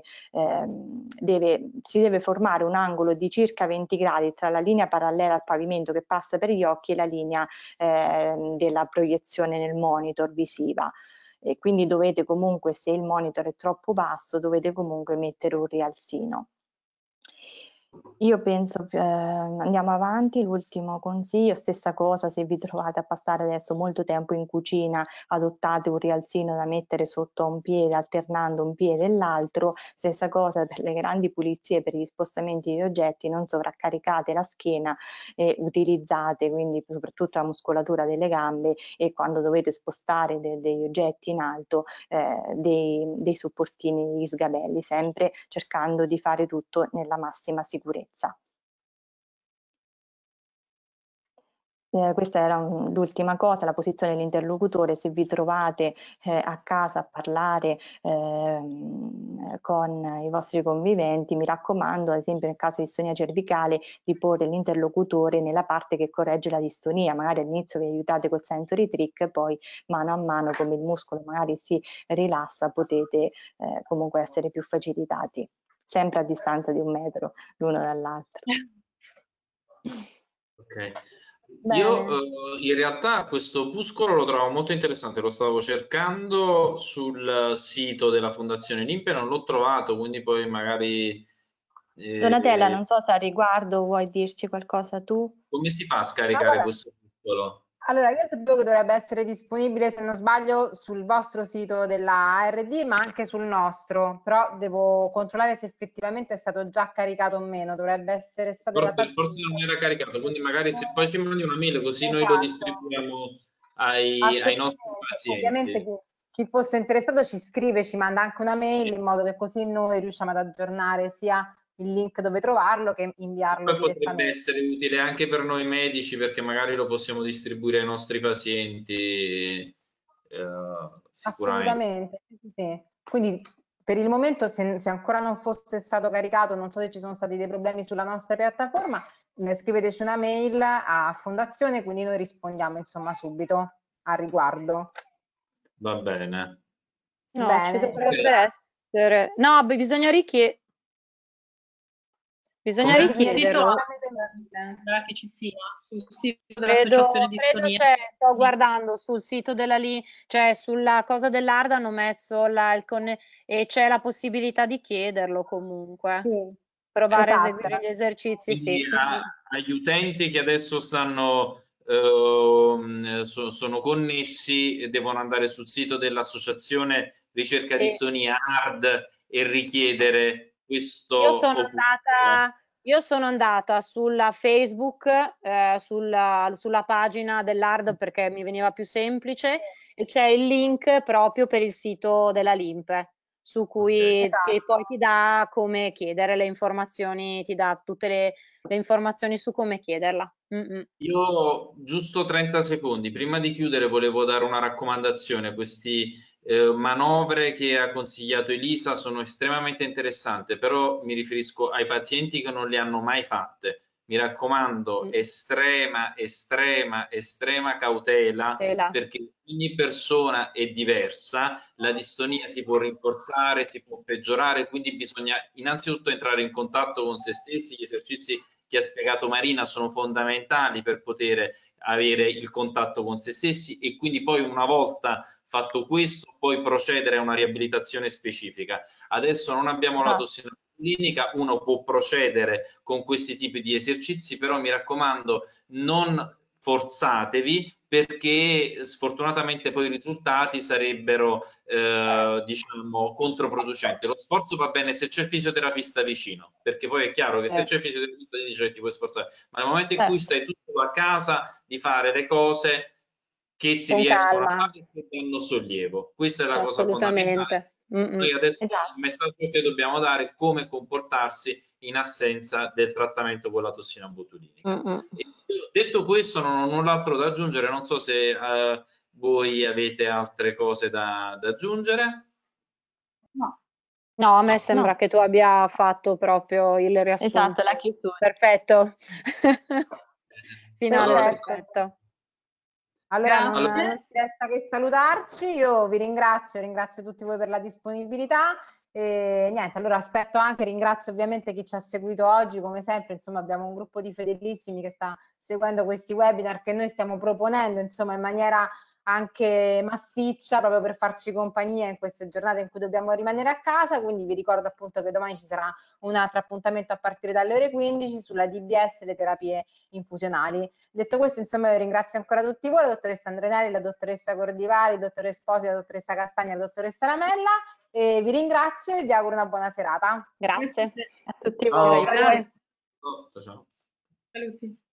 si deve formare un angolo di circa 20 gradi tra la linea parallela al pavimento che passa per gli occhi e la linea della proiezione nel monitor visiva. E quindi dovete comunque, se il monitor è troppo basso, dovete comunque mettere un rialzino. Io penso, andiamo avanti, l'ultimo consiglio, stessa cosa, se vi trovate a passare adesso molto tempo in cucina, adottate un rialzino da mettere sotto a un piede, alternando un piede e l'altro, stessa cosa per le grandi pulizie, per gli spostamenti di oggetti, non sovraccaricate la schiena e utilizzate quindi soprattutto la muscolatura delle gambe e quando dovete spostare degli oggetti in alto, dei supportini, degli sgabelli, sempre cercando di fare tutto nella massima sicurezza. Questa era l'ultima cosa, la posizione dell'interlocutore. Se vi trovate a casa a parlare con i vostri conviventi, mi raccomando, ad esempio nel caso di distonia cervicale, di porre l'interlocutore nella parte che corregge la distonia. Magari all'inizio vi aiutate col sensory trick, poi mano a mano, come il muscolo magari si rilassa, potete comunque essere più facilitati, sempre a distanza di 1 metro l'uno dall'altro. Ok. Bene. Io in realtà questo opuscolo lo trovo molto interessante, lo stavo cercando sul sito della Fondazione Olimpia, non l'ho trovato, quindi poi magari... Donatella, non so se a riguardo vuoi dirci qualcosa tu? Come si fa a scaricare Allora, questo opuscolo? Allora, io sapevo che dovrebbe essere disponibile, se non sbaglio, sul vostro sito della ARD, ma anche sul nostro, però devo controllare se effettivamente è stato già caricato o meno, dovrebbe essere stato in realtà... Forse non era caricato, quindi magari se poi ci mandi una mail così noi lo Esatto. distribuiamo ai nostri Assolutamente. Ovviamente pazienti. chi fosse interessato ci scrive, ci manda anche una mail in modo che così noi riusciamo ad aggiornare sia il link dove trovarlo che inviarlo Poi potrebbe direttamente. essere utile anche per noi medici perché magari lo possiamo distribuire ai nostri pazienti, sicuramente. Assolutamente, sì. Quindi per il momento, se ancora non fosse stato caricato, non so se ci sono stati dei problemi sulla nostra piattaforma, scriveteci una mail a Fondazione, quindi noi rispondiamo insomma subito al riguardo. Va bene. No, Bene. ci dovrebbe essere. No, bisogna richiedere. Bisogna Come? richiederlo. Sembra che ci sia sul sito Credo dell'associazione Distonia. c'è, sto guardando sul sito cioè sulla cosa dell'ARD hanno messo e c'è la possibilità di chiederlo comunque. Sì, Provare a esatto. eseguire gli esercizi, sì. Quindi agli utenti che adesso sono connessi, devono andare sul sito dell'associazione ricerca Sì. distonia ARD e richiedere questo Io sono andata sulla Facebook, sulla pagina dell'ARD perché mi veniva più semplice e c'è il link proprio per il sito della Limpe su cui Esatto. che poi ti dà come chiedere le informazioni, ti dà tutte le informazioni su come chiederla. Io giusto 30 secondi, prima di chiudere volevo dare una raccomandazione, questi manovre che ha consigliato Elisa sono estremamente interessanti, però mi riferisco ai pazienti che non le hanno mai fatte. Mi raccomando, estrema cautela, perché ogni persona è diversa, la distonia si può rinforzare, si può peggiorare, quindi bisogna innanzitutto entrare in contatto con se stessi. Gli esercizi che ha spiegato Marina sono fondamentali per poter avere il contatto con se stessi e quindi poi una volta fatto questo poi procedere a una riabilitazione specifica. Adesso non abbiamo la tossina clinica, uno può procedere con questi tipi di esercizi, però mi raccomando non forzatevi perché sfortunatamente poi i risultati sarebbero diciamo controproducenti. Lo sforzo va bene se c'è il fisioterapista vicino, perché poi è chiaro che se c'è il fisioterapista ti dice ti puoi sforzare, ma nel momento in cui stai tutto a casa di fare le cose che si Con riescono a calma. fare e che danno sollievo. Questa è la cosa fondamentale. Assolutamente. Noi adesso Esatto. il messaggio che dobbiamo dare è come comportarsi in assenza del trattamento con la tossina botulinica. E detto questo, non ho null'altro da aggiungere, non so se voi avete altre cose da aggiungere. No. No, a me sembra No. che tu abbia fatto proprio il riassunto. Esatto, la chiusura. Perfetto. Finale Allora, perfetto. Allora non Grazie. ci resta che salutarci, io vi ringrazio tutti voi per la disponibilità e niente, allora ringrazio ovviamente chi ci ha seguito oggi, come sempre, insomma abbiamo un gruppo di fedelissimi che sta seguendo questi webinar che noi stiamo proponendo, insomma, in maniera anche massiccia, proprio per farci compagnia in queste giornate in cui dobbiamo rimanere a casa, quindi vi ricordo appunto che domani ci sarà un altro appuntamento a partire dalle ore 15 sulla DBS e le terapie infusionali. Detto questo, insomma, io ringrazio ancora tutti voi, la dottoressa Andrenelli, la dottoressa Cordivari, il dottore Esposito, la dottoressa Castagna, la dottoressa Lamella, e vi ringrazio e vi auguro una buona serata. Grazie A tutti ciao. voi. a voi. Ciao. Saluti.